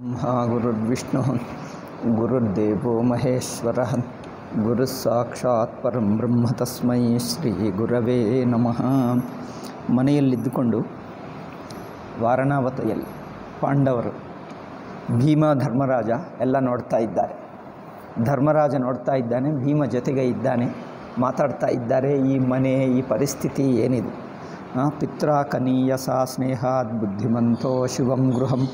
ಗುರುರ್ವಿಷ್ಣು ಗುರುರ್ದೇವೋ ಮಹೇಶ್ವರಃ ಗುರುಸ್ಸಾಕ್ಷಾತ್ ಪರಂ ಬ್ರಹ್ಮ ತಸ್ಮೈ ಶ್ರೀ ಗುರವೇ ನಮಃ. ಮನೆಯಲ್ಲಿದ್ದುಕೊಂಡು ವಾರಣಾವತಿಯಲ್ಲಿ ಪಾಂಡವರು, ಭೀಮ, ಧರ್ಮರಾಜ ಎಲ್ಲ ನೋಡ್ತಾ ಇದ್ದಾರೆ. ಧರ್ಮರಾಜ ನೋಡ್ತಾ ಇದ್ದಾನೆ, ಭೀಮ ಜೊತೆಗೆ ಇದ್ದಾನೆ, ಮಾತಾಡ್ತಾ ಇದ್ದಾರೆ. ಈ ಮನೆ, ಈ ಪರಿಸ್ಥಿತಿ ಏನಿದು? ಪಿತ್ರ ಕನೀಯಸಾ ಸ್ನೇಹಾತ್ ಬುದ್ಧಿಮಂತೋ ಶಿವಂ ಗೃಹಂ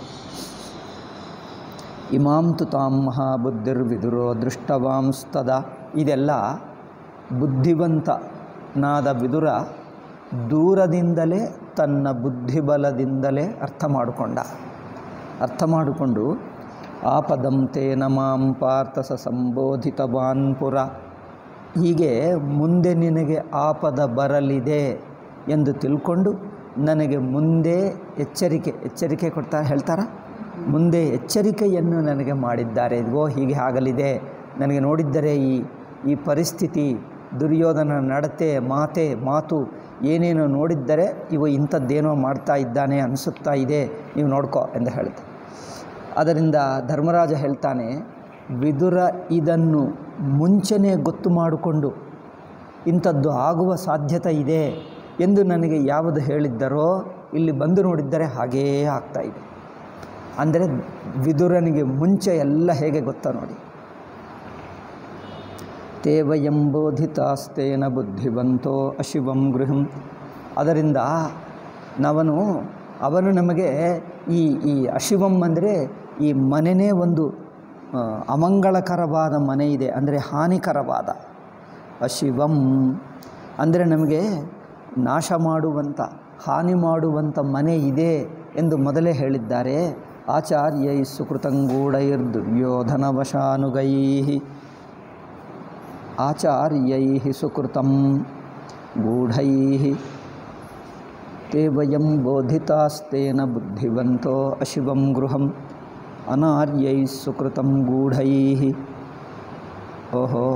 ಇಮಾಂ ತು ತಾಂ ಮಹಾಬುದ್ಧಿರ್ವಿದುರೋ ದೃಷ್ಟವಾಂಸ್ತದ. ಇದೆಲ್ಲ ಬುದ್ಧಿವಂತನಾದ ವಿದುರ ದೂರದಿಂದಲೇ ತನ್ನ ಬುದ್ಧಿಬಲದಿಂದಲೇ ಅರ್ಥ ಮಾಡಿಕೊಂಡು ಆಪದಂ ತೇನ ಮಾಂ ಪಾರ್ಥ ಸ ಸಂಬೋಧಿತವಾನ್ ಪುರ. ಹೀಗೆ ಮುಂದೆ ನಿನಗೆ ಆಪದ ಬರಲಿದೆ ಎಂದು ತಿಳ್ಕೊಂಡು ನನಗೆ ಮುಂದೆ ಎಚ್ಚರಿಕೆ ಹೇಳ್ತಾರ, ಮುಂದೆ ಎಚ್ಚರಿಕೆಯನ್ನು ನನಗೆ ಮಾಡಿದ್ದಾರೆ. ಇದಿಗೋ ಹೀಗೆ ಆಗಲಿದೆ, ನನಗೆ ನೋಡಿದ್ದರೆ ಈ ಪರಿಸ್ಥಿತಿ, ದುರ್ಯೋಧನ ನಡತೆ, ಮಾತು ಏನೇನೋ ನೋಡಿದ್ದರೆ ಇವು ಇಂಥದ್ದೇನೋ ಮಾಡ್ತಾ ಇದ್ದಾನೆ ಅನಿಸುತ್ತಾ ಇದೆ, ನೀವು ನೋಡ್ಕೋ ಎಂದು ಹೇಳ್ತಾರೆ. ಅದರಿಂದ ಧರ್ಮರಾಜ ಹೇಳ್ತಾನೆ, ವಿದುರ ಇದನ್ನು ಮುಂಚೆನೇ ಗೊತ್ತು ಮಾಡಿಕೊಂಡು ಇಂಥದ್ದು ಆಗುವ ಸಾಧ್ಯತೆ ಇದೆ ಎಂದು ನನಗೆ ಯಾವುದು ಹೇಳಿದ್ದರೋ ಇಲ್ಲಿ ಬಂದು ನೋಡಿದ್ದರೆ ಹಾಗೇ ಆಗ್ತಾಯಿದೆ. ಅಂದರೆ ವಿದುರನಿಗೆ ಮುಂಚೆ ಎಲ್ಲ ಹೇಗೆ ಗೊತ್ತಾ ನೋಡಿ. ತೇವಯಂಬೋಧಿತಾಸ್ತೇನ ಬುದ್ಧಿವಂತೋ ಅಶಿವಂ ಗೃಹಂ. ಅದರಿಂದ ಅವನು ನಮಗೆ ಈ ಅಶಿವಂ ಅಂದರೆ ಈ ಮನೆಯೇ ಒಂದು ಅಮಂಗಳಕರವಾದ ಮನೆ ಇದೆ, ಅಂದರೆ ಹಾನಿಕರವಾದ. ಅಶಿವಂ ಅಂದರೆ ನಮಗೆ ನಾಶ ಮಾಡುವಂಥ, ಹಾನಿ ಮಾಡುವಂಥ ಮನೆ ಇದೆ ಎಂದು ಮೊದಲೇ ಹೇಳಿದ್ದಾರೆ. ಆಚಾರ್ಯೈ ಸುಕೃತಂಗೂಢೈರ್ ದುರ್ಯೋಧನವಶಾನುಗೈ. ಆಚಾರ್ಯೈ ಸುಕೃತಂ ಗೂಢೈ ತೇ ವಯಂ ಬೋಧಿತಾಸ್ತೇನ ಬುದ್ಧಿವಂತೋ ಅಶಿವಂ ಗೃಹಂ ಅನಾರ್ಯೈ ಸುಕೃತಂ ಗೂಢೈ. ಓಹೋ,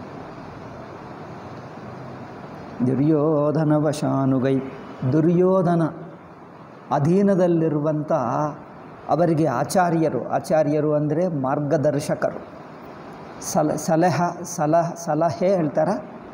ದುರ್ಯೋಧನವಶಾನುಗೈ, ದುರ್ಯೋಧನ ಅಧೀನದಲ್ಲಿರುವಂಥ ಅವರಿಗೆ ಆಚಾರ್ಯರು ಅಂದರೆ ಮಾರ್ಗದರ್ಶಕರು, ಸಲಹೆ ಹೇಳ್ತಾರ,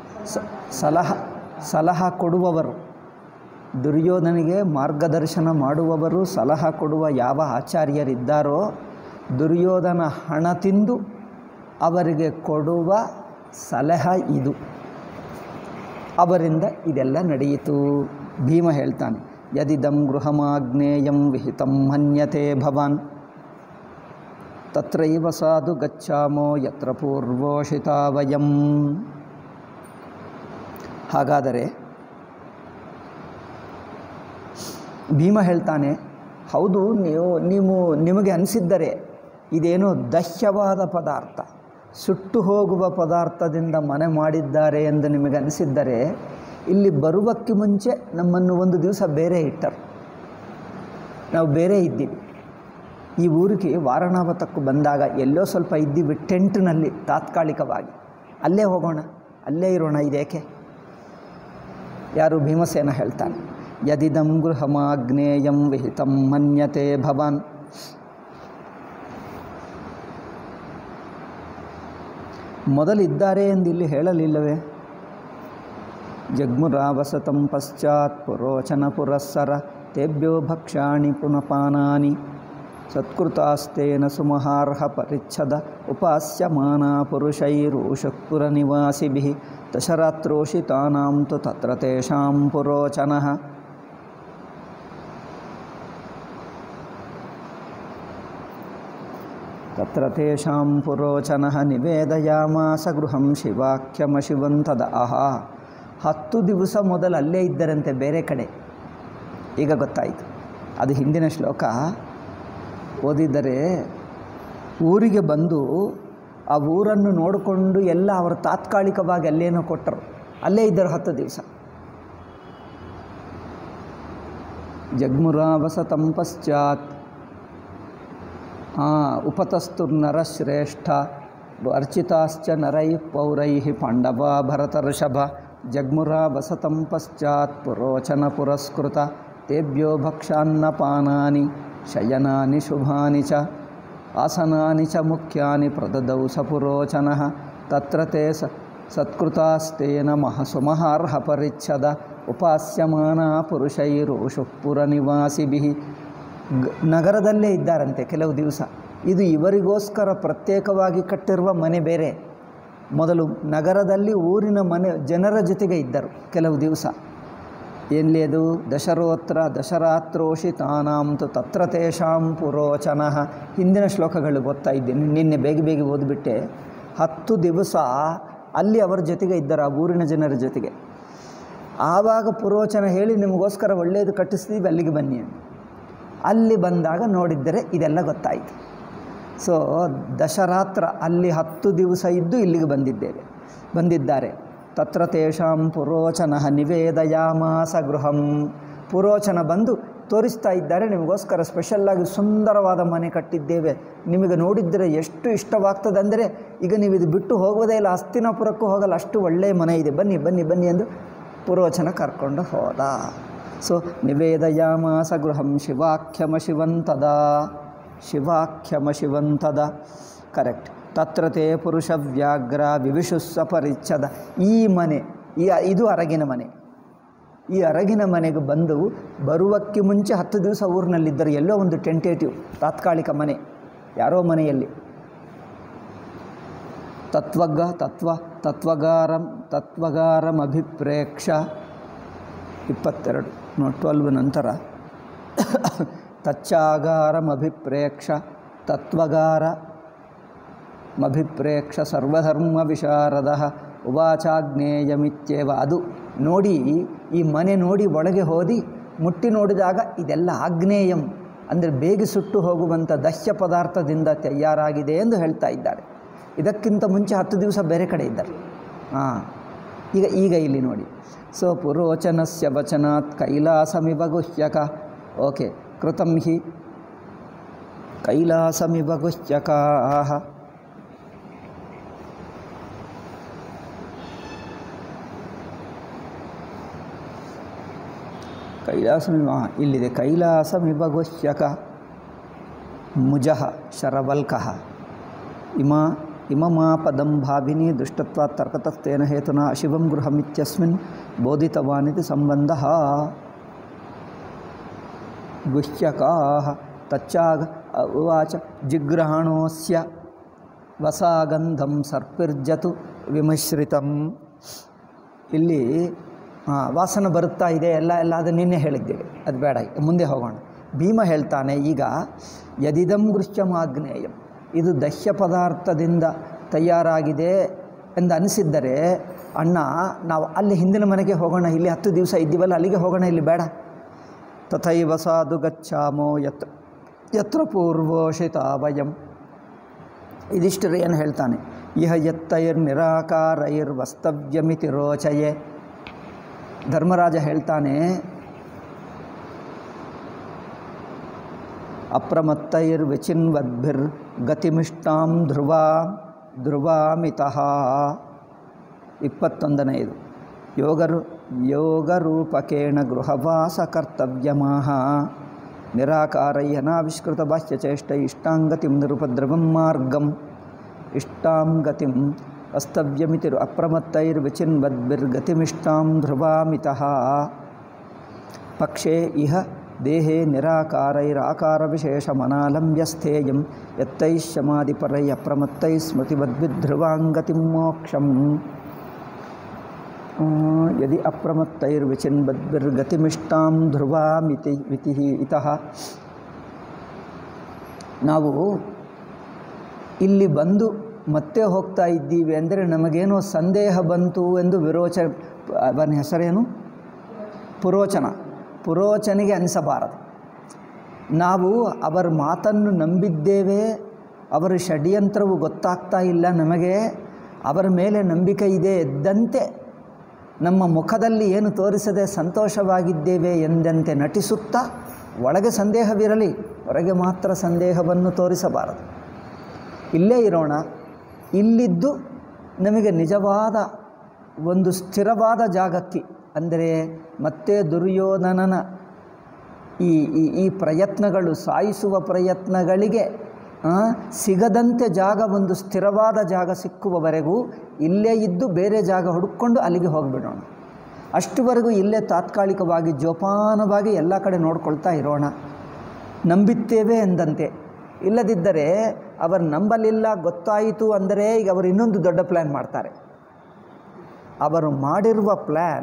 ಸಲಹಾ ಕೊಡುವವರು. ದುರ್ಯೋಧನಿಗೆ ಮಾರ್ಗದರ್ಶನ ಮಾಡುವವರು, ಸಲಹಾ ಕೊಡುವ ಯಾವ ಆಚಾರ್ಯರಿದ್ದಾರೋ ದುರ್ಯೋಧನ ಹಣ ತಿಂದು ಅವರಿಗೆ ಕೊಡುವ ಸಲಹೆ ಇದು. ಅವರಿಂದ ಇದೆಲ್ಲ ನಡೆಯಿತು. ಭೀಮ ಹೇಳ್ತಾನೆ, ಯದಿದಂ ಗೃಹಮಾಗ್ನೇಯಂ ವಿಹಿತಂ ಮನ್ಯತೆ ಭವಾನ್ ತತ್ರೈವ ಸಾಧು ಗಚ್ಚಾಮೋ ಯತ್ರ ಪೂರ್ವೋಷಿತಾ ವಯಂ. ಹಾಗಾದರೆ ಭೀಮ ಹೇಳ್ತಾನೆ, ಹೌದು, ನಿಮಗೆ ಅನಿಸಿದ್ದರೆ ಇದೇನೋ ದಹ್ಯವಾದ ಪದಾರ್ಥ, ಸುಟ್ಟು ಹೋಗುವ ಪದಾರ್ಥದಿಂದ ಮನೆ ಮಾಡಿದ್ದಾರೆ ಎಂದು ನಿಮಗೆ ಅನಿಸಿದ್ದರೆ ಇಲ್ಲಿ ಬರುವಕ್ಕೆ ಮುಂಚೆ ನಮ್ಮನ್ನು ಒಂದು ದಿವಸ ಬೇರೆ ಇಟ್ಟರು, ನಾವು ಬೇರೆ ಇದ್ದೀವಿ. ಈ ಊರಿಗೆ ವಾರಣಾವತಕ್ಕೂ ಬಂದಾಗ ಎಲ್ಲೋ ಸ್ವಲ್ಪ ಇದ್ದೀವಿ ಟೆಂಟ್ನಲ್ಲಿ ತಾತ್ಕಾಲಿಕವಾಗಿ, ಅಲ್ಲೇ ಹೋಗೋಣ, ಅಲ್ಲೇ ಇರೋಣ, ಇದೇಕೆ? ಯಾರು? ಭೀಮಸೇನ ಹೇಳ್ತಾನೆ, ಯದಿದಂ ಗೃಹಮಾಗ್ನೇಯಂ ವಿಹಿತಂ ಮನ್ಯತೆ ಭವಾನ್. ಮೊದಲಿದ್ದಾರೆ ಎಂದು ಇಲ್ಲಿ ಹೇಳಲಿಲ್ಲವೇ? ಜಗ್ಮುರಾವಸತಂ ಪಶ್ಚಾತ್ ಪುರೋಚನ ಪುರಸ್ಸರ ತೇಭ್ಯೋ ಭಕ್ಷಾಣಿ ಪುನಪಾನಾನಿ ಸತ್ಕೃತಾಸ್ತೇನ ಸುಮಹಾರ್ಹ ಪರಿಚ್ಛದ ಉಪಾಸ್ಯಮಾನ ಪುರುಷೈರೂಷಪುರ ನಿವಾಸಿಭಿಃ ದಶರಾತ್ರೋಷಿತಾನಾಂ ತು ತತ್ರ ತೇಷಾಂ ಪುರೋಚನಃ. ತತ್ರ ತೇಷಾಂ ಪುರೋಚನಃ ನಿವೇದಯಾಮಾಸ ಗೃಹಂ ಶಿವಾಖ್ಯಮಶಿವಂತದ. ಆಹಾ, 10 ದಿವಸ ಮೊದಲು ಅಲ್ಲೇ ಇದ್ದರಂತೆ ಬೇರೆ ಕಡೆ. ಈಗ ಗೊತ್ತಾಯಿತು, ಅದು ಹಿಂದಿನ ಶ್ಲೋಕ ಓದಿದರೆ. ಊರಿಗೆ ಬಂದು ಆ ಊರನ್ನು ನೋಡಿಕೊಂಡು ಎಲ್ಲ ಅವರು ತಾತ್ಕಾಲಿಕವಾಗಿ ಅಲ್ಲೇನೋ ಕೊಟ್ಟರು, ಅಲ್ಲೇ ಇದ್ದರು 10 ದಿವಸ. ಜಗ್ಮುರಾವಸತಂ ಪಶ್ಚಾತ್ ಉಪತಸ್ತುರ್ನರಶ್ರೇಷ್ಠ ಅರ್ಚಿತಾಶ್ಚ ನರೈ ಪೌರೈ ಪಾಂಡವ ಭರತರ್ಷಭ. ಜಗ್ಮುರಾವಸತಂ ಪಶ್ಚಾತ್ ಪುರೋಚನ ಪುರಸ್ಕೃತ ತೇಭ್ಯೋ ಭಕ್ಷಾನ್ನಪಾನಾನಿ ಶಯನಾನಿ ಶುಭಾನಿ ಚ. ಆಸನಾನಿ ಚ ಮುಖ್ಯಾನಿ ಪ್ರದದೌ ಸ ಪುರೋಚನಃ ತತ್ರ ತೇ ಸತ್ಕೃತಾಸ್ತೇನ ಸುಮಹಾರ್ಹ ಪರಿಚ್ಛದ ಉಪಾಸ್ಯಮಾನ ಪುರುಷೈರೋಷು ಪುರನಿವಾಸಿಭಿಃ. ನಗರದಲ್ಲೇ ಇದ್ದಾರಂತೆ ಕೆಲವು ದಿವಸ. ಇದು ಇವರಿಗೋಸ್ಕರ ಪ್ರತ್ಯೇಕವಾಗಿ ಕಟ್ಟಿರುವ ಮನೆ ಬೇರೆ. ಮೊದಲು ನಗರದಲ್ಲಿ ಊರಿನ ಮನೆ ಜನರ ಜೊತೆಗೆ ಇದ್ದರು ಕೆಲವು ದಿವಸ. ಎಲ್ಲಿ ಅದು? ದಶರಾತ್ರೋಷಿತಾನಾಂತು ತತ್ರ ತೇಷಾಂ ಪುರೋಚನಃ. ಹಿಂದಿನ ಶ್ಲೋಕಗಳು ಓದ್ತಾ ಇದ್ದೀನಿ, ನಿನ್ನೆ ಬೇಗ ಓದಿಬಿಟ್ಟೆ. 10 ದಿವಸ ಅಲ್ಲಿ ಅವರ ಜೊತೆಗೆ ಇದ್ದರು, ಆ ಊರಿನ ಜನರ ಜೊತೆಗೆ. ಆವಾಗ ಪುರೋಚನ ಹೇಳಿ, ನಿಮಗೋಸ್ಕರ ಒಳ್ಳೆಯದು ಕಟ್ಟಿಸ್ತೀವಿ, ಅಲ್ಲಿಗೆ ಬನ್ನಿ ಅಂತ. ಅಲ್ಲಿ ಬಂದಾಗ ನೋಡಿದ್ದರೆ ಇದೆಲ್ಲ ಗೊತ್ತಾಯಿತು. ಸೊ ದಶರಾತ್ರ ಅಲ್ಲಿ 10 ದಿವಸ ಇದ್ದು ಇಲ್ಲಿಗೆ ಬಂದಿದ್ದಾರೆ. ತತ್ರ ತೇಷಾಂ ಪುರೋಚನಃ ನಿವೇದಯಾಮಾಸ ಗೃಹಂ. ಪುರೋಚನ ಬಂದು ತೋರಿಸ್ತಾ ಇದ್ದಾರೆ, ನಿಮಗೋಸ್ಕರ ಸ್ಪೆಷಲ್ಲಾಗಿ ಸುಂದರವಾದ ಮನೆ ಕಟ್ಟಿದ್ದೇವೆ, ನಿಮಗೆ ನೋಡಿದ್ದರೆ ಎಷ್ಟು ಇಷ್ಟವಾಗ್ತದೆ ಅಂದರೆ ಈಗ ನೀವು ಇದು ಬಿಟ್ಟು ಹೋಗೋದೇ ಇಲ್ಲ, ಹಸ್ತಿನಾಪುರಕ್ಕೂ ಹೋಗಲ್ಲ, ಅಷ್ಟು ಒಳ್ಳೆಯ ಮನೆ ಇದೆ, ಬನ್ನಿ ಬನ್ನಿ ಬನ್ನಿ ಎಂದು ಪುರೋಚನ ಕರ್ಕೊಂಡು ಹೋದ. ಸೊ ನಿವೇದಯಾಮಾಸ ಗೃಹಂ ಶಿವಾಖ್ಯಮ ಶಿವಂತದ ಕರೆಕ್ಟ್. ತತ್ರ ತೇ ಪುರುಷ ವ್ಯಾಘ್ರ ವಿವಿಶುಸ್ಸ ಪರಿಚ್ಛದ. ಈ ಮನೆ ಇದು ಅರಗಿನ ಮನೆ. ಈ ಅರಗಿನ ಮನೆಗೆ ಬಂದು ಬರುವಕ್ಕೆ ಮುಂಚೆ 10 ದಿವಸ ಊರಿನಲ್ಲಿದ್ದರು. ಎಲ್ಲೋ ಒಂದು ಟೆಂಟೇಟಿವ್ ತಾತ್ಕಾಲಿಕ ಮನೆ, ಯಾರೋ ಮನೆಯಲ್ಲಿ. ತತ್ವಗಾರಂ ಅಭಿಪ್ರೇಕ್ಷ 22 12 ನಂತರ ತಚ್ಚಾಗಾರಮಭಿಪ್ರೇಕ್ಷ ತತ್ವಗಾರಮಭಿಪ್ರೇಕ್ಷ ಸರ್ವಧರ್ಮ ವಿಶಾರದ ಉವಾಚಾಗ್ನೇಯಮಿತ್ಯೇವ. ಅದು ನೋಡಿ, ಈ ಮನೆ ನೋಡಿ ಒಳಗೆ ಹೋದಿ ಮುಟ್ಟಿ ನೋಡಿದಾಗ ಇದೆಲ್ಲ ಆಗ್ನೇಯಂ ಅಂದರೆ ಬೇಗ ಸುಟ್ಟು ಹೋಗುವಂಥ ದಹ್ಯ ಪದಾರ್ಥದಿಂದ ತಯಾರಾಗಿದೆ ಎಂದು ಹೇಳ್ತಾ ಇದ್ದಾರೆ. ಇದಕ್ಕಿಂತ ಮುಂಚೆ 10 ದಿವಸ ಬೇರೆ ಕಡೆ ಇದ್ದಾರೆ. ಈಗ ಇಲ್ಲಿ ನೋಡಿ. ಸೊ ಪುರೋಚನಸ್ಯ ವಚನಾತ್ ಕೈಲಾಸಮಿವ ಗುಹ್ಯಕ. ಓಕೆ, ಕೃತಂ ಹಿ ಕೈಲಾಸಮಿವ ಗುಹ್ಯಕಾಃ. ಇಲ್ಲಿದೆ ಕೈಲಾಸಮಿವ ಗುಹ್ಯಕ ಮುಜಃ ಶರವಲ್ಕಃ ಇಮಮಾಪದಂ ಭಾವಿನಿ ದುಷ್ಟತ್ವಾತ್ ತರ್ಕತಸ್ತೇನ ಹೇತುನಾ ಅಶಿವಂ ಗೃಹಮಿತ್ಯಸ್ಮಿನ್ ಬೋಧಿತವಾನಿತಿ ಸಂಬಂಧಃ. ಗುಹ್ಯಕಾಃ ತಚ್ಚಾಗ ಉವಾಚ ಜಿಗ್ರಹಣೋಸ್ಯ ವಸಾಗಂಧಂ ಸರ್ಪಿರ್ಜತು ವಿಮಿಶ್ರಿತಂ. ಇಲ್ಲಿ ವಾಸನ ಬರುತ್ತಾ ಇದೆ, ಎಲ್ಲ ಅದು ನಿನ್ನೆ ಹೇಳಿದ್ದೇವೆ, ಅದು ಬೇಡ, ಮುಂದೆ ಹೋಗೋಣ. ಭೀಮ ಹೇಳ್ತಾನೆ ಈಗ, ಯದಿದಂ ಗೃಹ್ಯಮಾಗ್ನೇಯಂ, ಇದು ದಹ್ಯ ಪದಾರ್ಥದಿಂದ ತಯಾರಾಗಿದೆ ಎಂದು ಅನಿಸಿದ್ದರೆ, ಅಣ್ಣ ನಾವು ಅಲ್ಲಿ ಹಿಂದಿನ ಮನೆಗೆ ಹೋಗೋಣ, ಇಲ್ಲಿ 10 ದಿವಸ ಇದ್ದೀವಲ್ಲ ಅಲ್ಲಿಗೆ ಹೋಗೋಣ, ಇಲ್ಲಿ ಬೇಡ. ತಥೈವ ಸಾಧು ಗಚ್ಛಾಮೋ ಯತ್ರ ಪೂರ್ವೋಷಿತಾ ವಯಂ. ಇದಿಷ್ಟರು ಏನು ಹೇಳ್ತಾನೆ, ಇಹ ಯತ್ತೈರ್ನಿರಾಕಾರೈರ್ವಸ್ತವ್ಯಮಿತಿ ರೋಚಯೆ. ಧರ್ಮರಾಜ ಹೇಳ್ತಾನೆ, ಅಪ್ರಮತ್ತೈರ್ವಿಚಿನ್ವದ್ಭಿರ್ಗತಿಮಿಷ್ಟಾಂ ಧ್ರುವಾಮಿತಃ. 21ನೇದು ಯೋಗರೂಪಕೇಣ ಗೃಹವಾಸ ಕರ್ತವ್ಯಮಾಹ ನಿರಾಕಾರಯ್ಯನಾವಿಷ್ಕೃತ ಬಾಹ್ಯಚೇಷ್ಟೈ ಇಷ್ಟಾಂಗತಿಂ ನಿರುಪದ್ರವಂ ಮಾರ್ಗಂ ಇಷ್ಟಾಂಗತಿಂ ವಸ್ತವ್ಯಮಿತಿ ಅಪ್ರಮತ್ತೈರ್ವಿಚಿನ್ವದ್ಭಿರ್ಗತಿಮಿಷ್ಟಾಂ ಧ್ರುವಾಮಿತಃ. ಪಕ್ಷೇ ಇಹ ದೇಹೇ ನಿರಾಕಾರೈರಾಕಾರವಿಶೇಷಮನಾಲಂಬ್ಯಸ್ಥೇಯಂ ಯತ್ತೈಶ್ಯಮಾದಿಪರೈ ಅಪ್ರಮತ್ತೈ ಸ್ಮೃತಿವದ್ಭಿರ್ಧ್ರುವಾಂಗತಿಂ ಮೋಕ್ಷಂ. ಯದಿ ಅಪ್ರಮತ್ತೈರ್ವಿಚಿನ್ವದ್ಭಿರ್ಗತಿಮಿಷ್ಟಾಂ ಧ್ರುವಾಮಿತಿ ಇತಃ. ನಾವು ಇಲ್ಲಿ ಬಂದು ಮತ್ತೆ ಹೋಗ್ತಾ ಇದ್ದೀವಿ ಅಂದರೆ ನಮಗೇನೋ ಸಂದೇಹ ಬಂತು ಎಂದು ಅವನ ಹೆಸರೇನು? ಪುರೋಚನಿಗೆ ಅನಿಸಬಾರದು. ನಾವು ಅವರ ಮಾತನ್ನು ನಂಬಿದ್ದೇವೆ, ಅವರ ಷಡ್ಯಂತ್ರವು ಗೊತ್ತಾಗ್ತಾ ಇಲ್ಲ ನಮಗೆ, ಅವರ ಮೇಲೆ ನಂಬಿಕೆ ಇದೆ ಎದ್ದಂತೆ ನಮ್ಮ ಮುಖದಲ್ಲಿ ಏನು ತೋರಿಸದೆ ಸಂತೋಷವಾಗಿದ್ದೇವೆ ಎಂದಂತೆ ನಟಿಸುತ್ತಾ ಒಳಗೆ ಸಂದೇಹವಿರಲಿ, ಹೊರಗೆ ಮಾತ್ರ ಸಂದೇಹವನ್ನು ತೋರಿಸಬಾರದು. ಇಲ್ಲೇ ಇರೋಣ, ಇಲ್ಲಿದ್ದು ನಮಗೆ ನಿಜವಾದ ಒಂದು ಸ್ಥಿರವಾದ ಜಾಗಕ್ಕೆ, ಅಂದರೆ ಮತ್ತೆ ದುರ್ಯೋಧನನ ಈ ಪ್ರಯತ್ನಗಳು, ಸಾಯಿಸುವ ಪ್ರಯತ್ನಗಳಿಗೆ ಸಿಗದಂತೆ ಜಾಗ, ಒಂದು ಸ್ಥಿರವಾದ ಜಾಗ ಸಿಕ್ಕುವವರೆಗೂ ಇಲ್ಲೇ ಇದ್ದು ಬೇರೆ ಜಾಗ ಹುಡುಕೊಂಡು ಅಲ್ಲಿಗೆ ಹೋಗಿಬಿಡೋಣ. ಅಷ್ಟುವರೆಗೂ ಇಲ್ಲೇ ತಾತ್ಕಾಲಿಕವಾಗಿ ಜೋಪಾನವಾಗಿ ಎಲ್ಲ ಕಡೆ ನೋಡ್ಕೊಳ್ತಾ ಇರೋಣ. ನಂಬಿತ್ತೇವೆ ಎಂದಂತೆ. ಇಲ್ಲದಿದ್ದರೆ ಅವರು ನಂಬಲಿಲ್ಲ, ಗೊತ್ತಾಯಿತು ಅಂದರೆ ಈಗ ಅವರು ಇನ್ನೊಂದು ದೊಡ್ಡ ಪ್ಲ್ಯಾನ್ ಮಾಡ್ತಾರೆ. ಅವರು ಮಾಡಿರುವ ಪ್ಲ್ಯಾನ್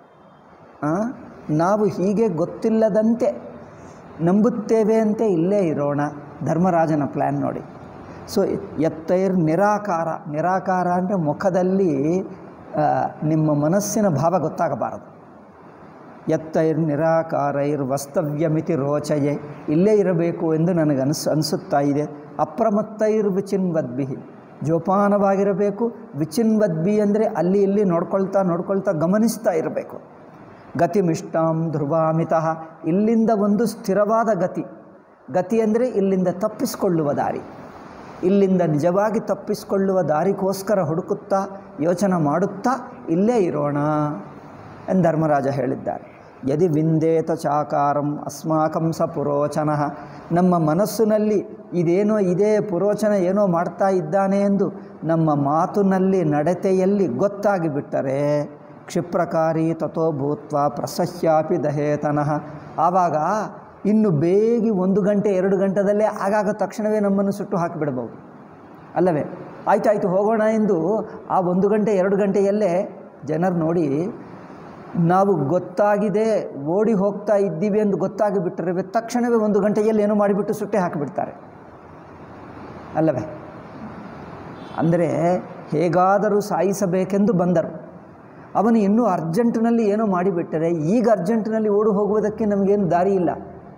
ನಾವು ಹೀಗೆ ಗೊತ್ತಿಲ್ಲದಂತೆ ನಂಬುತ್ತೇವೆ ಅಂತೆ ಇಲ್ಲೇ ಇರೋಣ. ಧರ್ಮರಾಜನ ಪ್ಲ್ಯಾನ್ ನೋಡಿ. ಸೊ ಯತ್ತೈರ್ ನಿರಾಕಾರ, ನಿರಾಕಾರ ಅಂದರೆ ಮುಖದಲ್ಲಿ ನಿಮ್ಮ ಮನಸ್ಸಿನ ಭಾವ ಗೊತ್ತಾಗಬಾರದು. ಯತ್ತೈರ್ ನಿರಾಕಾರೈರ್ ವಸ್ತವ್ಯಮಿತಿ ರೋಚಯೆ, ಇಲ್ಲೇ ಇರಬೇಕು ಎಂದು ನನಗೆ ಅನಿಸುತ್ತಾ ಇದೆ. ಅಪ್ರಮತ್ತೈರ್ ವಿಚಿನ್ವದ್ಭಿ, ಜೋಪಾನವಾಗಿರಬೇಕು. ವಿಚಿನ್ವದ್ಭಿ ಅಂದರೆ ಅಲ್ಲಿ ಇಲ್ಲಿ ನೋಡ್ಕೊಳ್ತಾ ಗಮನಿಸ್ತಾ ಇರಬೇಕು. ಗತಿಮಿಷ್ಟಾಂ ಧ್ರುವಾಮಿತಃ, ಇಲ್ಲಿಂದ ಒಂದು ಸ್ಥಿರವಾದ ಗತಿ ಅಂದರೆ ಇಲ್ಲಿಂದ ತಪ್ಪಿಸಿಕೊಳ್ಳುವ ದಾರಿ. ಇಲ್ಲಿಂದ ನಿಜವಾಗಿ ತಪ್ಪಿಸಿಕೊಳ್ಳುವ ದಾರಿಗೋಸ್ಕರ ಹುಡುಕುತ್ತಾ ಯೋಚನೆ ಮಾಡುತ್ತಾ ಇಲ್ಲೇ ಇರೋಣ ಎಂದು ಧರ್ಮರಾಜ ಹೇಳಿದ್ದಾರೆ. ಯದಿ ವಿಂದೇತ ಚಾಕಾರಂ ಅಸ್ಮಾಕಂ ಸ ಪುರೋಚನಃ, ನಮ್ಮ ಮನಸ್ಸಿನಲ್ಲಿ ಇದೇನೋ ಇದೇ ಪುರೋಚನ ಏನೋ ಮಾಡ್ತಾ ಇದ್ದಾನೆ ಎಂದು ನಮ್ಮ ಮಾತಿನಲ್ಲಿ ನಡತೆಯಲ್ಲಿ ಗೊತ್ತಾಗಿಬಿಟ್ಟರೆ ಕ್ಷಿಪ್ರಕಾರಿ ತಥೋ ಭೂತ್ವ ಪ್ರಸಹ್ಯಾಪಿ ದಹೇತನಃ, ಆವಾಗ ಇನ್ನು ಬೇಗ 1 ಗಂಟೆ 2 ಗಂಟೆದಲ್ಲೇ ಆಗಾಗ ತಕ್ಷಣವೇ ನಮ್ಮನ್ನು ಸುಟ್ಟು ಹಾಕಿಬಿಡಬಹುದು ಅಲ್ಲವೇ? ಆಯ್ತಾಯಿತು ಹೋಗೋಣ ಎಂದು ಆ 1 ಗಂಟೆ 2 ಗಂಟೆಯಲ್ಲೇ ಜನರು ನೋಡಿ ನಾವು ಗೊತ್ತಾಗಿದೆ ಓಡಿ ಹೋಗ್ತಾ ಇದ್ದೀವಿ ಎಂದು ಗೊತ್ತಾಗಿಬಿಟ್ಟರೆ ತಕ್ಷಣವೇ 1 ಗಂಟೆಯಲ್ಲಿ ಏನೋ ಮಾಡಿಬಿಟ್ಟು ಸುಟ್ಟೆ ಹಾಕಿಬಿಡ್ತಾರೆ ಅಲ್ಲವೇ? ಅಂದರೆ ಹೇಗಾದರೂ ಸಾಯಿಸಬೇಕೆಂದು ಬಂದರು. ಅವನು ಇನ್ನೂ ಅರ್ಜೆಂಟಿನಲ್ಲಿ ಏನೋ ಮಾಡಿಬಿಟ್ಟರೆ ಈಗ ಅರ್ಜೆಂಟಿನಲ್ಲಿ ಓಡಿ ಹೋಗುವುದಕ್ಕೆ ನಮಗೇನು ದಾರಿ ಇಲ್ಲ,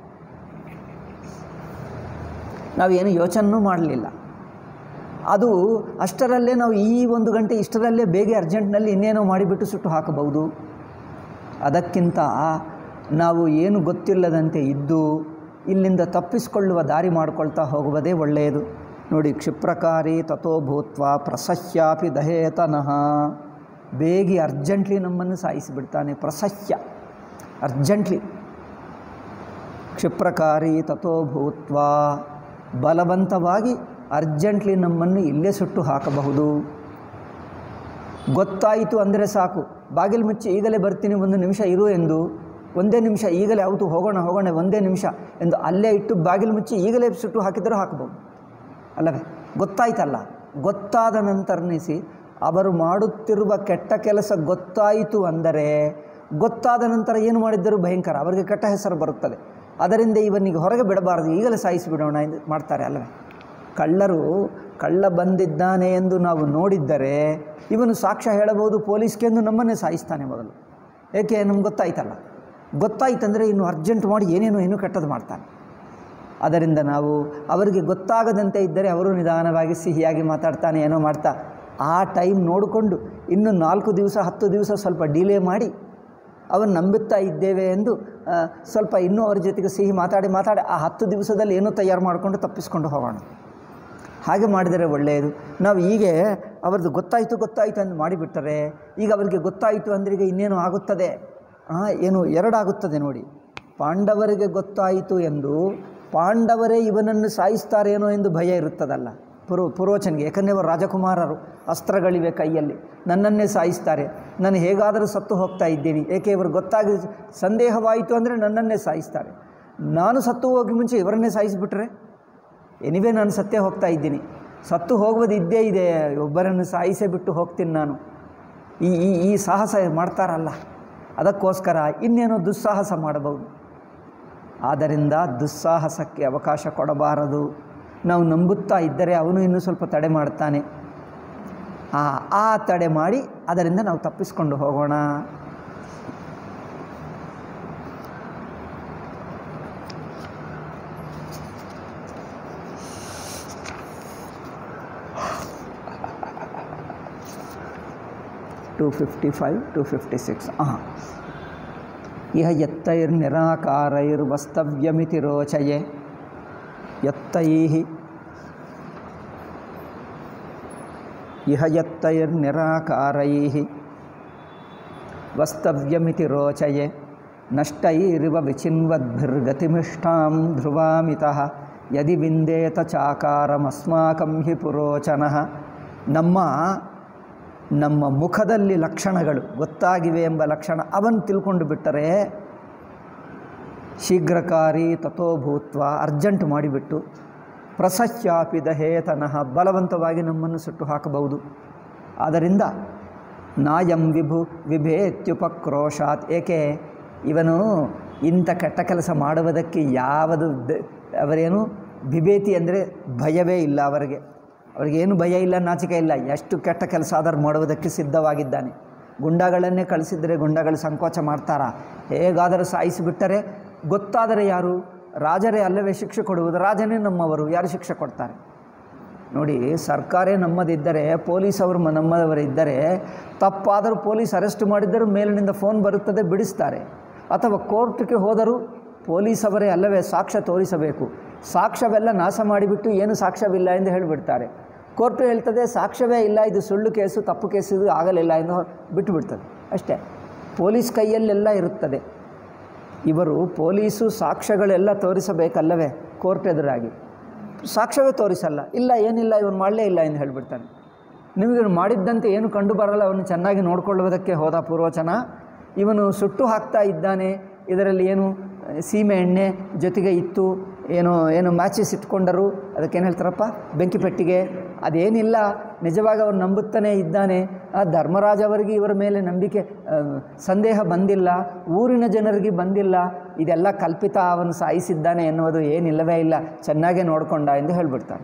ನಾವೇನು ಯೋಚನೆಯೂ ಮಾಡಲಿಲ್ಲ. ಅದು ಅಷ್ಟರಲ್ಲೇ ನಾವು ಈ 1 ಗಂಟೆ ಇಷ್ಟರಲ್ಲೇ ಬೇಗ ಅರ್ಜೆಂಟ್ನಲ್ಲಿ ಇನ್ನೇನೋ ಮಾಡಿಬಿಟ್ಟು ಸುಟ್ಟು ಹಾಕಬಹುದು. ಅದಕ್ಕಿಂತ ನಾವು ಏನು ಗೊತ್ತಿಲ್ಲದಂತೆ ಇದ್ದು ಇಲ್ಲಿಂದ ತಪ್ಪಿಸಿಕೊಳ್ಳುವ ದಾರಿ ಮಾಡಿಕೊಳ್ತಾ ಹೋಗುವುದೇ ಒಳ್ಳೆಯದು. ನೋಡಿ, ಕ್ಷಿಪ್ರಕಾರಿ ತಥೋ ಭೂತ್ವ ಪ್ರಸಹ್ಯಾಪಿ ದಹೇತನಃ, ಬೇಗ ಅರ್ಜೆಂಟ್ಲಿ ನಮ್ಮನ್ನು ಸಾಯಿಸಿಬಿಡ್ತಾನೆ. ಪ್ರಸಹ್ಯ ಅರ್ಜೆಂಟ್ಲಿ, ಕ್ಷಿಪ್ರಕಾರಿ ತಥೋ ಭೂತ್ವ ಬಲವಂತವಾಗಿ ಅರ್ಜೆಂಟ್ಲಿ ನಮ್ಮನ್ನು ಇಲ್ಲೇ ಸುಟ್ಟು ಹಾಕಬಹುದು. ಗೊತ್ತಾಯಿತು ಅಂದರೆ ಸಾಕು, ಬಾಗಿಲು ಮುಚ್ಚಿ ಈಗಲೇ ಬರ್ತೀನಿ 1 ನಿಮಿಷ ಇರು ಎಂದು, 1 ನಿಮಿಷ ಈಗಲೇ ಆಯಿತು ಹೋಗೋಣ 1 ನಿಮಿಷ ಎಂದು ಅಲ್ಲೇ ಇಟ್ಟು ಬಾಗಿಲು ಮುಚ್ಚಿ ಈಗಲೇ ಸುಟ್ಟು ಹಾಕಿದರೂ ಹಾಕಬಹುದು ಅಲ್ಲವೇ? ಗೊತ್ತಾಯ್ತಲ್ಲ. ಗೊತ್ತಾದ ನಂತರನಿಸಿ ಅವರು ಮಾಡುತ್ತಿರುವ ಕೆಟ್ಟ ಕೆಲಸ ಗೊತ್ತಾಯಿತು ಅಂದರೆ ಗೊತ್ತಾದ ನಂತರ ಏನು ಮಾಡಿದ್ದರೂ ಭಯಂಕರ, ಅವರಿಗೆ ಕೆಟ್ಟ ಹೆಸರು ಬರುತ್ತದೆ. ಅದರಿಂದ ಇವನಿಗೆ ಹೊರಗೆ ಬಿಡಬಾರದು, ಈಗಲೇ ಸಾಯಿಸಿಬಿಡೋಣ ಎಂದು ಮಾಡ್ತಾರೆ ಅಲ್ಲವೇ? ಕಳ್ಳ ಬಂದಿದ್ದಾನೆ ಎಂದು ನಾವು ನೋಡಿದ್ದರೆ ಇವನು ಸಾಕ್ಷ್ಯ ಹೇಳಬಹುದು ಪೊಲೀಸ್ಗೆ ಎಂದು ನಮ್ಮನ್ನೇ ಸಾಯಿಸ್ತಾನೆ ಮೊದಲು. ಏಕೆ? ನಮ್ಗೆ ಗೊತ್ತಾಯ್ತಲ್ಲ. ಗೊತ್ತಾಯ್ತಂದರೆ ಇನ್ನು ಅರ್ಜೆಂಟ್ ಮಾಡಿ ಏನೇನೋ ಕೆಟ್ಟದ್ದು ಮಾಡ್ತಾನೆ. ಅದರಿಂದ ನಾವು ಅವರಿಗೆ ಗೊತ್ತಾಗದಂತೆ ಇದ್ದರೆ ಅವರು ನಿಧಾನವಾಗಿ ಸಿಹಿಯಾಗಿ ಮಾತಾಡ್ತಾನೆ, ಏನೋ ಮಾಡ್ತಾ ಆ ಟೈಮ್ ನೋಡಿಕೊಂಡು ಇನ್ನು 4 ದಿವಸ 10 ದಿವಸ ಸ್ವಲ್ಪ ಡಿಲೇ ಮಾಡಿ ಅವನು ನಂಬುತ್ತಾ ಇದ್ದೇವೆ ಎಂದು ಸ್ವಲ್ಪ ಇನ್ನೂ ಅವ್ರ ಜೊತೆಗೆ ಸಿಹಿ ಮಾತಾಡಿ ಆ 10 ದಿವಸದಲ್ಲಿ ಏನೋ ತಯಾರು ಮಾಡಿಕೊಂಡು ತಪ್ಪಿಸ್ಕೊಂಡು ಹೋಗೋಣ. ಹಾಗೆ ಮಾಡಿದರೆ ಒಳ್ಳೆಯದು. ನಾವು ಹೀಗೆ ಅವ್ರದ್ದು ಗೊತ್ತಾಯಿತು ಅಂತ ಮಾಡಿಬಿಟ್ಟರೆ ಈಗ ಅವರಿಗೆ ಗೊತ್ತಾಯಿತು ಅಂದರೆ ಈಗ ಇನ್ನೇನು ಆಗುತ್ತದೆ, ಏನು 2 ಆಗುತ್ತದೆ ನೋಡಿ. ಪಾಂಡವರಿಗೆ ಗೊತ್ತಾಯಿತು ಎಂದು ಪಾಂಡವರೇ ಇವನನ್ನು ಸಾಯಿಸ್ತಾರೇನೋ ಎಂದು ಭಯ ಇರುತ್ತದಲ್ಲ ಪುರೋಚನಿಗೆ. ಯಾಕಂದರೆ ಅವರು ರಾಜಕುಮಾರರು, ಅಸ್ತ್ರಗಳಿವೆ ಕೈಯಲ್ಲಿ, ನನ್ನನ್ನೇ ಸಾಯಿಸ್ತಾರೆ, ನಾನು ಹೇಗಾದರೂ ಸತ್ತು ಹೋಗ್ತಾ ಇದ್ದೀನಿ. ಏಕೆ? ಇವರು ಗೊತ್ತಾಗಿ ಸಂದೇಹವಾಯಿತು ಅಂದರೆ ನನ್ನನ್ನೇ ಸಾಯಿಸ್ತಾರೆ. ನಾನು ಸತ್ತು ಹೋಗಿ ಮುಂಚೆ ಇವರನ್ನೇ ಸಾಯಿಸಿಬಿಟ್ರೆ ಎನಿವೇ ನಾನು ಸತ್ತೇ ಹೋಗ್ತಾ ಇದ್ದೀನಿ, ಸತ್ತು ಹೋಗುವುದು ಇದ್ದೇ ಇದೆ, ಒಬ್ಬರನ್ನು ಸಾಯಿಸೇ ಬಿಟ್ಟು ಹೋಗ್ತೀನಿ ನಾನು. ಈ ಸಾಹಸ ಮಾಡ್ತಾರಲ್ಲ, ಅದಕ್ಕೋಸ್ಕರ ಇನ್ನೇನೋ ದುಸ್ಸಾಹಸ ಮಾಡಬಹುದು. ಆದ್ದರಿಂದ ದುಸ್ಸಾಹಸಕ್ಕೆ ಅವಕಾಶ ಕೊಡಬಾರದು. ನಾವು ನಂಬುತ್ತಾ ಇದ್ದರೆ ಅವನು ಇನ್ನೂ ಸ್ವಲ್ಪ ತಡೆ ಮಾಡ್ತಾನೆ. ಆ ತಡೆ ಮಾಡಿ ಅದರಿಂದ ನಾವು ತಪ್ಪಿಸ್ಕೊಂಡು ಹೋಗೋಣ. ಇಹ ಯತ್ತೈರ್ನಿರಾಕಾರೈರ್ವಸ್ತವ್ಯಮಿತಿ ರೋಚಯೆ. ಇಹ ಯತ್ತೈರ್ನಿರಾಕಾರೈಃ ವಸ್ತವ್ಯಮಿತಿ ರೋಚಯೆ ನಷ್ಟೈರಿವ ವಿಚಿನ್ವದ್ಭಿರ್ಗತಿಮಿಷ್ಟಾಂ ಧ್ರುವಾಮಿತಃ ಯದಿ ವಿಂದೇತ ಚಾಕಾರಮಸ್ಮಾಕಂ ಹಿ ಪುರೋಚನಃ. ನಮ್ಮ ಮುಖದಲ್ಲಿ ಲಕ್ಷಣಗಳು ಗೊತ್ತಾಗಿವೆ ಎಂಬ ಲಕ್ಷಣ ಅವನ್ನು ತಿಳ್ಕೊಂಡು ಬಿಟ್ಟರೆ ಶೀಘ್ರಕಾರಿ ತಥೋಭೂತ್ವ ಅರ್ಜೆಂಟ್ ಮಾಡಿಬಿಟ್ಟು ಪ್ರಸಹ್ಯಾಪಿ ದಹೇತನಃ ಬಲವಂತವಾಗಿ ನಮ್ಮನ್ನು ಸುಟ್ಟು ಹಾಕಬಹುದು. ಆದ್ದರಿಂದ ನಾಯಂ ವಿಭೇತ್ಯುಪಕ್ರೋಶಾತ್. ಏಕೆ ಇವನು ಇಂಥ ಕೆಟ್ಟ ಕೆಲಸ ಮಾಡುವುದಕ್ಕೆ ಅವರೇನು ಬಿಭೇತಿ ಅಂದರೆ ಭಯವೇ ಇಲ್ಲ ಅವರಿಗೇನು ಭಯ ಇಲ್ಲ, ನಾಚಿಕೆ ಇಲ್ಲ. ಎಷ್ಟು ಕೆಟ್ಟ ಕೆಲಸ ಆದರೂ ಮಾಡುವುದಕ್ಕೆ ಸಿದ್ಧವಾಗಿದ್ದಾನೆ. ಗುಂಡಗಳನ್ನೇ ಕಳಿಸಿದರೆ ಗುಂಡಗಳು ಸಂಕೋಚ ಮಾಡ್ತಾರಾ? ಹೇಗಾದರೂ ಸಾಯಿಸಿಬಿಟ್ಟರೆ ಗೊತ್ತಾದರೆ ಯಾರು? ರಾಜರೇ ಅಲ್ಲವೇ ಶಿಕ್ಷೆ ಕೊಡುವುದು? ರಾಜನೇ ನಮ್ಮವರು, ಯಾರು ಶಿಕ್ಷೆ ಕೊಡ್ತಾರೆ? ನೋಡಿ, ಸರ್ಕಾರೇ ನಮ್ಮದಿದ್ದರೆ, ಪೊಲೀಸ್ ಅವರು ನಮ್ಮವರಿದ್ದರೆ, ತಪ್ಪಾದರೂ ಪೊಲೀಸ್ ಅರೆಸ್ಟ್ ಮಾಡಿದ್ದರೂ ಮೇಲಿನಿಂದ ಫೋನ್ ಬರುತ್ತದೆ, ಬಿಡಿಸ್ತಾರೆ. ಅಥವಾ ಕೋರ್ಟ್ಗೆ ಹೋದರೂ ಪೊಲೀಸ್ ಅವರೇ ಅಲ್ಲವೇ ಸಾಕ್ಷ್ಯ ತೋರಿಸಬೇಕು. ಸಾಕ್ಷ್ಯವೆಲ್ಲ ನಾಶ ಮಾಡಿಬಿಟ್ಟು ಏನು ಸಾಕ್ಷ್ಯವಿಲ್ಲ ಎಂದು ಹೇಳಿಬಿಡ್ತಾರೆ. ಕೋರ್ಟು ಹೇಳ್ತದೆ ಸಾಕ್ಷ್ಯವೇ ಇಲ್ಲ, ಇದು ಸುಳ್ಳು ಕೇಸು, ತಪ್ಪು ಕೇಸು, ಇದು ಆಗಲಿಲ್ಲ ಎಂದು ಬಿಟ್ಟು ಬಿಡ್ತದೆ. ಅಷ್ಟೇ. ಪೊಲೀಸ್ ಕೈಯಲ್ಲೆಲ್ಲ ಇರುತ್ತದೆ. ಇವರು ಪೊಲೀಸು ಸಾಕ್ಷ್ಯಗಳೆಲ್ಲ ತೋರಿಸಬೇಕಲ್ಲವೇ ಕೋರ್ಟ್ ಎದುರಾಗಿ? ಸಾಕ್ಷ್ಯವೇ ತೋರಿಸಲ್ಲ. ಇಲ್ಲ, ಏನಿಲ್ಲ, ಇವನು ಮಾಡಲೇ ಇಲ್ಲ ಎಂದು ಹೇಳಿಬಿಡ್ತಾನೆ. ನಿಮಗೆ ಮಾಡಿದ್ದಂತೆ ಏನು ಕಂಡು ಬರಲ್ಲ. ಅವನು ಚೆನ್ನಾಗಿ ನೋಡಿಕೊಳ್ಳುವುದಕ್ಕೆ ಹೋದ ಪೂರ್ವಚನ. ಇವನು ಸುಟ್ಟು ಹಾಕ್ತಾ ಇದ್ದಾನೆ, ಇದರಲ್ಲಿ ಏನು ಸೀಮೆ ಎಣ್ಣೆ ಜೊತೆಗೆ ಇತ್ತು, ಏನು ಮ್ಯಾಚಸ್ ಇಟ್ಕೊಂಡರು, ಅದಕ್ಕೇನು ಹೇಳ್ತಾರಪ್ಪ, ಬೆಂಕಿ ಪೆಟ್ಟಿಗೆ. ಅದೇನಿಲ್ಲ, ನಿಜವಾಗಿ ಅವನು ನಂಬುತ್ತಾನೆ ಇದ್ದಾನೆ. ಧರ್ಮರಾಜ ಅವರಿಗೆ ಇವರ ಮೇಲೆ ನಂಬಿಕೆ ಸಂದೇಹ ಬಂದಿಲ್ಲ, ಊರಿನ ಜನರಿಗೆ ಬಂದಿಲ್ಲ. ಇದೆಲ್ಲ ಕಲ್ಪಿತ, ಅವನು ಸಾಯಿಸಿದ್ದಾನೆ ಎನ್ನುವುದು ಏನಿಲ್ಲವೇ ಇಲ್ಲ, ಚೆನ್ನಾಗೇ ನೋಡಿಕೊಂಡ ಎಂದು ಹೇಳಿಬಿಡ್ತಾನೆ.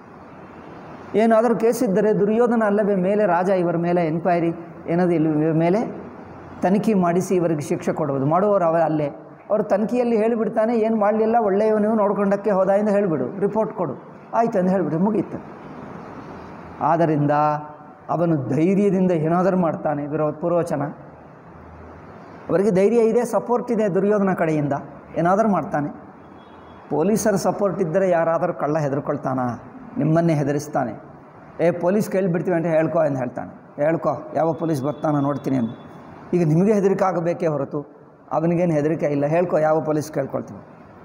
ಏನಾದರೂ ಕೇಸಿದ್ದರೆ ದುರ್ಯೋಧನ ಅಲ್ಲವೇ ಮೇಲೆ ರಾಜ, ಇವರ ಮೇಲೆ ಎನ್ಕ್ವೈರಿ ಏನಾದರೂ ಇವರ ಮೇಲೆ ತನಿಖೆ ಮಾಡಿಸಿ ಇವರಿಗೆ ಶಿಕ್ಷೆ ಕೊಡುವುದು. ಮಾಡುವವರು ಅಲ್ಲೇ ಅವರು ತನಿಖೆಯಲ್ಲಿ ಹೇಳಿಬಿಡ್ತಾನೆ, ಏನು ಮಾಡಲಿಲ್ಲ, ಒಳ್ಳೆಯವನು ನೋಡ್ಕೊಂಡಕ್ಕೆ ಹೋದ ಎಂದು ಹೇಳಿಬಿಡು, ರಿಪೋರ್ಟ್ ಕೊಡು, ಆಯಿತು ಎಂದು ಹೇಳಿಬಿಟ್ಟು ಮುಗೀತು. ಆದ್ದರಿಂದ ಅವನು ಧೈರ್ಯದಿಂದ ಏನಾದರೂ ಮಾಡ್ತಾನೆ. ಪುರೋಚನ ಅವರಿಗೆ ಧೈರ್ಯ ಇದೆ, ಸಪೋರ್ಟ್ ಇದೆ ದುರ್ಯೋಧನ ಕಡೆಯಿಂದ, ಏನಾದರೂ ಮಾಡ್ತಾನೆ. ಪೊಲೀಸರ ಸಪೋರ್ಟ್ ಇದ್ದರೆ ಯಾರಾದರೂ ಕಳ್ಳ ಹೆದರ್ಕೊಳ್ತಾನ? ನಿಮ್ಮನ್ನೇ ಹೆದರಿಸ್ತಾನೆ. ಪೊಲೀಸ್ ಕೇಳಿಬಿಡ್ತೀವಿ ಅಂತ ಹೇಳ್ಕೊ ಎಂದು ಹೇಳ್ತಾನೆ. ಹೇಳ್ಕೊ, ಯಾವ ಪೊಲೀಸ್ ಬರ್ತಾನೋ ನೋಡ್ತೀನಿ ಅಂತ. ಈಗ ನಿಮಗೆ ಹೆದರಿಕೆ ಆಗಬೇಕೇ ಹೊರತು ಅವನಿಗೇನು ಹೆದರಿಕೆ ಇಲ್ಲ. ಹೇಳ್ಕೊ, ಯಾವ ಪೊಲೀಸ್ ಕೇಳ್ಕೊಳ್ತೀವಿ.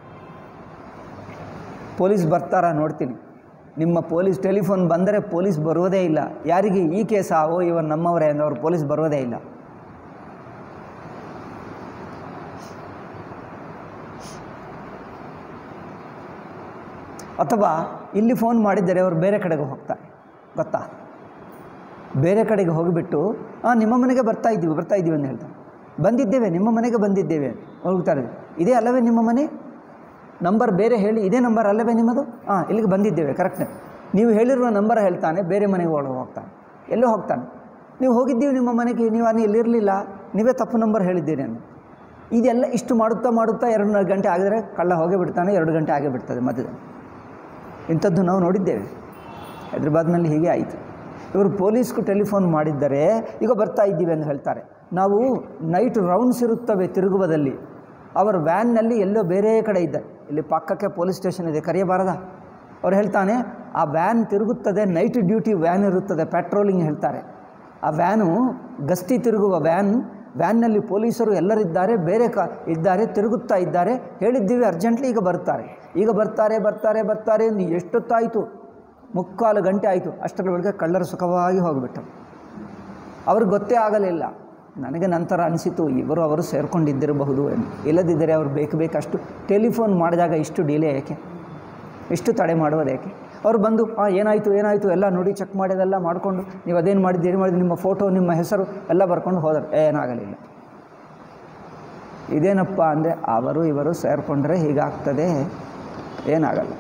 ಪೊಲೀಸ್ ಬರ್ತಾರಾ ನೋಡ್ತೀನಿ. ನಿಮ್ಮ ಪೊಲೀಸ್ ಟೆಲಿಫೋನ್ ಬಂದರೆ ಪೊಲೀಸ್ ಬರುವುದೇ ಇಲ್ಲ. ಯಾರಿಗೆ ಈ ಕೇಸ? ಇವನು ನಮ್ಮವರೇ ಎಂದು ಅವ್ರು ಪೊಲೀಸ್ ಬರುವುದೇ ಇಲ್ಲ. ಅಥವಾ ಇಲ್ಲಿ ಫೋನ್ ಮಾಡಿದ್ದರೆ ಅವರು ಬೇರೆ ಕಡೆಗೆ ಹೋಗ್ತಾರೆ, ಗೊತ್ತಾ? ಬೇರೆ ಕಡೆಗೆ ಹೋಗಿಬಿಟ್ಟು ನಿಮ್ಮ ಮನೆಗೆ ಬರ್ತಾ ಇದ್ದೀವಿ ಅಂತ ಹೇಳ್ತಾರೆ. ಬಂದಿದ್ದೇವೆ, ನಿಮ್ಮ ಮನೆಗೆ ಬಂದಿದ್ದೇವೆ ಹೋಗ್ತಾರೆ. ಇದೇ ಅಲ್ಲವೇ ನಿಮ್ಮ ಮನೆ? ನಂಬರ್ ಬೇರೆ ಹೇಳಿ, ಇದೇ ನಂಬರ್ ಅಲ್ಲವೇ ನಿಮ್ಮದು? ಇಲ್ಲಿಗೆ ಬಂದಿದ್ದೇವೆ, ಕರೆಕ್ಟ್. ನೀವು ಹೇಳಿರುವ ನಂಬರ್ ಹೇಳ್ತಾನೆ, ಬೇರೆ ಮನೆಗೆ ಒಳಗೆ ಹೋಗ್ತಾನೆ, ಎಲ್ಲೋ ಹೋಗ್ತಾನೆ. ನೀವು ಹೋಗಿದ್ದೀವಿ ನಿಮ್ಮ ಮನೆಗೆ, ನೀವು ಇಲ್ಲಿರಲಿಲ್ಲ, ನೀವೇ ತಪ್ಪು ನಂಬರ್ ಹೇಳಿದ್ದೀರಿ ಅಂತ. ಇದೆಲ್ಲ ಇಷ್ಟು ಮಾಡುತ್ತಾ 2 ಗಂಟೆ ಆಗಿದರೆ ಕಳ್ಳ ಹೋಗೇ ಬಿಡ್ತಾನೆ, 2 ಗಂಟೆ ಆಗೇ ಬಿಡ್ತದೆ ಮಧ್ಯದಲ್ಲಿ. ಇಂಥದ್ದು ನಾವು ನೋಡಿದ್ದೇವೆ. ಹೈದ್ರಾಬಾದ್ನಲ್ಲಿ ಹೀಗೆ ಆಯಿತು. ಇವರು ಪೊಲೀಸ್ಗೂ ಟೆಲಿಫೋನ್ ಮಾಡಿದ್ದರೆ ಈಗ ಬರ್ತಾ ಇದ್ದೀವಿ ಅಂತ ಹೇಳ್ತಾರೆ. ನಾವು ನೈಟ್ ರೌಂಡ್ಸ್ ಇರುತ್ತವೆ ತಿರುಗುವುದಲ್ಲಿ. ಅವರು ವ್ಯಾನ್ನಲ್ಲಿ ಎಲ್ಲೋ ಬೇರೆ ಕಡೆ ಇದ್ದಾರೆ, ಇಲ್ಲಿ ಪಕ್ಕಕ್ಕೆ ಪೊಲೀಸ್ ಸ್ಟೇಷನ್ ಇದೆ, ಕರೆಯಬಾರದಾ? ಅವ್ರು ಹೇಳ್ತಾನೆ, ಆ ವ್ಯಾನ್ ತಿರುಗುತ್ತದೆ, ನೈಟ್ ಡ್ಯೂಟಿ ವ್ಯಾನ್ ಇರುತ್ತದೆ, ಪೆಟ್ರೋಲಿಂಗ್ ಹೇಳ್ತಾರೆ. ಆ ವ್ಯಾನು ಗಸ್ತಿ ತಿರುಗುವ ವ್ಯಾನ್ನಲ್ಲಿ ಪೊಲೀಸರು ಎಲ್ಲರಿದ್ದಾರೆ, ಬೇರೆ ಇದ್ದಾರೆ, ತಿರುಗುತ್ತಾ ಇದ್ದಾರೆ. ಹೇಳಿದ್ದೀವಿ ಅರ್ಜೆಂಟ್ಲಿ ಈಗ ಬರ್ತಾರೆ ಎಂದು ಎಷ್ಟೊತ್ತಾಯಿತು? 3/4 ಗಂಟೆ ಆಯಿತು. ಅಷ್ಟರೊಳಗೆ ಕಳ್ಳರು ಸುಖವಾಗಿ ಹೋಗಿಬಿಟ್ಟರು. ಅವ್ರಿಗೆ ಗೊತ್ತೇ ಆಗಲಿಲ್ಲ. ನನಗೆ ನಂತರ ಅನಿಸಿತು, ಅವರು ಸೇರಿಕೊಂಡಿದ್ದಿರಬಹುದು ಎಂದು. ಇಲ್ಲದಿದ್ದರೆ ಅವ್ರು ಬೇಕಷ್ಟು ಟೆಲಿಫೋನ್ ಮಾಡಿದಾಗ ಇಷ್ಟು ಡಿಲೇ ಏಕೆ, ಇಷ್ಟು ತಡೆ ಮಾಡೋದೇಕೆ? ಅವರು ಬಂದು ಏನಾಯಿತು ಎಲ್ಲ ನೋಡಿ ಚೆಕ್ ಮಾಡೋದೆಲ್ಲ ಮಾಡಿಕೊಂಡು, ನೀವು ಅದೇನು ಮಾಡಿದ್ದೀರಿ ನಿಮ್ಮ ಫೋಟೋ, ನಿಮ್ಮ ಹೆಸರು ಎಲ್ಲ ಬರ್ಕೊಂಡು ಹೋದರು. ಏನಾಗಲಿಲ್ಲ. ಇದೇನಪ್ಪ ಅಂದರೆ ಇವರು ಸೇರಿಕೊಂಡ್ರೆ ಹೀಗಾಗ್ತದೆ, ಏನಾಗಲ್ಲ.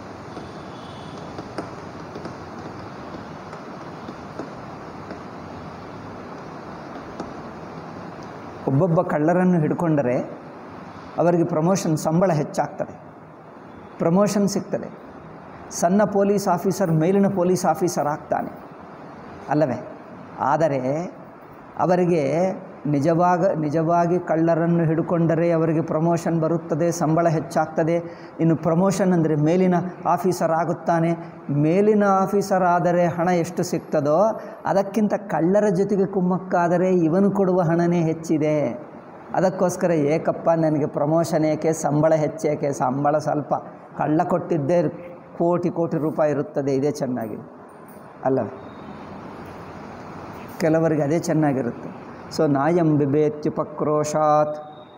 ಒಬ್ಬೊಬ್ಬ ಕಳ್ಳರನ್ನು ಹಿಡ್ಕೊಂಡರೆ ಅವರಿಗೆ ಪ್ರಮೋಷನ್, ಸಂಬಳ ಹೆಚ್ಚಾಗ್ತದೆ, ಪ್ರಮೋಷನ್ ಸಿಗ್ತದೆ. ಸಣ್ಣ ಪೊಲೀಸ್ ಆಫೀಸರ್ ಮೇಲಿನ ಪೊಲೀಸ್ ಆಫೀಸರ್ ಆಗ್ತಾನೆ ಅಲ್ಲವೇ? ಆದರೆ ಅವರಿಗೆ ನಿಜವಾಗಿ ಕಳ್ಳರನ್ನು ಹಿಡ್ಕೊಂಡರೆ ಅವರಿಗೆ ಪ್ರಮೋಷನ್ ಬರುತ್ತದೆ, ಸಂಬಳ ಹೆಚ್ಚಾಗ್ತದೆ. ಇನ್ನು ಪ್ರಮೋಷನ್ ಅಂದರೆ ಮೇಲಿನ ಆಫೀಸರ್ ಆಗುತ್ತಾನೆ. ಮೇಲಿನ ಆಫೀಸರ್ ಆದರೆ ಹಣ ಎಷ್ಟು ಸಿಗ್ತದೋ ಅದಕ್ಕಿಂತ ಕಳ್ಳರ ಜೊತೆಗೆ ಕುಮ್ಮಕ್ಕಾದರೆ ಇವನು ಕೊಡುವ ಹಣನೇ ಹೆಚ್ಚಿದೆ. ಅದಕ್ಕೋಸ್ಕರ ಏಕಪ್ಪ ನನಗೆ ಪ್ರಮೋಷನ್ ಏಕೆ, ಸಂಬಳ ಹೆಚ್ಚೇಕೆ, ಸಂಬಳ ಸ್ವಲ್ಪ, ಕಳ್ಳ ಕೊಟ್ಟಿದ್ದೇ ಕೋಟಿ ಕೋಟಿ ರೂಪಾಯಿ ಇರುತ್ತದೆ, ಇದೇ ಚೆನ್ನಾಗಿದೆ ಅಲ್ಲವೇ? ಕೆಲವರಿಗೆ ಅದೇ ಚೆನ್ನಾಗಿರುತ್ತೆ. ಸೊ ನಾಯಂ ಬಿಬೇತ್ಯುಪಕ್ರೋಶಾತ್.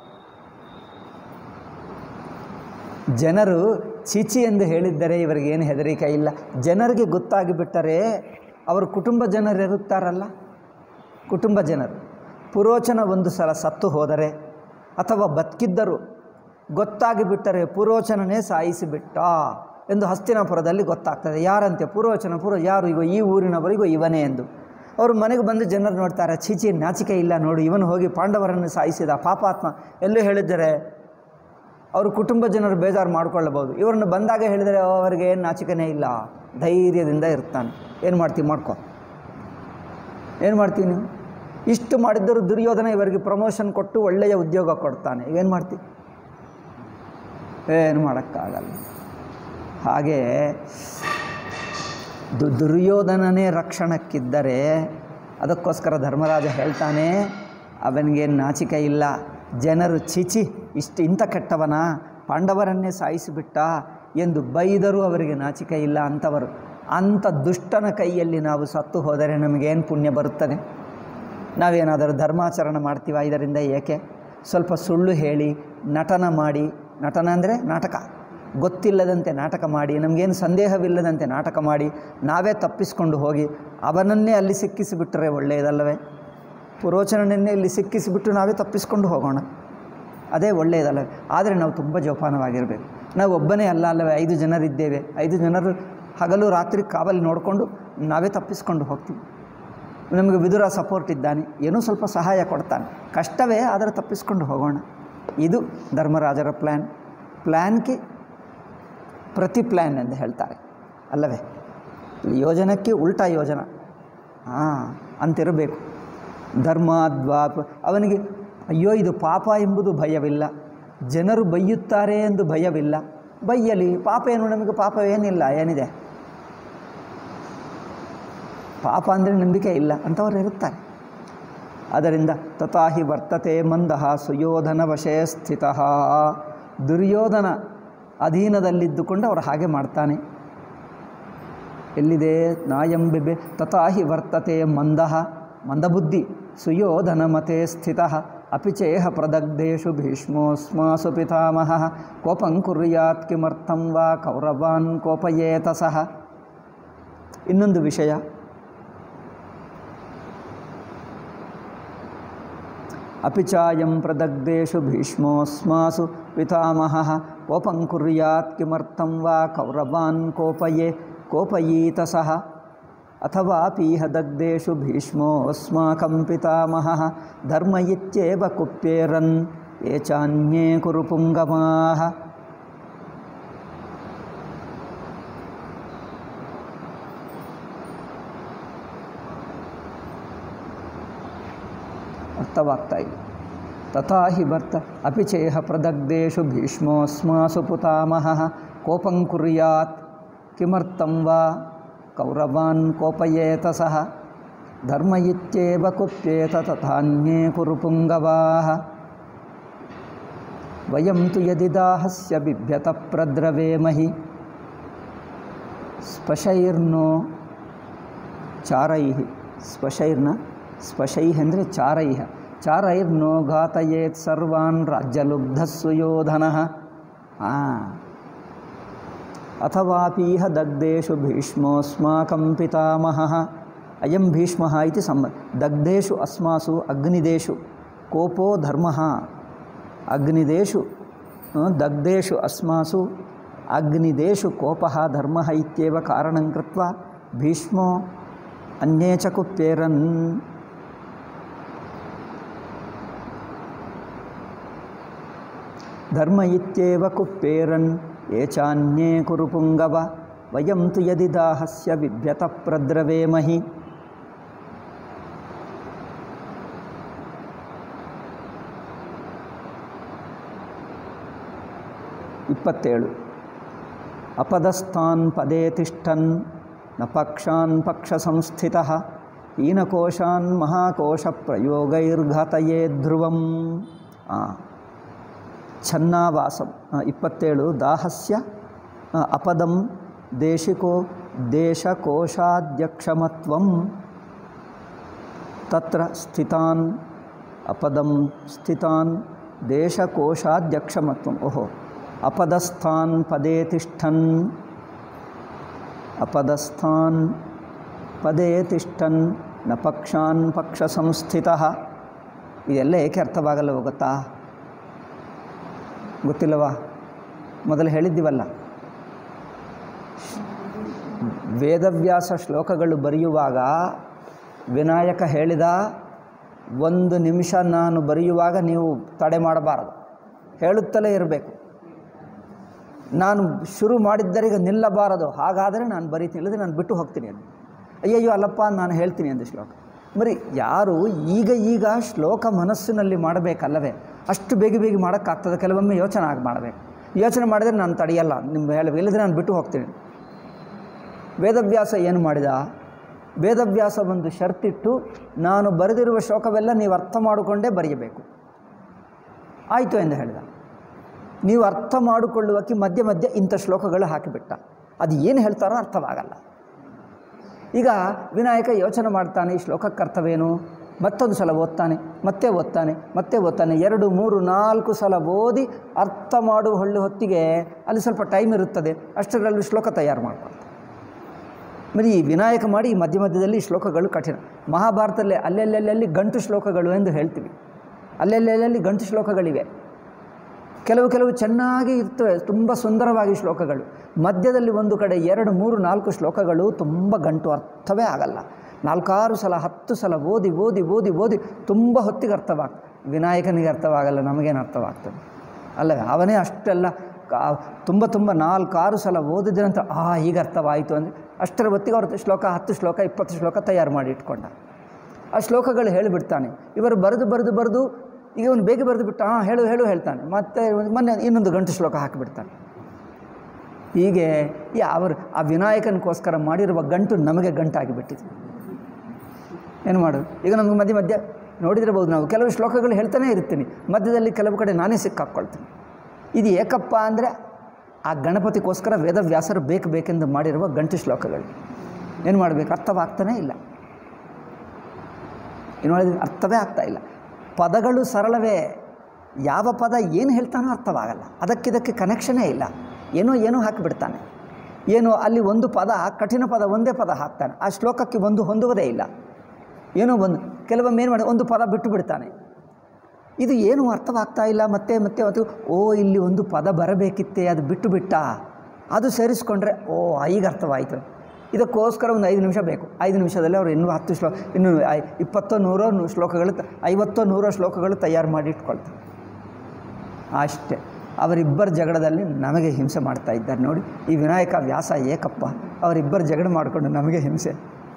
ಜನರು ಚಿಚಿ ಎಂದು ಹೇಳಿದ್ದರೆ ಇವರಿಗೇನು ಹೆದರಿಕೆ ಇಲ್ಲ. ಜನರಿಗೆ ಗೊತ್ತಾಗಿಬಿಟ್ಟರೆ ಅವರು ಕುಟುಂಬ ಜನರು ಇರುತ್ತಾರಲ್ಲ, ಕುಟುಂಬ ಜನರು ಪುರೋಚನ ಒಂದು ಸಲ ಸತ್ತು ಹೋದರೆ ಅಥವಾ ಬದುಕಿದ್ದರು ಗೊತ್ತಾಗಿಬಿಟ್ಟರೆ ಪುರೋಚನನೇ ಸಾಯಿಸಿಬಿಟ್ಟ ಎಂದು ಹಸ್ತಿನಾಪುರದಲ್ಲಿ ಗೊತ್ತಾಗ್ತದೆ. ಯಾರಂತೆ? ಪುರೋಚನ. ಯಾರು? ಈಗ ಈ ಊರಿನವರಿಗೂ ಇವನೇ ಎಂದು. ಅವರು ಮನೆಗೆ ಬಂದು ಜನರು ನೋಡ್ತಾರೆ, ಚೀಚಿ ನಾಚಿಕೆ ಇಲ್ಲ ನೋಡು, ಇವನು ಹೋಗಿ ಪಾಂಡವರನ್ನು ಸಾಯಿಸಿದ ಪಾಪಾತ್ಮ ಎಲ್ಲೂ ಹೇಳಿದರೆ ಅವರು ಕುಟುಂಬ ಜನರು ಬೇಜಾರು ಮಾಡಿಕೊಳ್ಳಬಹುದು. ಇವರನ್ನು ಬಂದಾಗ ಹೇಳಿದರೆ ಅವರಿಗೆ ಏನು ನಾಚಿಕೆನೇ ಇಲ್ಲ, ಧೈರ್ಯದಿಂದ ಇರ್ತಾನೆ. ಏನು ಮಾಡ್ತೀವಿ? ಮಾಡ್ಕೊ. ಏನು ಮಾಡ್ತೀವಿ ನೀವು? ಇಷ್ಟು ಮಾಡಿದ್ದರೂ ದುರ್ಯೋಧನ ಇವರಿಗೆ ಪ್ರಮೋಷನ್ ಕೊಟ್ಟು ಒಳ್ಳೆಯ ಉದ್ಯೋಗ ಕೊಡ್ತಾನೆ. ಏನು ಮಾಡ್ತೀವಿ? ಏನು ಮಾಡೋಕ್ಕಾಗಲ್ಲ. ಹಾಗೆ ದುರ್ಯೋಧನನೇ ರಕ್ಷಣಕ್ಕಿದ್ದರೆ ಅದಕ್ಕೋಸ್ಕರ ಧರ್ಮರಾಜ ಹೇಳ್ತಾನೆ, ಅವನಿಗೇನು ನಾಚಿಕೆ ಇಲ್ಲ. ಜನರು ಚಿಚಿ ಇಂಥ ಕೆಟ್ಟವನ, ಪಾಂಡವರನ್ನೇ ಸಾಯಿಸಿಬಿಟ್ಟ ಎಂದು ಬೈದರೂ ಅವರಿಗೆ ನಾಚಿಕೆ ಇಲ್ಲ ಅಂಥವರು. ಅಂಥ ದುಷ್ಟನ ಕೈಯಲ್ಲಿ ನಾವು ಸತ್ತು ಹೋದರೆ ನಮಗೇನು ಪುಣ್ಯ ಬರುತ್ತದೆ? ನಾವೇನಾದರೂ ಧರ್ಮಾಚರಣೆ ಮಾಡ್ತೀವ ಇದರಿಂದ? ಏಕೆ? ಸ್ವಲ್ಪ ಸುಳ್ಳು ಹೇಳಿ ನಟನ ಮಾಡಿ, ನಟನ ಅಂದರೆ ನಾಟಕ, ಗೊತ್ತಿಲ್ಲದಂತೆ ನಾಟಕ ಮಾಡಿ, ನಮಗೇನು ಸಂದೇಹವಿಲ್ಲದಂತೆ ನಾಟಕ ಮಾಡಿ ನಾವೇ ತಪ್ಪಿಸ್ಕೊಂಡು ಹೋಗಿ ಅವನನ್ನೇ ಅಲ್ಲಿ ಸಿಕ್ಕಿಸಿಬಿಟ್ರೆ ಒಳ್ಳೆಯದಲ್ಲವೇ? ಪುರೋಚನನ್ನೇ ಇಲ್ಲಿ ಸಿಕ್ಕಿಸಿಬಿಟ್ಟು ನಾವೇ ತಪ್ಪಿಸ್ಕೊಂಡು ಹೋಗೋಣ, ಅದೇ ಒಳ್ಳೆಯದಲ್ಲವೇ? ಆದರೆ ನಾವು ತುಂಬ ಜೋಪಾನವಾಗಿರಬೇಕು. ನಾವು ಒಬ್ಬನೇ ಅಲ್ಲವೇ, 5 ಜನರಿದ್ದೇವೆ. 5 ಜನರು ಹಗಲು ರಾತ್ರಿ ಕಾವಲಿ ನೋಡಿಕೊಂಡು ನಾವೇ ತಪ್ಪಿಸ್ಕೊಂಡು ಹೋಗ್ತೀವಿ. ನಮಗೆ ವಿದುರ ಸಪೋರ್ಟ್ ಇದ್ದಾನೆ, ಏನೋ ಸ್ವಲ್ಪ ಸಹಾಯ ಕೊಡ್ತಾನೆ, ಕಷ್ಟವೇ ಆದರೆ ತಪ್ಪಿಸ್ಕೊಂಡು ಹೋಗೋಣ. ಇದು ಧರ್ಮರಾಜರ ಪ್ಲ್ಯಾನ್ಗೆ ಪ್ರತಿ ಪ್ಲ್ಯಾನ್ ಎಂದು ಹೇಳ್ತಾರೆ ಅಲ್ಲವೇ? ಯೋಜನಕ್ಕೆ ಉಲ್ಟಾ ಯೋಜನ ಅಂತಿರಬೇಕು. ಧರ್ಮಾದ್ವಾಪ ಅವನಿಗೆ ಅಯ್ಯೋ ಇದು ಪಾಪ ಎಂಬುದು ಭಯವಿಲ್ಲ, ಜನರು ಬೈಯುತ್ತಾರೆ ಎಂದು ಭಯವಿಲ್ಲ. ಬೈಯಲಿ, ಪಾಪ ಏನು, ನಮಗೆ ಪಾಪ ಏನಿಲ್ಲ, ಏನಿದೆ? ಪಾಪ ಅಂದರೆ ನಂಬಿಕೆ ಇಲ್ಲ ಅಂಥವ್ರು ಇರುತ್ತಾರೆ. ಅದರಿಂದ ತಥಾಹಿ ವರ್ತತೆ ಮಂದಃ ಸುಯೋಧನ ವಶೇ ಸ್ಥಿತಃ. ದುರ್ಯೋಧನ ಅಧೀನದಲ್ಲಿದ್ದುಕೊಂಡು ಅವರು ಹಾಗೆ ಮಾಡ್ತಾನೆ. ಎಲ್ಲಿದೆ? ನಾಯಂಬಿಬೆ ತಥಾಹಿ ವರ್ತತೆ ಮಂದಃ, ಮಂದಬುದ್ಧಿ, ಸುಯೋಧನ ಮತೆ ಸ್ಥಿತಃ. ಅಪಿಚೇಹ ಪ್ರದಗ್ಧೇಶು ಭೀಷ್ಮೋಸ್ಮಾಸು ಪಿತಾಮಹಃ ಕೋಪಂ ಕುರ್ಯಾತ್ ಕಿಮರ್ಥಂ ವಾ ಕೌರವಾನ್ ಕೋಪಯೇತ ಸಹ. ಇನ್ನೊಂದು ವಿಷಯ, ಅಪಿಚಾಯಂ ಪ್ರದಗ್ಧೇಶು ಭೀಷ್ಮೋಸ್ಮಾಸು ಪಿತಾಮಹಃ ಕೋಪಂ ಕುರ್ಯಾತ್ ಕಿಮರ್ಥಂ ವಾ ಕೌರವಾನ್ ಕೋಪಯೀತ ಸಹ. ಅಥವಾ ಪೀಹ ದಗ್ಧೇಶು ಭೀಷ್ಮೋಸ್ಮಾಕಂ ಪಿತಾಮಹಃ ಧರ್ಮ ಇತ್ಯೇವ ಕುಪ್ಯೇರನ್ ಯೇ ಚಾನ್ಯೇ ಕುರು ಪುಂಗಮಾಃ. ಅರ್ಥವಾಗ್ತಾ ಇದೆ. ತಥಾಹಿ ವರ್ತ ಅಪಿಚೇಹ ಪ್ರದಗ್ಧೇಶು ಭೀಷ್ಮೋಸ್ಮಾಸು ಪಿತಾಮಹಃ ಕೋಪಂ ಕುರ್ಯಾತ್ ಕಿಮರ್ಥಂ ವಾ ಕೌರವಾನ್ ಕೋಪಯೇತ ಸಹ ಧರ್ಮ ಇತ್ಯೇವ ಕುಪ್ಯೇತ ತಥಾನ್ಯೇ ಕುರು ಪುಂಗವಾಃ. ವಯಂ ತು ಯದಿ ದಾಹಸ್ಯ ಬಿಭ್ಯತ ಪ್ರದ್ರವೇಮಹಿ ಸ್ಪಶೈರ್ನೋ ಚಾರೈಃ. ಸ್ಪಶೈಃ ಅಂದರೆ ಚಾರೈಃ. ಚಾರೈರ್ನೋ ಘಾತಯೇತ್ ಸರ್ವಾನ್ ರಾಜ್ಯಲುಬ್ಧಃ ಸುಯೋಧನಃ. ಅಥವಾಪೀಹ ದಗ್ಧೇಶು ಭೀಷ್ಮೋಸ್ಮಾಕಂ ಪಿತಾಮಹಃ. ಅಯಂ ಭೀಷ್ಮಃ ಇತಿ ದಗ್ಧೇಶು ಅಸ್ಮಾಸು ಅಗ್ನಿದೇಶು ಕೋಪೋ ಧರ್ಮಃ. ಅಗ್ನಿದೇಶು ದಗ್ಧೇಶು ಅಸ್ಮಾಸು ಅಗ್ನಿದೇಶು ಕೋಪಃ ಧರ್ಮಃ ಇತ್ಯೇವ ಕಾರಣಂ ಕೃತ್ವಾ ಭೀಷ್ಮೋ ಅನ್ಯೇ ಚ ಕುಪ್ಯೇರನ್. ಧರ್ಮ ಇತ್ಯೇವ ಕುಪ್ಪೇರನ್ ಯೇ ಚಾನ್ಯೇ ಕುರು ಪುಂಗವ. ವಯಂ ತು ಯದಿ ದಾಹಸ್ಯ ಬಿಭ್ಯತ ಪ್ರದ್ರವೇಮಹಿ. ಅಪದಸ್ಥಾನ್ ಪದೇ ತಿಷ್ಠನ್ ನ ಪಕ್ಷಾನ್ ಪಕ್ಷ ಸಂಸ್ಥಿತಃ ಹೀನಕೋಶಾನ್ ಮಹಾಕೋಶ ಪ್ರಯೋಗೈರ್ಘಾತಯೇ ಧ್ರುವಂ. ಛನ್ನಾವಾಸಂ 27 ದಾಹಸ್ಯ ಅಪದಂ ದೇಶಕೋಶಾಧ್ಯಕ್ಷಮತ್ವಂ ತತ್ರ ಸ್ಥಿತಾನ್ ಅಪದಂ ಸ್ಥಿತಾನ್ ದೇಶಕೋಶಾಧ್ಯಕ್ಷಮತ್ವಂ. ಓಹೋ, ಅಪದಸ್ಥಾನ್ ಪದೇ ತಿಷ್ಠನ್ ಅಪದಸ್ಥಾನ್ ಪದೇ ತಿಷ್ಠನ್ ನ ಪಕ್ಷಾನ್ ಪಕ್ಷ ಸಂಸ್ಥಿತಃ. ಇದೆಲ್ಲ ಏಕೆ ಅರ್ಥವಾಗಲ್ಲ ಗೊತ್ತಾ? ಗೊತ್ತಿಲ್ಲವಾ? ಮೊದಲು ಹೇಳಿದ್ದೀವಲ್ಲ, ವೇದವ್ಯಾಸ ಶ್ಲೋಕಗಳು ಬರೆಯುವಾಗ ವಿನಾಯಕ ಹೇಳಿದ 1 ನಿಮಿಷ ನಾನು ಬರೆಯುವಾಗ ನೀವು ತಡೆ ಮಾಡಬಾರದು, ಹೇಳುತ್ತಲೇ ಇರಬೇಕು. ನಾನು ಶುರು ಮಾಡಿದ್ದರಿಗೆ ನಿಲ್ಲಬಾರದು, ಹಾಗಾದರೆ ನಾನು ಬರೀತೀನಿ, ಇಲ್ಲದೆ ನಾನು ಬಿಟ್ಟು ಹೋಗ್ತೀನಿ ಅಂತ. ಅಯ್ಯಯ್ಯೋ ಅಲ್ಲಪ್ಪ ನಾನು ಹೇಳ್ತೀನಿ ಅಂದ ಶ್ಲೋಕ. ಬರೀ ಯಾರು ಈಗ ಶ್ಲೋಕ ಮನಸ್ಸಿನಲ್ಲಿ ಮಾಡಬೇಕಲ್ಲವೇ, ಅಷ್ಟು ಬೇಗ ಮಾಡೋಕ್ಕಾಗ್ತದೆ. ಕೆಲವೊಮ್ಮೆ ಯೋಚನೆ ಮಾಡಬೇಕು. ಯೋಚನೆ ಮಾಡಿದರೆ ನಾನು ತಡೆಯಲ್ಲ, ನಿಮ್ಮ ಇಲ್ಲದ್ರೆ ನಾನು ಬಿಟ್ಟು ಹೋಗ್ತೀನಿ. ವೇದವ್ಯಾಸ ಏನು ಮಾಡಿದ? ವೇದವ್ಯಾಸ ಒಂದು ಷರ್ತಿಟ್ಟು, ನಾನು ಬರೆದಿರುವ ಶ್ಲೋಕವೆಲ್ಲ ನೀವು ಅರ್ಥ ಮಾಡಿಕೊಂಡೇ ಬರೆಯಬೇಕು. ಆಯಿತು ಎಂದು ಹೇಳಿದ. ನೀವು ಅರ್ಥ ಮಾಡಿಕೊಳ್ಳುವಕ್ಕೆ ಮಧ್ಯೆ ಇಂಥ ಶ್ಲೋಕಗಳು ಹಾಕಿಬಿಟ್ಟ. ಅದು ಏನು ಹೇಳ್ತಾರೋ ಅರ್ಥವಾಗಲ್ಲ. ಈಗ ವಿನಾಯಕ ಯೋಚನೆ ಮಾಡ್ತಾನೆ, ಈ ಶ್ಲೋಕಕ್ಕೆ ಅರ್ಥವೇನು? ಮತ್ತೊಂದು ಸಲ ಓದ್ತಾನೆ, ಮತ್ತೆ ಓದ್ತಾನೆ, 2, 3, 4 ಸಲ ಓದಿ ಅರ್ಥ ಮಾಡುವ ಹೊತ್ತಿಗೆ ಅಲ್ಲಿ ಸ್ವಲ್ಪ ಟೈಮ್ ಇರುತ್ತದೆ. ಅಷ್ಟರಲ್ಲಿ ಶ್ಲೋಕ ತಯಾರು ಮಾಡ್ಕೊಳ್ತಾನೆ. మరి ಈ ವಿನಾಯಕ ಮಾಡಿ ಈ ಮಧ್ಯದಲ್ಲಿ ಶ್ಲೋಕಗಳು ಕಠಿಣ. ಮಹಾಭಾರತದಲ್ಲೇ ಅಲ್ಲೆಲ್ಲೆಲ್ಲಿ ಗಂಟು ಶ್ಲೋಕಗಳು ಎಂದು ಹೇಳ್ತೀವಿ. ಅಲ್ಲೆಲ್ಲೆಲ್ಲಿ ಗಂಟು ಶ್ಲೋಕಗಳಿವೆ. ಕೆಲವು ಚೆನ್ನಾಗಿ ಇರ್ತವೆ, ತುಂಬ ಸುಂದರವಾಗಿ ಶ್ಲೋಕಗಳು. ಮಧ್ಯದಲ್ಲಿ ಒಂದು ಕಡೆ 2, 3, 4 ಶ್ಲೋಕಗಳು ತುಂಬ ಗಂಟು, ಅರ್ಥವೇ ಆಗಲ್ಲ. 4-6 ಸಲ 10 ಸಲ ಓದಿ ತುಂಬ ಹೊತ್ತಿಗೆ ಅರ್ಥವಾಗ್ತದೆ. ವಿನಾಯಕನಿಗೆ ಅರ್ಥವಾಗಲ್ಲ, ನಮಗೇನು ಅರ್ಥವಾಗ್ತದೆ ಅಲ್ಲವೇ? ಅವನೇ ಅಷ್ಟೆಲ್ಲ ತುಂಬ 4-6 ಸಲ ಓದಿದ ನಂತರ ಈಗ ಅರ್ಥವಾಯಿತು ಅಂದರೆ ಅಷ್ಟರ ಹೊತ್ತಿಗೆ ಅವ್ರ ಶ್ಲೋಕ 10 ಶ್ಲೋಕ 20 ಶ್ಲೋಕ ತಯಾರು ಮಾಡಿ ಇಟ್ಕೊಂಡ. ಆ ಶ್ಲೋಕಗಳು ಹೇಳಿಬಿಡ್ತಾನೆ. ಇವರು ಬರೆದು ಈಗ ಅವನು ಬೇಗ ಬರೆದು ಬಿಟ್ಟು ಹೇಳು ಹೇಳ್ತಾನೆ. ಮತ್ತೆ ಮೊನ್ನೆ ಇನ್ನೊಂದು ಗಂಟು ಶ್ಲೋಕ ಹಾಕಿಬಿಡ್ತಾನೆ. ಹೀಗೆ ಅವರು ಆ ವಿನಾಯಕನಿಗೋಸ್ಕರ ಮಾಡಿರುವ ಗಂಟು ನಮಗೆ ಗಂಟಾಗಿಬಿಟ್ಟಿದೆ. ಏನು ಮಾಡೋದು? ಈಗ ನಮಗೆ ಮಧ್ಯೆ ನೋಡಿದಿರಬಹುದು, ನಾವು ಕೆಲವು ಶ್ಲೋಕಗಳು ಹೇಳ್ತಾನೆ ಇರ್ತೀನಿ, ಮಧ್ಯದಲ್ಲಿ ಕೆಲವು ಕಡೆ ನಾನೇ ಸಿಕ್ಕಾಕ್ಕೊಳ್ತೀನಿ. ಇದು ಏಕಪ್ಪ ಅಂದರೆ ಆ ಗಣಪತಿಗೋಸ್ಕರ ವೇದವ್ಯಾಸರು ಬೇಕೆಂದು ಮಾಡಿರುವ ಗಂಟು ಶ್ಲೋಕಗಳು. ಏನು ಮಾಡಬೇಕು? ಅರ್ಥವಾಗ್ತಾನೇ ಇಲ್ಲ. ಏನು ಮಾಡಿದ್ರೆ ಅರ್ಥವೇ ಆಗ್ತಾ ಇಲ್ಲ. ಪದಗಳು ಸರಳವೇ, ಯಾವ ಪದ ಏನು ಹೇಳ್ತಾನೋ ಅರ್ಥವಾಗಲ್ಲ. ಅದಕ್ಕಿದಕ್ಕೆ ಕನೆಕ್ಷನೇ ಇಲ್ಲ. ಏನೋ ಹಾಕಿಬಿಡ್ತಾನೆ. ಅಲ್ಲಿ ಒಂದು ಪದ ಕಠಿಣ ಪದ, ಒಂದೇ ಪದ ಹಾಕ್ತಾನೆ. ಆ ಶ್ಲೋಕಕ್ಕೆ ಒಂದು ಹೊಂದುವುದೇ ಇಲ್ಲ. ಕೆಲವೊಮ್ಮೆ ಏನು ಮಾಡಿ ಒಂದು ಪದ ಬಿಟ್ಟು ಬಿಡ್ತಾನೆ. ಇದು ಏನು ಅರ್ಥವಾಗ್ತಾ ಇಲ್ಲ. ಮತ್ತೆ ಇಲ್ಲಿ ಒಂದು ಪದ ಬರಬೇಕಿತ್ತೆ, ಅದು ಬಿಟ್ಟ ಅದು ಸೇರಿಸ್ಕೊಂಡ್ರೆ ಈಗ ಅರ್ಥವಾಯಿತು. ಇದಕ್ಕೋಸ್ಕರ ಒಂದು 5 ನಿಮಿಷ ಬೇಕು. 5 ನಿಮಿಷದಲ್ಲಿ ಅವರು ಇನ್ನೂ 10 ಶ್ಲೋಕ, ಇನ್ನೂ 20-100 ಶ್ಲೋಕಗಳು 50-100 ಶ್ಲೋಕಗಳು ತಯಾರು ಮಾಡಿ ಇಟ್ಕೊಳ್ತಾರೆ. ಅಷ್ಟೇ. ಅವರಿಬ್ಬರ ಜಗಳದಲ್ಲಿ ನಮಗೆ ಹಿಂಸೆ ಮಾಡ್ತಾ ಇದ್ದಾರೆ ನೋಡಿ. ಈ ವಿನಾಯಕ ವ್ಯಾಸ ಏಕಪ್ಪ, ಅವರಿಬ್ಬರು ಜಗಳ ಮಾಡಿಕೊಂಡು ನಮಗೆ ಹಿಂಸೆ.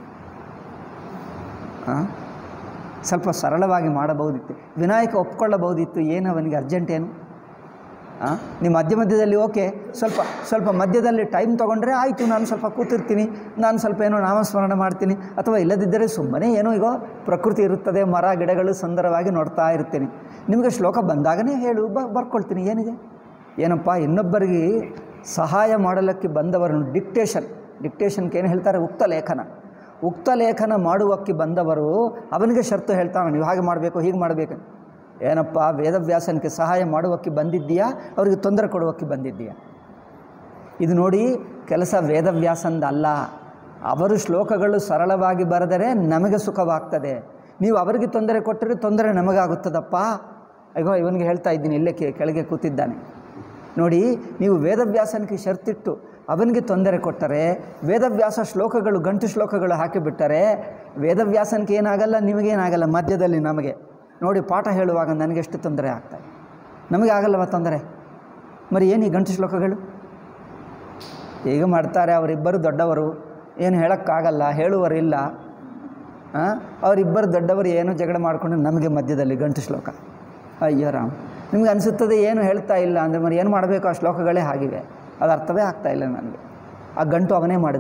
ಸ್ವಲ್ಪ ಸರಳವಾಗಿ ಮಾಡಬಹುದಿತ್ತು. ವಿನಾಯಕ ಒಪ್ಕೊಳ್ಳಬಹುದಿತ್ತು. ಏನು ಅವನಿಗೆ ಅರ್ಜೆಂಟ್ ಏನು? ನಿಮ್ಮ ಮಧ್ಯದಲ್ಲಿ ಓಕೆ, ಸ್ವಲ್ಪ ಮಧ್ಯದಲ್ಲಿ ಟೈಮ್ ತೊಗೊಂಡ್ರೆ ಆಯಿತು, ನಾನು ಸ್ವಲ್ಪ ಕೂತಿರ್ತೀನಿ, ನಾನು ಸ್ವಲ್ಪ ಏನೋ ನಾಮಸ್ಮರಣೆ ಮಾಡ್ತೀನಿ, ಅಥವಾ ಇಲ್ಲದಿದ್ದರೆ ಸುಮ್ಮನೆ ಏನೋ ಈಗ ಪ್ರಕೃತಿ ಇರುತ್ತದೆ, ಮರ ಗಿಡಗಳು ಸುಂದರವಾಗಿ ನೋಡ್ತಾ ಇರ್ತೀನಿ. ನಿಮಗೆ ಶ್ಲೋಕ ಬಂದಾಗನೇ ಹೇಳು, ಬರ್ಕೊಳ್ತೀನಿ. ಏನಿದೆ? ಏನಪ್ಪ, ಇನ್ನೊಬ್ಬರಿಗೆ ಸಹಾಯ ಮಾಡಲಿಕ್ಕೆ ಬಂದವರನ್ನು ಡಿಕ್ಟೇಷನ್ಗೆ ಏನು ಹೇಳ್ತಾರೆ? ಉಕ್ತ ಲೇಖನ ಮಾಡುವಕ್ಕೆ ಬಂದವರು ಅವನಿಗೆ ಷರತ್ತು ಹೇಳ್ತಾನೆ, ನೀವು ಹಾಗೆ ಮಾಡಬೇಕು, ಹೀಗೆ ಮಾಡಬೇಕು. ಏನಪ್ಪ, ವೇದವ್ಯಾಸನಿಗೆ ಸಹಾಯ ಮಾಡುವಕ್ಕೆ ಬಂದಿದ್ದೀಯಾ, ಅವರಿಗೆ ತೊಂದರೆ ಕೊಡುವಕ್ಕೆ ಬಂದಿದ್ದೀಯಾ? ಇದು ನೋಡಿ, ಕೆಲಸ ವೇದವ್ಯಾಸಂದಲ್ಲ. ಅವರು ಶ್ಲೋಕಗಳು ಸರಳವಾಗಿ ಬರೆದರೆ ನಮಗೆ ಸುಖವಾಗ್ತದೆ. ನೀವು ಅವರಿಗೆ ತೊಂದರೆ ಕೊಟ್ಟರೆ ತೊಂದರೆ ನಮಗಾಗುತ್ತದಪ್ಪ. ಇವನಿಗೆ ಹೇಳ್ತಾ ಇದ್ದೀನಿ, ಇಲ್ಲೇ ಕೆಳಗೆ ಕೂತಿದ್ದಾನೆ ನೋಡಿ. ನೀವು ವೇದವ್ಯಾಸನಿಗೆ ಷರ್ತಿಟ್ಟು ಅವನಿಗೆ ತೊಂದರೆ ಕೊಟ್ಟರೆ, ವೇದವ್ಯಾಸ ಶ್ಲೋಕಗಳು ಗಂಟು ಶ್ಲೋಕಗಳು ಹಾಕಿಬಿಟ್ಟರೆ ವೇದವ್ಯಾಸನಿಗೆ ಏನಾಗಲ್ಲ, ನಿಮಗೇನಾಗಲ್ಲ. ಮಧ್ಯದಲ್ಲಿ ನಮಗೆ ನೋಡಿ, ಪಾಠ ಹೇಳುವಾಗ ನನಗೆಷ್ಟು ತೊಂದರೆ ಆಗ್ತದೆ, ನಮಗೆ ಆಗಲ್ಲವ ತೊಂದರೆ. ಏನು ಈ ಗಂಟು ಶ್ಲೋಕಗಳು ಈಗ ಮಾಡ್ತಾರೆ. ಅವರಿಬ್ಬರು ದೊಡ್ಡವರು, ಏನು ಹೇಳೋಕ್ಕಾಗಲ್ಲ, ಹೇಳುವರಿಲ್ಲ. ಅವರಿಬ್ಬರು ದೊಡ್ಡವರು ಏನೋ ಜಗಳ ಮಾಡಿಕೊಂಡು ನಮಗೆ ಮಧ್ಯದಲ್ಲಿ ಗಂಟು ಶ್ಲೋಕ. ಅಯ್ಯೋ ರಾಮ್, ನಿಮ್ಗೆ ಅನಿಸುತ್ತದೆ ಏನು ಹೇಳ್ತಾ ಇಲ್ಲ ಅಂದರೆ ಏನು ಮಾಡಬೇಕು? ಆ ಶ್ಲೋಕಗಳೇ ಆಗಿವೆ, ಅದು ಅರ್ಥವೇ ಆಗ್ತಾ ಇಲ್ಲ ನನಗೆ. ಆ ಗಂಟು ಅವನೇ ಮಾಡಿದ.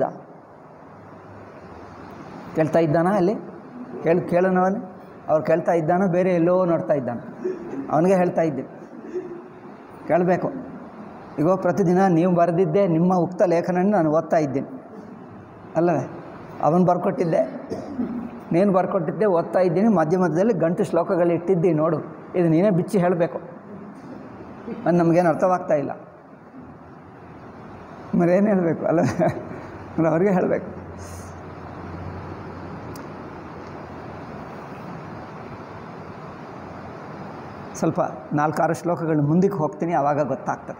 ಕೇಳ್ತಾ ಇದ್ದಾನ ಅಲ್ಲಿ? ಕೇಳೋಣವನೇ? ಅವ್ರು ಕೇಳ್ತಾ ಇದ್ದಾನೋ ಬೇರೆ ಎಲ್ಲೋ ನೋಡ್ತಾ ಇದ್ದಾನೆ? ಅವನಿಗೆ ಹೇಳ್ತಾ ಇದ್ದೀನಿ, ಕೇಳಬೇಕು. ಈಗ ಪ್ರತಿದಿನ ನೀವು ಬರೆದಿದ್ದೆ ನಿಮ್ಮ ಉಕ್ತ ಲೇಖನವನ್ನು ನಾನು ಓದ್ತಾ ಇದ್ದೀನಿ ಅಲ್ಲವೇ? ಅವನು ಬರ್ಕೊಟ್ಟಿದ್ದೆ, ನೀನು ಬರ್ಕೊಟ್ಟಿದ್ದೆ, ಓದ್ತಾ ಇದ್ದೀನಿ. ಮಧ್ಯ ಮಧ್ಯದಲ್ಲಿ ಗಂಟು ಶ್ಲೋಕಗಳು ಇಟ್ಟಿದ್ದೀನಿ ನೋಡು, ಇದು ನೀನೇ ಬಿಚ್ಚಿ ಹೇಳಬೇಕು. ಅದು ನಮಗೇನು ಅರ್ಥವಾಗ್ತಾ ಇಲ್ಲ. ಮರೇನು ಹೇಳಬೇಕು ಅಲ್ಲವೇ? ಅವ್ರಿಗೆ ಹೇಳಬೇಕು. ಸ್ವಲ್ಪ 4-6 ಶ್ಲೋಕಗಳು ಮುಂದಕ್ಕೆ ಹೋಗ್ತೀನಿ, ಆವಾಗ ಗೊತ್ತಾಗ್ತದೆ.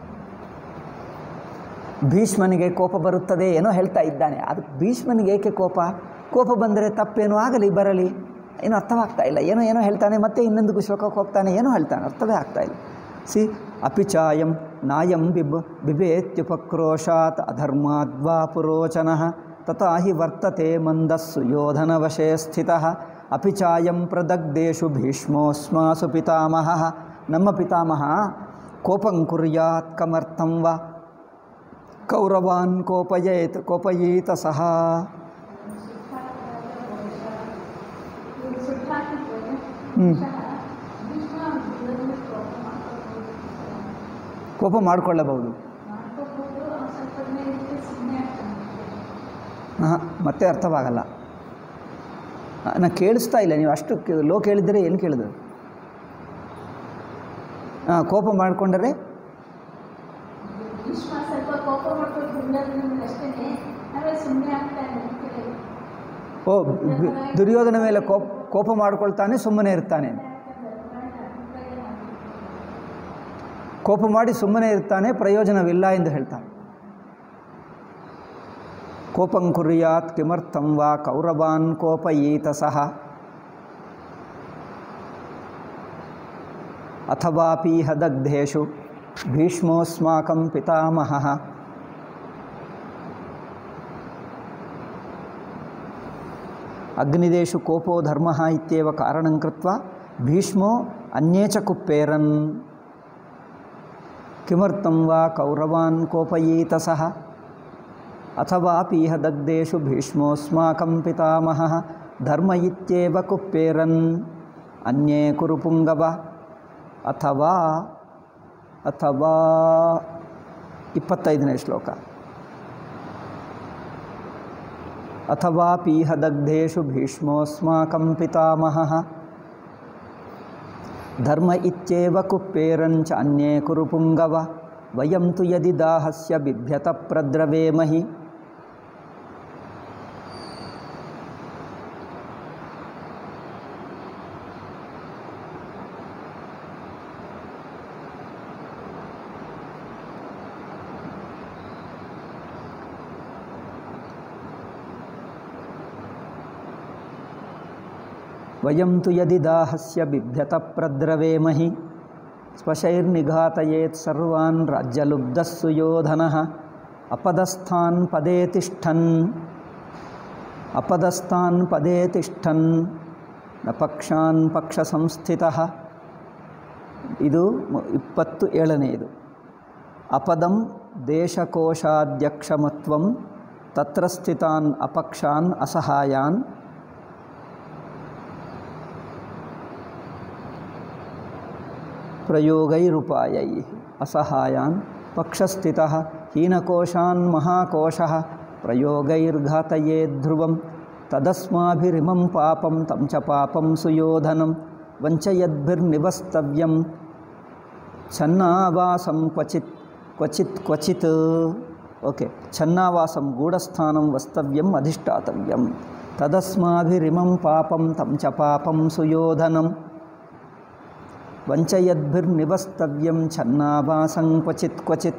ಭೀಷ್ಮನಿಗೆ ಕೋಪ ಬರುತ್ತದೆ ಏನೋ ಹೇಳ್ತಾ ಇದ್ದಾನೆ. ಅದಕ್ಕೆ ಭೀಷ್ಮನಿಗೆ ಏಕೆ ಕೋಪ? ಕೋಪ ಬಂದರೆ ತಪ್ಪೇನೋ ಆಗಲಿ ಬರಲಿ, ಏನೋ ಅರ್ಥವಾಗ್ತಾ ಇಲ್ಲ. ಏನೋ ಹೇಳ್ತಾನೆ, ಮತ್ತೆ ಇನ್ನೊಂದು ಶ್ಲೋಕಕ್ಕೆ ಹೋಗ್ತಾನೆ, ಏನೋ ಹೇಳ್ತಾನೆ, ಅರ್ಥವೇ ಆಗ್ತಾ ಇಲ್ಲ. ಅಪಿಚಾಯಂ ನಾಯಂ ಬಿಭೇತ್ಯುಪಕ್ರೋಶಾತ್ ಅಧರ್ಮಾದ್ವಾ ಪುರೋಚನಃ ತಥಾ ಹಿ ವರ್ತತೆ ಮಂದಸ್ಸು ಯೋಧನವಶೇ ಸ್ಥಿತಃ. ಅಪಿಚಾಯಂ ಪ್ರದಗ್ಧೇಷು ಭೀಷ್ಮೋಸ್ಮಾಸು ಪಿತಾಮಹಃ. ನಮ್ಮ ಪಿತಾಮಹ ಕೋಪಂ ಕುರ್ಯಾತ್ ಕಮರ್ಥಂ ವಾ ಕೌರವಾನ್ ಕೋಪಯೇತ ಸಹ. ಕೋಪ ಮಾಡಿಕೊಳ್ಳಬಹುದು. ಮತ್ತೆ ಅರ್ಥವಾಗಲ್ಲ. ನಾನು ಕೇಳಿಸ್ತಾ ಇಲ್ಲ, ನೀವು ಅಷ್ಟು ಲೋ ಕೇಳಿದರೆ ಏನು ಕೇಳಿದ್ರು? ಕೋಪ ಮಾಡಿಕೊಂಡರೆ ದುರ್ಯೋಧನ ಮೇಲೆ ಕೋಪ ಮಾಡಿಕೊಳ್ತಾನೆ, ಸುಮ್ಮನೆ ಇರ್ತಾನೆ. ಕೋಪ ಮಾಡಿ ಸುಮ್ಮನೆ ಇರ್ತಾನೆ, ಪ್ರಯೋಜನವಿಲ್ಲ ಎಂದು ಹೇಳ್ತಾನೆ. ಕೋಪಂ ಕುರ್ಯಾತ್ ಕಿಮರ್ಥಂ ವಾ ಕೌರವಾನ್ ಕೋಪಯೀತ ಸಹ ಅಥವಾಪೀಹ ದಗ್ಧೇಷು ಭೀಷ್ಮೋಸ್ಮಾಕಂ ಪಿತಾಮಹಃ. ಅಗ್ನಿದೇಶು ಕೋಪೋ ಧರ್ಮಃ ಇತ್ಯೇವ ಕಾರಣಂ ಕೃತ್ವಾ ಭೀಷ್ಮೋ ಅನ್ಯೇ ಚ ಕುಪ್ಪೇರನ್. ಕಿಮರ್ಥಂ ವಾ ಕೌರವಾನ್ ಕೋಪಯೀತ ಸಹ ಅಥವಾಪೀಹ ದಗ್ಧೇಷು ಭೀಷ್ಮೋಸ್ಮಾಕಂ ಪಿತಾಮಹಃ ಧರ್ಮ ಇತ್ಯೇವ ಕುಪ್ಪೇರನ್ ಅನ್ಯೇ ಕುರು ಪುಂಗವ. ಅಥವಾ 25ನೇ ಶ್ಲೋಕ. ಅಥವಾಪೀಹ ದಗ್ಧೇಷು ಭೀಷ್ಮೋಸ್ಮಾಕಂ ಪಿತಾಮಹಃ ಧರ್ಮ ಇತ್ಯೇವ ಕುಪ್ಪೇರಂಚ ಅನ್ಯೇ ಕುರು ಪುಂಗವ. ವಯಂ ತು ಯದಿ ದಾಹಸ್ಯ ಬಿಭ್ಯತ ಪ್ರದ್ರವೇಮಹಿ. ವಯಂ ತು ಯದಿ ದಾಹಸ್ಯ ಬಿಭ್ಯತ ಪ್ರದ್ರವೇಮಹಿ ಸ್ವಶೈರ್ನಿಘಾತಯೇತ್ ಸರ್ವಾನ್ ರಾಜ್ಯಲುಬ್ಧಃ ಸುಯೋಧನಃ. ಅಪದಸ್ಥಾನ್ ಪದೇ ತಿಷ್ಠನ್ ನ ಪಕ್ಷಾನ್ ಪಕ್ಷ ಸಂಸ್ಥಿತಃ. ಇದು 27ನೇದು. ಅಪದಂ ದೇಶಕೋಶಾಧ್ಯಕ್ಷಮತ್ವಂ ತತ್ರ ಸ್ಥಿತಾನ್ ಅಪಕ್ಷಾನ್ ಅಸಹಾಯಾನ್ ಪ್ರಯೋಗೈರುಪಾಯೈ. ಅಸಹಾಯಾನ್ ಪಕ್ಷಸ್ಥಿತಃ ಹೀನಕೋಶಾನ್ ಮಹಾಕೋಶಃ ಪ್ರಯೋಗೈರ್ಘಾತಯೇದ್ ಧ್ರುವಂ. ತದಸ್ಮಾಭಿರಿಮಂ ಪಾಪಂ ತಂ ಚ ಪಾಪಂ ಸುಯೋಧನಂ ವಂಚಯದ್ಭಿರ್ನಿವಸ್ತವ್ಯಂ ಛನ್ನಾವಾಸಂ ಕ್ವಚಿತ್. ಓಕೆ, ಛನ್ನಾವಾಸಂ ಗೂಢಸ್ಥಾನಂ ವಸ್ತವ್ಯಂ ಅಧಿಷ್ಠಾತವ್ಯಂ. ತದಸ್ಮಾಭಿರಿಮಂ ಪಾಪಂ ತಂ ಚ ಪಾಪಂ ಸುಯೋಧನಂ ವಂಚಯದ್ಭಿರ್ನಿವಸ್ತವ್ಯಂ ಛನ್ನಾವಾಸಂ ಕ್ವಚಿತ್.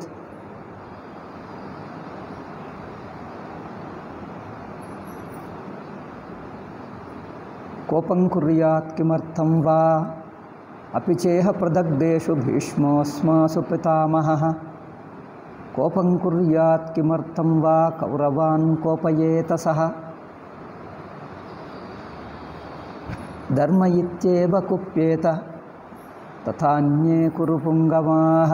ಕೋಪಂ ಕುರ್ಯಾತ್ ಕಿಮರ್ಥಂ ವಾ ಅಪಿಚೇಹ ಪ್ರದಗ್ಧೇಷು ಭೀಷ್ಮೋಸ್ಮಾಸು ಪಿತಾಮಹಃ. ಕೋಪಂ ಕುರ್ಯಾತ್ ಕಿಮರ್ಥಂ ವಾ ಕೌರವಾನ್ ಕೋಪಯೇತ ಸಹ ಧರ್ಮ ಇತ್ಯೇವ ಕುಪ್ಯೇತ ತಥಾನ್ಯೇ ಕುರು ಪುಂಗವಾಃ.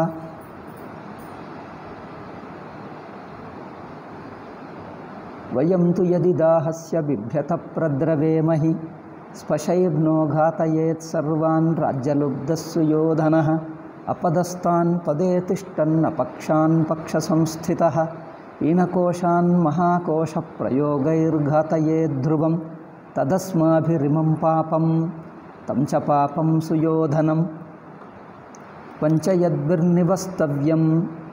ವಯಂ ತು ಯದಿ ದಾಹಸ್ಯ ಬಿಭ್ಯತ ಪ್ರದ್ರವೇಮಹಿ ಸ್ಪಶೈರ್ನೋ ಘಾತಯೇತ್ ಸರ್ವಾನ್ ರಾಜ್ಯಲುಬ್ಧಸ್ಸು ಯೋಧನಃ ಅಪದಸ್ಥಾನ್ ಪದೇ ತಿಷ್ಟನ್ ಅಪಕ್ಷಾನ್ ಪಕ್ಷ ಸಂಸ್ಥಿತಃ ಹೀನಕೋಶಾನ್ ಮಹಾಕೋಶ ಪ್ರಯೋಗೈರ್ಘಾತಯೇದ್ ಧ್ರುವಂ ತದಸ್ಮಾಭಿರಿಮಂ ಪಾಪಂ ತಂ ಚ ಪಾಪಂ ಸುಯೋಧನಂ ವಂಚಯದ್ಭಿರ್ನಿವಸ್ತವ್ಯಂ.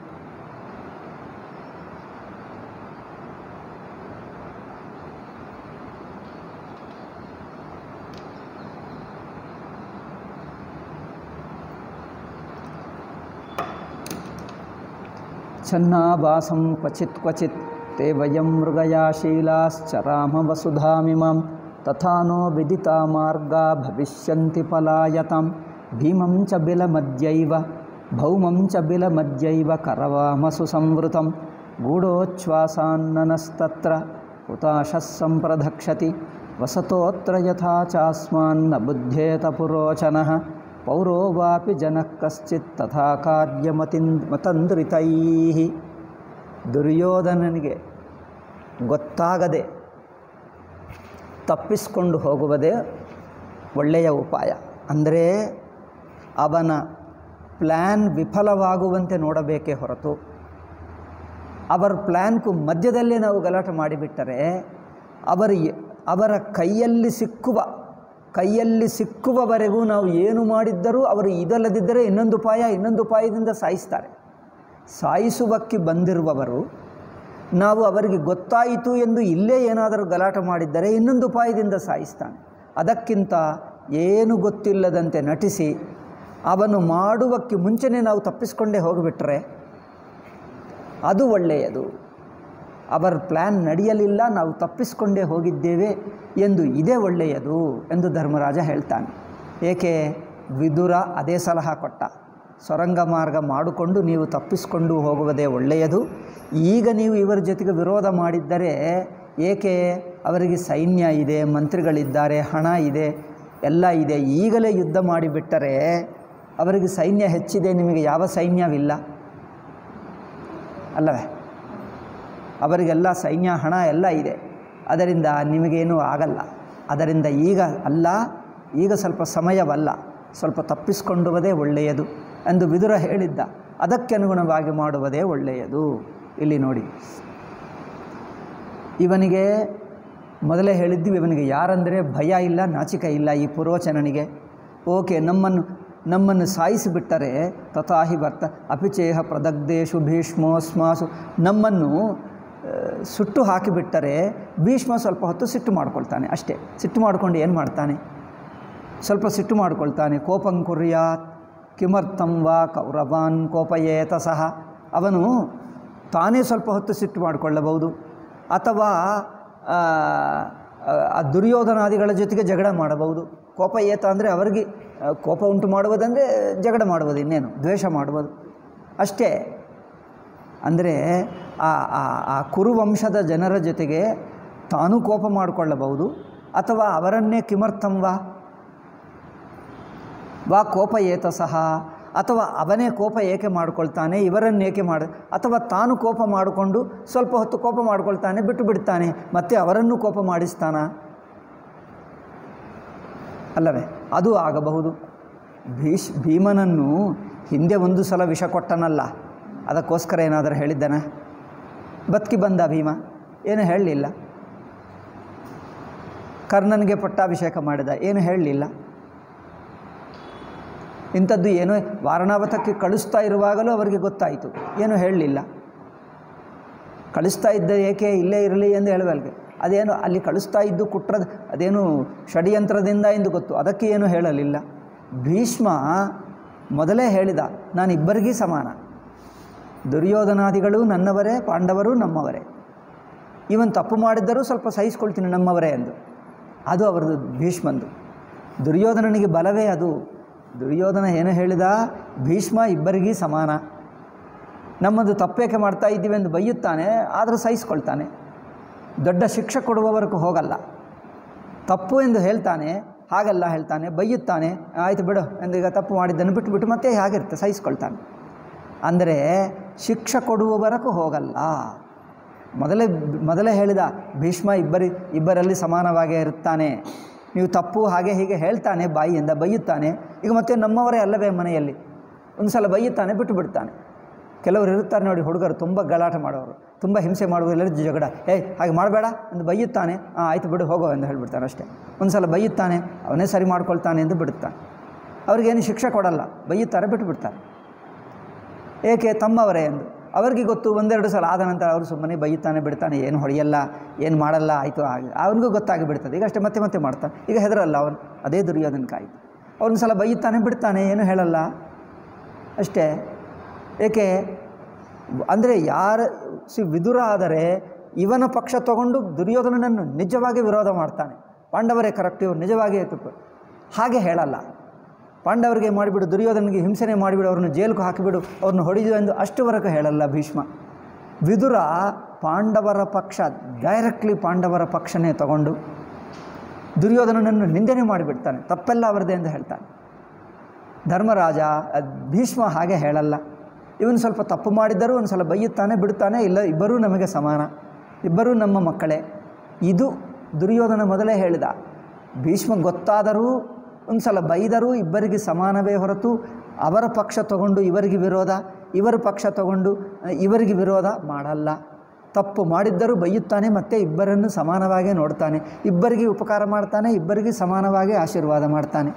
ಛನ್ನಾಭಾಸಂ ಕ್ವಚಿತ್ ಕ್ವಚಿತ್ ತೇ ವಯಂ ಮೃಗಯಾಶೀಲಾಶ್ಚರಾಮ ವಸುಧಾಮಿಮಾಂ ತಥಾ ನೋ ವಿದಿತಾ ಮಾರ್ಗಾ ಭವಿಷ್ಯಂತಿ ಪಲಾಯತಾಂ. ಭೀಮಂ ಚ ಬಿಲಮದ್ಯೈವ ಭೌಮಂ ಚ ಬಿಲಮದ್ಯೈವ ಕರವಾಮಸು ಸಂವೃತಂ ಗೂಢೋಚ್ಛ್ವಾಸಾನ್ನನಸ್ತತ್ರ ಹುತಾಶಃ ಸಂಪ್ರಧಕ್ಷತಿ ವಸತೋತ್ರ ಯಥಾ ಚಾಸ್ಮಾನ್ನ ಬುಧ್ಯೇತ ಪುರೋಚನಃ ಪೌರೋ ವಾಪಿ ಜನಃ ಕಶ್ಚಿತ್ ತಥಾ ಕಾರ್ಯಮತಂದ್ರಿತೈಃ. ದುರ್ಯೋಧನನಿಗೆ ಗೊತ್ತಾಗದೆ ತಪ್ಪಿಸಿಕೊಂಡು ಹೋಗುವುದೇ ಒಳ್ಳೆಯ ಉಪಾಯ. ಅಂದರೆ ಅವನ ಪ್ಲ್ಯಾನ್ ವಿಫಲವಾಗುವಂತೆ ನೋಡಬೇಕೇ ಹೊರತು ಅವರ ಪ್ಲ್ಯಾನ್ಗೂ ಮಧ್ಯದಲ್ಲೇ ನಾವು ಗಲಾಟೆ ಮಾಡಿಬಿಟ್ಟರೆ ಅವರ ಕೈಯಲ್ಲಿ ಸಿಕ್ಕುವವರೆಗೂ ನಾವು ಏನು ಮಾಡಿದ್ದರೂ ಅವರು ಇದಲ್ಲದಿದ್ದರೆ ಇನ್ನೊಂದು ಉಪಾಯದಿಂದ ಸಾಯಿಸ್ತಾರೆ. ಸಾಯಿಸುವಕ್ಕೆ ಬಂದಿರುವವರು ನಾವು ಅವರಿಗೆ ಗೊತ್ತಾಯಿತು ಎಂದು ಇಲ್ಲೇ ಏನಾದರೂ ಗಲಾಟೆ ಮಾಡಿದ್ದರೆ ಇನ್ನೊಂದು ಉಪಾಯದಿಂದ ಸಾಯಿಸ್ತಾನೆ. ಅದಕ್ಕಿಂತ ಏನು ಗೊತ್ತಿಲ್ಲದಂತೆ ನಟಿಸಿ ಅವನು ಮಾಡುವಕ್ಕೆ ಮುಂಚೆನೇ ನಾವು ತಪ್ಪಿಸಿಕೊಂಡೇ ಹೋಗಿಬಿಟ್ರೆ ಅದು ಒಳ್ಳೆಯದು. ಅವರ ಪ್ಲ್ಯಾನ್ ನಡೆಯಲಿಲ್ಲ, ನಾವು ತಪ್ಪಿಸಿಕೊಂಡೇ ಹೋಗಿದ್ದೇವೆ ಎಂದು ಇದೇ ಒಳ್ಳೆಯದು ಎಂದು ಧರ್ಮರಾಜ ಹೇಳ್ತಾನೆ. ಏಕೆ? ವಿದುರ ಅದೇ ಸಲಹೆ ಕೊಟ್ಟ. ಸೊರಂಗ ಮಾರ್ಗ ಮಾಡಿಕೊಂಡು ನೀವು ತಪ್ಪಿಸಿಕೊಂಡು ಹೋಗುವುದೇ ಒಳ್ಳೆಯದು. ಈಗ ನೀವು ಇವರ ಜೊತೆಗೆ ವಿರೋಧ ಮಾಡಿದ್ದರೆ ಏಕೆ? ಅವರಿಗೆ ಸೈನ್ಯ ಇದೆ, ಮಂತ್ರಿಗಳಿದ್ದಾರೆ, ಹಣ ಇದೆ, ಎಲ್ಲ ಇದೆ. ಈಗಲೇ ಯುದ್ಧ ಮಾಡಿಬಿಟ್ಟರೆ ಅವರಿಗೆ ಸೈನ್ಯ ಹೆಚ್ಚಿದೆ, ನಿಮಗೆ ಯಾವ ಸೈನ್ಯವಿಲ್ಲ ಅಲ್ಲವೇ? ಅವರಿಗೆಲ್ಲ ಸೈನ್ಯ, ಹಣ ಎಲ್ಲ ಇದೆ. ಅದರಿಂದ ನಿಮಗೇನೂ ಆಗಲ್ಲ. ಅದರಿಂದ ಈಗ ಸ್ವಲ್ಪ ಸಮಯವಲ್ಲ, ಸ್ವಲ್ಪ ತಪ್ಪಿಸಿಕೊಂಡುವುದೇ ಒಳ್ಳೆಯದು ಎಂದು ವಿದುರ ಹೇಳಿದ್ದ. ಅದಕ್ಕೆ ಅನುಗುಣವಾಗಿ ಮಾಡುವುದೇ ಒಳ್ಳೆಯದು. ಇಲ್ಲಿ ನೋಡಿ, ಇವನಿಗೆ ಮೊದಲೇ ಹೇಳಿದ್ವಿ, ಇವನಿಗೆ ಯಾರಂದರೆ ಭಯ ಇಲ್ಲ, ನಾಚಿಕೆ ಇಲ್ಲ. ಈ ಪುರೋಚನನಿಗೆ ಓಕೆ, ನಮ್ಮನ್ನು ಸಾಯಿಸಿಬಿಟ್ಟರೆ ತಥಾಹಿ ವರ್ತ ಅಪಿಚೇಹ ಪ್ರದಗ್ಧೇಶು ಭೀಷ್ಮೋಸ್ಮಾಸು, ನಮ್ಮನ್ನು ಸುಟ್ಟು ಹಾಕಿಬಿಟ್ಟರೆ ಭೀಷ್ಮ ಸ್ವಲ್ಪ ಹೊತ್ತು ಸಿಟ್ಟು ಮಾಡ್ಕೊಳ್ತಾನೆ ಅಷ್ಟೇ. ಸಿಟ್ಟು ಮಾಡಿಕೊಂಡು ಏನು ಮಾಡ್ತಾನೆ? ಸ್ವಲ್ಪ ಸಿಟ್ಟು ಮಾಡಿಕೊಳ್ತಾನೆ. ಕೋಪಂಕುರ್ಯಾತ್ ಕಿಮರ್ಥಂ ವಾ ಕೌರವಾನ್ ಕೋಪಯೇತ ಸಹ. ಅವನು ತಾನೇ ಸ್ವಲ್ಪ ಹೊತ್ತು ಸಿಟ್ಟು ಮಾಡಿಕೊಳ್ಳಬಹುದು, ಅಥವಾ ಆ ದುರ್ಯೋಧನಾದಿಗಳ ಜೊತೆಗೆ ಜಗಳ ಮಾಡಬಹುದು. ಕೋಪಯೇತ ಅಂದರೆ ಅವರಿಗೆ ಕೋಪ ಉಂಟು ಮಾಡುವುದಂದರೆ ಜಗಳ ಮಾಡುವುದು, ಇನ್ನೇನು ದ್ವೇಷ ಮಾಡುವುದು ಅಷ್ಟೇ. ಅಂದರೆ ಆ ಕುರುವಂಶದ ಜನರ ಜೊತೆಗೆ ತಾನೂ ಕೋಪ ಮಾಡಿಕೊಳ್ಳಬಹುದು, ಅಥವಾ ಅವರನ್ನೇ ಕಿಮರ್ಥಂ ವಾ ಕೋಪಯೇತ ಸಹ, ಅಥವಾ ಅವನೇ ಕೋಪ ಏಕೆ ಮಾಡಿಕೊಳ್ತಾನೆ, ಇವರನ್ನೇಕೆ ಅಥವಾ ತಾನು ಕೋಪ ಮಾಡಿಕೊಂಡು ಸ್ವಲ್ಪ ಹೊತ್ತು ಕೋಪ ಮಾಡಿಕೊಳ್ತಾನೆ, ಬಿಟ್ಟು ಬಿಡ್ತಾನೆ, ಮತ್ತೆ ಅವರನ್ನು ಕೋಪ ಮಾಡಿಸ್ತಾನ ಅಲ್ಲವೇ? ಅದು ಆಗಬಹುದು. ಭೀಮನನ್ನು ಹಿಂದೆ ಒಂದು ಸಲ ವಿಷ ಕೊಟ್ಟನಲ್ಲ, ಅದಕ್ಕೋಸ್ಕರ ಏನಾದರೂ ಹೇಳಿದ್ದಾನೆ? ಬದುಕಿ ಬಂದ ಭೀಮ, ಏನು ಹೇಳಲಿಲ್ಲ. ಕರ್ಣನಿಗೆ ಪಟ್ಟಾಭಿಷೇಕ ಮಾಡಿದ, ಏನು ಹೇಳಲಿಲ್ಲ. ಇಂಥದ್ದು ಏನೋ ವಾರಣಾವತಕ್ಕೆ ಕಳಿಸ್ತಾ ಇರುವಾಗಲೂ ಅವರಿಗೆ ಗೊತ್ತಾಯಿತು, ಏನು ಹೇಳಲಿಲ್ಲ. ಕಳಿಸ್ತಾ ಇದ್ದ ಏಕೆ ಇಲ್ಲೇ ಇರಲಿ ಎಂದು ಹೇಳುವಲ್ಗೆ, ಅದೇನು ಅಲ್ಲಿ ಕಳಿಸ್ತಾ ಇದ್ದು ಕುಟ್ರದ ಅದೇನು ಷಡ್ಯಂತ್ರದಿಂದ ಎಂದು ಗೊತ್ತು, ಅದಕ್ಕೆ ಏನು ಹೇಳಲಿಲ್ಲ. ಭೀಷ್ಮ ಮೊದಲೇ ಹೇಳಿದ, ನಾನು ಇಬ್ಬರಿಗೂ ಸಮಾನ, ದುರ್ಯೋಧನಾದಿಗಳು ನನ್ನವರೇ, ಪಾಂಡವರು ನಮ್ಮವರೇ, ಇವನು ತಪ್ಪು ಮಾಡಿದ್ದರೂ ಸ್ವಲ್ಪ ಸಹಿಸ್ಕೊಳ್ತೀನಿ ನಮ್ಮವರೇ ಎಂದು. ಅದು ಅವರದು ಭೀಷ್ಮಂದು. ದುರ್ಯೋಧನನಿಗೆ ಬಲವೇ ಅದು. ದುರ್ಯೋಧನ ಏನು ಹೇಳಿದ? ಭೀಷ್ಮ ಇಬ್ಬರಿಗೂ ಸಮಾನ, ನಮ್ಮದು ತಪ್ಪೇಕೆ ಮಾಡ್ತಾ ಇದ್ದೀವಿ ಎಂದು ಬೈಯುತ್ತಾನೆ, ಆದರೂ ಸಹಿಸ್ಕೊಳ್ತಾನೆ. ದೊಡ್ಡ ಶಿಕ್ಷೆ ಕೊಡುವವರೆಗೂ ಹೋಗಲ್ಲ. ತಪ್ಪು ಎಂದು ಹೇಳ್ತಾನೆ, ಹಾಗಲ್ಲ ಹೇಳ್ತಾನೆ, ಬೈಯುತ್ತಾನೆ, ಆಯಿತು ಬಿಡು ಎಂದು. ಈಗ ತಪ್ಪು ಮಾಡಿದ್ದನ್ನು ಬಿಟ್ಟು ಮತ್ತೆ ಹಾಗಿರುತ್ತೆ, ಸಹಿಸ್ಕೊಳ್ತಾನೆ. ಅಂದರೆ ಶಿಕ್ಷೆ ಕೊಡುವವರೆಗೂ ಹೋಗಲ್ಲ. ಮೊದಲೇ ಹೇಳಿದ, ಭೀಷ್ಮ ಇಬ್ಬರಲ್ಲಿ ಸಮಾನವಾಗೇ ಇರುತ್ತಾನೆ ನೀವು ತಪ್ಪು ಹಾಗೆ ಹೀಗೆ ಹೇಳ್ತಾನೆ, ಬಾಯಿಯಿಂದ ಬೈಯುತ್ತಾನೆ. ಈಗ ಮತ್ತೆ ನಮ್ಮವರೇ ಅಲ್ಲವೇ ಮನೆಯಲ್ಲಿ ಒಂದು ಸಲ ಬೈಯುತ್ತಾನೆ, ಬಿಟ್ಟು ಬಿಡ್ತಾನೆ. ಕೆಲವರು ಇರುತ್ತಾರೆ ನೋಡಿ, ಹುಡುಗರು ತುಂಬ ಗಲಾಟೆ ಮಾಡೋರು, ತುಂಬ ಹಿಂಸೆ ಮಾಡುವ, ಎಲ್ಲರೂ ಜಗಳ, ಹಾಗೆ ಮಾಡಬೇಡ ಎಂದು ಬೈಯುತ್ತಾನೆ. ಆಯಿತು ಬಿಡು ಹೋಗೋ ಎಂದು ಹೇಳಿಬಿಡ್ತಾನೆ ಅಷ್ಟೇ. ಒಂದು ಸಲ ಬೈಯುತ್ತಾನೆ, ಅವನೇ ಸರಿ ಮಾಡ್ಕೊಳ್ತಾನೆ ಎಂದು ಬಿಡುತ್ತಾನೆ. ಅವ್ರಿಗೇನು ಶಿಕ್ಷೆ ಕೊಡಲ್ಲ, ಬೈಯುತ್ತಾರೆ, ಬಿಟ್ಟು ಬಿಡ್ತಾರೆ. ಏಕೆ? ತಮ್ಮವರೇ ಎಂದು ಅವ್ರಿಗೆ ಗೊತ್ತು. ಒಂದೆರಡು ಸಲ ಆದ ನಂತರ ಅವರು ಸುಮ್ಮನೆ ಬೈಯುತ್ತಾನೆ, ಬಿಡ್ತಾನೆ, ಏನು ಹೊಡೆಯಲ್ಲ, ಏನು ಮಾಡಲ್ಲ, ಆಯಿತು ಹಾಗೆ ಅವ್ರಿಗೂ ಗೊತ್ತಾಗಿ ಬಿಡ್ತದೆ. ಈಗ ಅಷ್ಟೇ ಮತ್ತೆ ಮತ್ತೆ ಮಾಡ್ತಾನೆ. ಈಗ ಹೆದರಲ್ಲ ಅವನು, ಅದೇ ದುರ್ಯೋಧನ ಕಾಯಿತು. ಅವನು ಸಲ ಬೈಯುತ್ತಾನೆ, ಬಿಡ್ತಾನೆ, ಏನು ಹೇಳಲ್ಲ ಅಷ್ಟೇ. ಏಕೆ ಅಂದರೆ ವಿದುರ ಆದರೆ ಇವನ ಪಕ್ಷ ತಗೊಂಡು ದುರ್ಯೋಧನನನ್ನು ನಿಜವಾಗಿ ವಿರೋಧ ಮಾಡ್ತಾನೆ. ಪಾಂಡವರೇ ಕರೆಕ್ಟ್, ಇವರು ನಿಜವಾಗಿ ತಪ್ಪು ಹಾಗೆ ಹೇಳಲ್ಲ. ಪಾಂಡವರಿಗೆ ಮಾಡಿಬಿಡು, ದುರ್ಯೋಧನಿಗೆ ಹಿಂಸೆನೇ ಮಾಡಿಬಿಡು, ಅವ್ರನ್ನ ಜೈಲಿಗೆ ಹಾಕಿಬಿಡು, ಅವ್ರನ್ನ ಹೊಡೆದು ಎಂದು ಅಷ್ಟುವರೆಗೂ ಹೇಳಲ್ಲ ಭೀಷ್ಮ. ವಿದುರ ಪಾಂಡವರ ಪಕ್ಷ, ಡೈರೆಕ್ಟ್ಲಿ ಪಾಂಡವರ ಪಕ್ಷನೇ ತಗೊಂಡು ದುರ್ಯೋಧನನನ್ನು ನಿಂದನೆ ಮಾಡಿಬಿಡ್ತಾನೆ, ತಪ್ಪೆಲ್ಲ ಅವರದೇ ಎಂದು ಹೇಳ್ತಾನೆ. ಧರ್ಮರಾಜ ಭೀಷ್ಮ ಹಾಗೆ ಹೇಳಲ್ಲ. ಇವನು ಸ್ವಲ್ಪ ತಪ್ಪು ಮಾಡಿದ್ದರೂ ಒಂದು ಸಲ ಬೈಯುತ್ತಾನೆ, ಬಿಡುತ್ತಾನೆ, ಇಲ್ಲ ಇಬ್ಬರೂ ನಮಗೆ ಸಮಾನ, ಇಬ್ಬರೂ ನಮ್ಮ ಮಕ್ಕಳೇ. ಇದು ದುರ್ಯೋಧನ ಮೊದಲೇ ಹೇಳಿದ. ಭೀಷ್ಮ ಗೊತ್ತಾದರೂ ಒಂದು ಸಲ ಬೈದರೂ ಇಬ್ಬರಿಗೆ ಸಮಾನವೇ ಹೊರತು ಅವರ ಪಕ್ಷ ತಗೊಂಡು ಇವರಿಗೆ ವಿರೋಧ, ಇವರ ಪಕ್ಷ ತಗೊಂಡು ಇವರಿಗೆ ವಿರೋಧ ಮಾಡಲ್ಲ. ತಪ್ಪು ಮಾಡಿದ್ದರೂ ಬೈಯುತ್ತಾನೆ, ಮತ್ತು ಇಬ್ಬರನ್ನು ಸಮಾನವಾಗಿ ನೋಡ್ತಾನೆ, ಇಬ್ಬರಿಗೆ ಉಪಕಾರ ಮಾಡ್ತಾನೆ, ಇಬ್ಬರಿಗೆ ಸಮಾನವಾಗಿ ಆಶೀರ್ವಾದ ಮಾಡ್ತಾನೆ,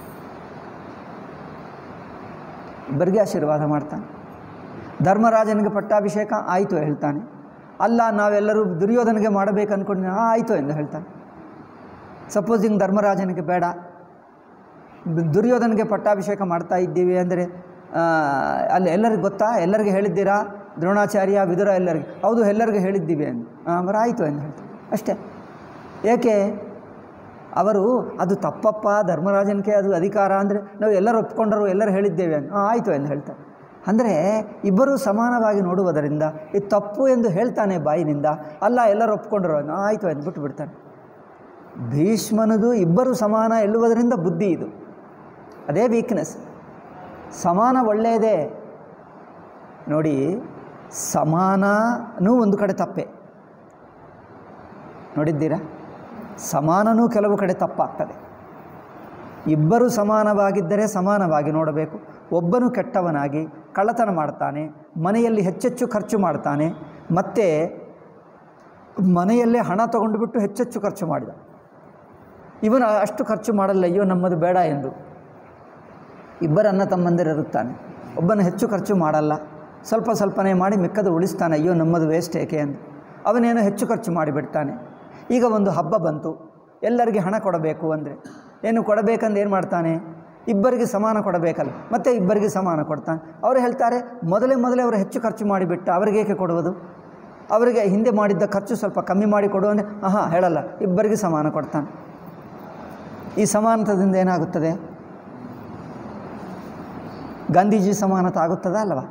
ಇಬ್ಬರಿಗೆ ಆಶೀರ್ವಾದ ಮಾಡ್ತಾನೆ. ಧರ್ಮರಾಜನಿಗೆ ಪಟ್ಟಾಭಿಷೇಕ ಆಯಿತು ಹೇಳ್ತಾನೆ. ಅಲ್ಲ, ನಾವೆಲ್ಲರೂ ದುರ್ಯೋಧನಿಗೆ ಮಾಡಬೇಕು ಅಂದ್ಕೊಂಡು ಆಯಿತು ಎಂದು ಹೇಳ್ತಾನೆ. ಸಪೋಸಿಂಗ್ ಧರ್ಮರಾಜನಿಗೆ ಬೇಡ, ದುರ್ಯೋಧನಿಗೆ ಪಟ್ಟಾಭಿಷೇಕ ಮಾಡ್ತಾ ಇದ್ದೀವಿ ಅಂದರೆ ಅಲ್ಲಿ ಎಲ್ಲರಿಗೆ ಗೊತ್ತಾ, ಎಲ್ಲರಿಗೆ ಹೇಳಿದ್ದೀರಾ, ದ್ರೋಣಾಚಾರ್ಯ ವಿದುರ ಎಲ್ಲರಿಗೆ? ಹೌದು, ಎಲ್ಲರಿಗೂ ಹೇಳಿದ್ದೀವಿ ಎಂದು. ಅವರ ಆಯಿತು ಎಂದು ಹೇಳ್ತಾರೆ ಅಷ್ಟೇ. ಏಕೆ? ಅವರು ಅದು ತಪ್ಪಪ್ಪ, ಧರ್ಮರಾಜನಿಗೆ ಅದು ಅಧಿಕಾರ ಅಂದರೆ ನಾವು ಎಲ್ಲರೂ ಒಪ್ಕೊಂಡರು, ಎಲ್ಲರೂ ಹೇಳಿದ್ದೇವೆ ಅಂತ. ಆಯಿತು ಎಂದು ಹೇಳ್ತಾರೆ. ಅಂದರೆ ಇಬ್ಬರೂ ಸಮಾನವಾಗಿ ನೋಡುವುದರಿಂದ ಇದು ತಪ್ಪು ಎಂದು ಹೇಳ್ತಾನೆ ಬಾಯಿನಿಂದ. ಅಲ್ಲ, ಎಲ್ಲರೂ ಒಪ್ಕೊಂಡರು, ಆಯಿತು ಎಂದು ಬಿಟ್ಟು ಬಿಡ್ತಾನೆ. ಭೀಷ್ಮನದು ಇಬ್ಬರು ಸಮಾನ ಎನ್ನುವುದರಿಂದ ಬುದ್ಧಿ ಇದು, ಅದೇ ವೀಕ್ನೆಸ್. ಸಮಾನ ಒಳ್ಳೆಯದೇ ನೋಡಿ, ಸಮಾನನೂ ಒಂದು ಕಡೆ ತಪ್ಪೆ ನೋಡಿದ್ದೀರಾ? ಸಮಾನನೂ ಕೆಲವು ಕಡೆ ತಪ್ಪಾಗ್ತದೆ. ಇಬ್ಬರು ಸಮಾನವಾಗಿದ್ದರೆ ಸಮಾನವಾಗಿ ನೋಡಬೇಕು. ಒಬ್ಬನು ಕೆಟ್ಟವನಾಗಿ ಕಳ್ಳತನ ಮಾಡ್ತಾನೆ, ಮನೆಯಲ್ಲಿ ಹೆಚ್ಚೆಚ್ಚು ಖರ್ಚು ಮಾಡ್ತಾನೆ, ಮತ್ತು ಮನೆಯಲ್ಲೇ ಹಣ ತಗೊಂಡು ಬಿಟ್ಟು ಹೆಚ್ಚೆಚ್ಚು ಖರ್ಚು ಮಾಡಿದ. ಇವನು ಅಷ್ಟು ಖರ್ಚು ಮಾಡಲ್ಲ, ಅಯ್ಯೋ ನಮ್ಮದು ಬೇಡ ಎಂದು. ಇಬ್ಬರು ಅಣ್ಣ ತಮ್ಮಂದಿರಿರುತ್ತಾನೆ, ಒಬ್ಬನು ಹೆಚ್ಚು ಖರ್ಚು ಮಾಡಲ್ಲ, ಸ್ವಲ್ಪ ಸ್ವಲ್ಪನೇ ಮಾಡಿ ಮಿಕ್ಕದು ಉಳಿಸ್ತಾನೆ, ಅಯ್ಯೋ ನಮ್ಮದು ವೇಸ್ಟ್ ಏಕೆ ಎಂದು. ಅವನೇನೋ ಹೆಚ್ಚು ಖರ್ಚು ಮಾಡಿಬಿಡ್ತಾನೆ. ಈಗ ಒಂದು ಹಬ್ಬ ಬಂತು, ಎಲ್ಲರಿಗೆ ಹಣ ಕೊಡಬೇಕು ಅಂದರೆ ಏನು ಕೊಡಬೇಕಂದು ಏನು ಮಾಡ್ತಾನೆ? ಇಬ್ಬರಿಗೆ ಸಮಾನ ಕೊಡಬೇಕಲ್ಲ, ಮತ್ತು ಇಬ್ಬರಿಗೆ ಸಮಾನ ಕೊಡ್ತಾನೆ. ಅವರು ಹೇಳ್ತಾರೆ, ಮೊದಲೇ ಅವರು ಹೆಚ್ಚು ಖರ್ಚು ಮಾಡಿಬಿಟ್ಟು ಅವರಿಗೇಕೆ ಕೊಡುವುದು, ಅವರಿಗೆ ಹಿಂದೆ ಮಾಡಿದ್ದ ಖರ್ಚು ಸ್ವಲ್ಪ ಕಮ್ಮಿ ಮಾಡಿ ಕೊಡು ಅಂದರೆ ಹೇಳಲ್ಲ, ಇಬ್ಬರಿಗೆ ಸಮಾನ ಕೊಡ್ತಾನೆ. ಈ ಸಮಾನತದಿಂದ ಏನಾಗುತ್ತದೆ? ಗಾಂಧೀಜಿ ಸಮಾನತ ಆಗುತ್ತದೆ ಅಲ್ಲವಾ?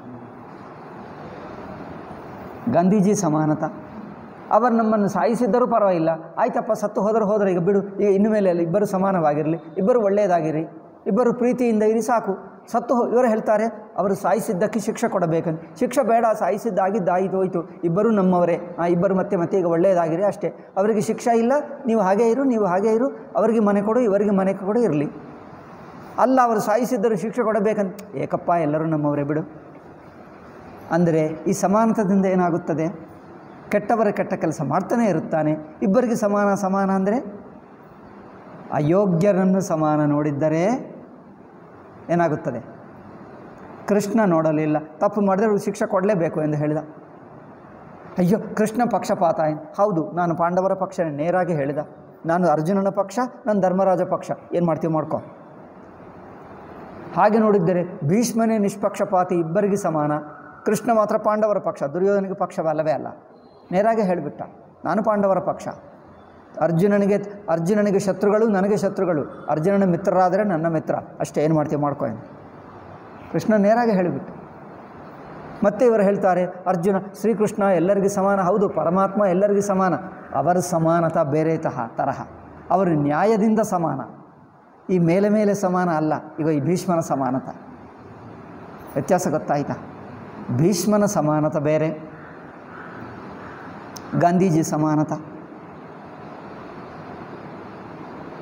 ಗಾಂಧೀಜಿ ಸಮಾನತ. ಅವರು ನಮ್ಮನ್ನು ಸಾಯಿಸಿದ್ದರೂ ಪರವಾಗಿಲ್ಲ, ಆಯ್ತಪ್ಪ ಸತ್ತು ಹೋದರೆ ಈಗ ಬಿಡು, ಈಗ ಇನ್ನು ಮೇಲೆ ಎಲ್ಲ ಇಬ್ಬರು ಸಮಾನವಾಗಿರಲಿ, ಇಬ್ಬರು ಒಳ್ಳೆಯದಾಗಿರಿ, ಇಬ್ಬರು ಪ್ರೀತಿಯಿಂದ ಇರಿ ಸಾಕು. ಇವರು ಹೇಳ್ತಾರೆ ಅವರು ಸಾಯಿಸಿದ್ದಕ್ಕೆ ಶಿಕ್ಷೆ ಕೊಡಬೇಕಂತ. ಶಿಕ್ಷೆ ಬೇಡ, ಸಾಯಿಸಿದ್ದಾಗಿದ್ದಾಯಿತು ಹೋಯಿತು, ಇಬ್ಬರು ನಮ್ಮವರೇ, ಇಬ್ಬರು ಮತ್ತೆ ಈಗ ಒಳ್ಳೆಯದಾಗಿರಿ ಅಷ್ಟೇ. ಅವರಿಗೆ ಶಿಕ್ಷೆ ಇಲ್ಲ, ನೀವು ಹಾಗೇ ಇರು, ಅವರಿಗೆ ಮನೆ ಕೊಡು, ಇವರಿಗೆ ಮನೆ ಕೊಡು ಇರಲಿ. ಅಲ್ಲ, ಅವರು ಸಾಯಿಸಿದ್ದರೂ ಶಿಕ್ಷೆ ಕೊಡಬೇಕಂತ, ಏಕಪ್ಪ ಎಲ್ಲರೂ ನಮ್ಮವರೇ ಬಿಡು ಅಂದರೆ ಈ ಸಮಾನತದಿಂದ ಏನಾಗುತ್ತದೆ? ಕೆಟ್ಟವರ ಕೆಟ್ಟ ಕೆಲಸ ಮಾಡ್ತಾನೆ ಇರುತ್ತಾನೆ. ಇಬ್ಬರಿಗೆ ಸಮಾನ ಅಂದರೆ ಅಯೋಗ್ಯರನ್ನು ಸಮಾನ ನೋಡಿದ್ದರೆ ಏನಾಗುತ್ತದೆ? ಕೃಷ್ಣ ನೋಡಲಿಲ್ಲ, ತಪ್ಪು ಮಾಡಿದ್ರೆ ಶಿಕ್ಷೆ ಕೊಡಲೇಬೇಕು ಎಂದು ಹೇಳಿದ. ಅಯ್ಯೋ ಕೃಷ್ಣ ಪಕ್ಷಪಾತ. ಹೌದು, ನಾನು ಪಾಂಡವರ ಪಕ್ಷ ನೇರಾಗಿ ಹೇಳಿದ, ನಾನು ಅರ್ಜುನನ ಪಕ್ಷ, ನಾನು ಧರ್ಮರಾಜ ಪಕ್ಷ, ಏನು ಮಾಡ್ತೀವಿ ಮಾಡ್ಕೊ. ಹಾಗೆ ನೋಡಿದ್ದರೆ ಭೀಷ್ಮನೇ ನಿಷ್ಪಕ್ಷಪಾತಿ, ಇಬ್ಬರಿಗೆ ಸಮಾನ. ಕೃಷ್ಣ ಮಾತ್ರ ಪಾಂಡವರ ಪಕ್ಷ, ದುರ್ಯೋಧನಿಗೆ ಪಕ್ಷವಲ್ಲವೇ ಅಲ್ಲ, ನೇರಾಗೆ ಹೇಳಿಬಿಟ್ಟ, ನಾನು ಪಾಂಡವರ ಪಕ್ಷ. ಅರ್ಜುನನಿಗೆ ಶತ್ರುಗಳು, ನನಗೆ ಶತ್ರುಗಳು, ಅರ್ಜುನನ ಮಿತ್ರರಾದರೆ ನನ್ನ ಮಿತ್ರ ಅಷ್ಟೇ, ಏನು ಮಾಡ್ತೀವಿ ಮಾಡ್ಕೊ ಎಂದು ಕೃಷ್ಣ ನೇರಾಗೆ ಹೇಳಿಬಿಟ್ಟು. ಮತ್ತೆ ಇವರು ಹೇಳ್ತಾರೆ, ಅರ್ಜುನ ಶ್ರೀಕೃಷ್ಣ ಎಲ್ಲರಿಗೂ ಸಮಾನ. ಹೌದು, ಪರಮಾತ್ಮ ಎಲ್ಲರಿಗೂ ಸಮಾನ, ಅವರ ಸಮಾನತ ಬೇರೆ ತರಹ, ಅವರು ನ್ಯಾಯದಿಂದ ಸಮಾನ, ಈ ಮೇಲೆ ಸಮಾನ ಅಲ್ಲ. ಈಗ ಈ ಭೀಷ್ಮನ ಸಮಾನತ ವ್ಯತ್ಯಾಸ ಗೊತ್ತಾಯ್ತಾ? ಭೀಷ್ಮನ ಸಮಾನತ ಬೇರೆ, ಗಾಂಧೀಜಿ ಸಮಾನತ.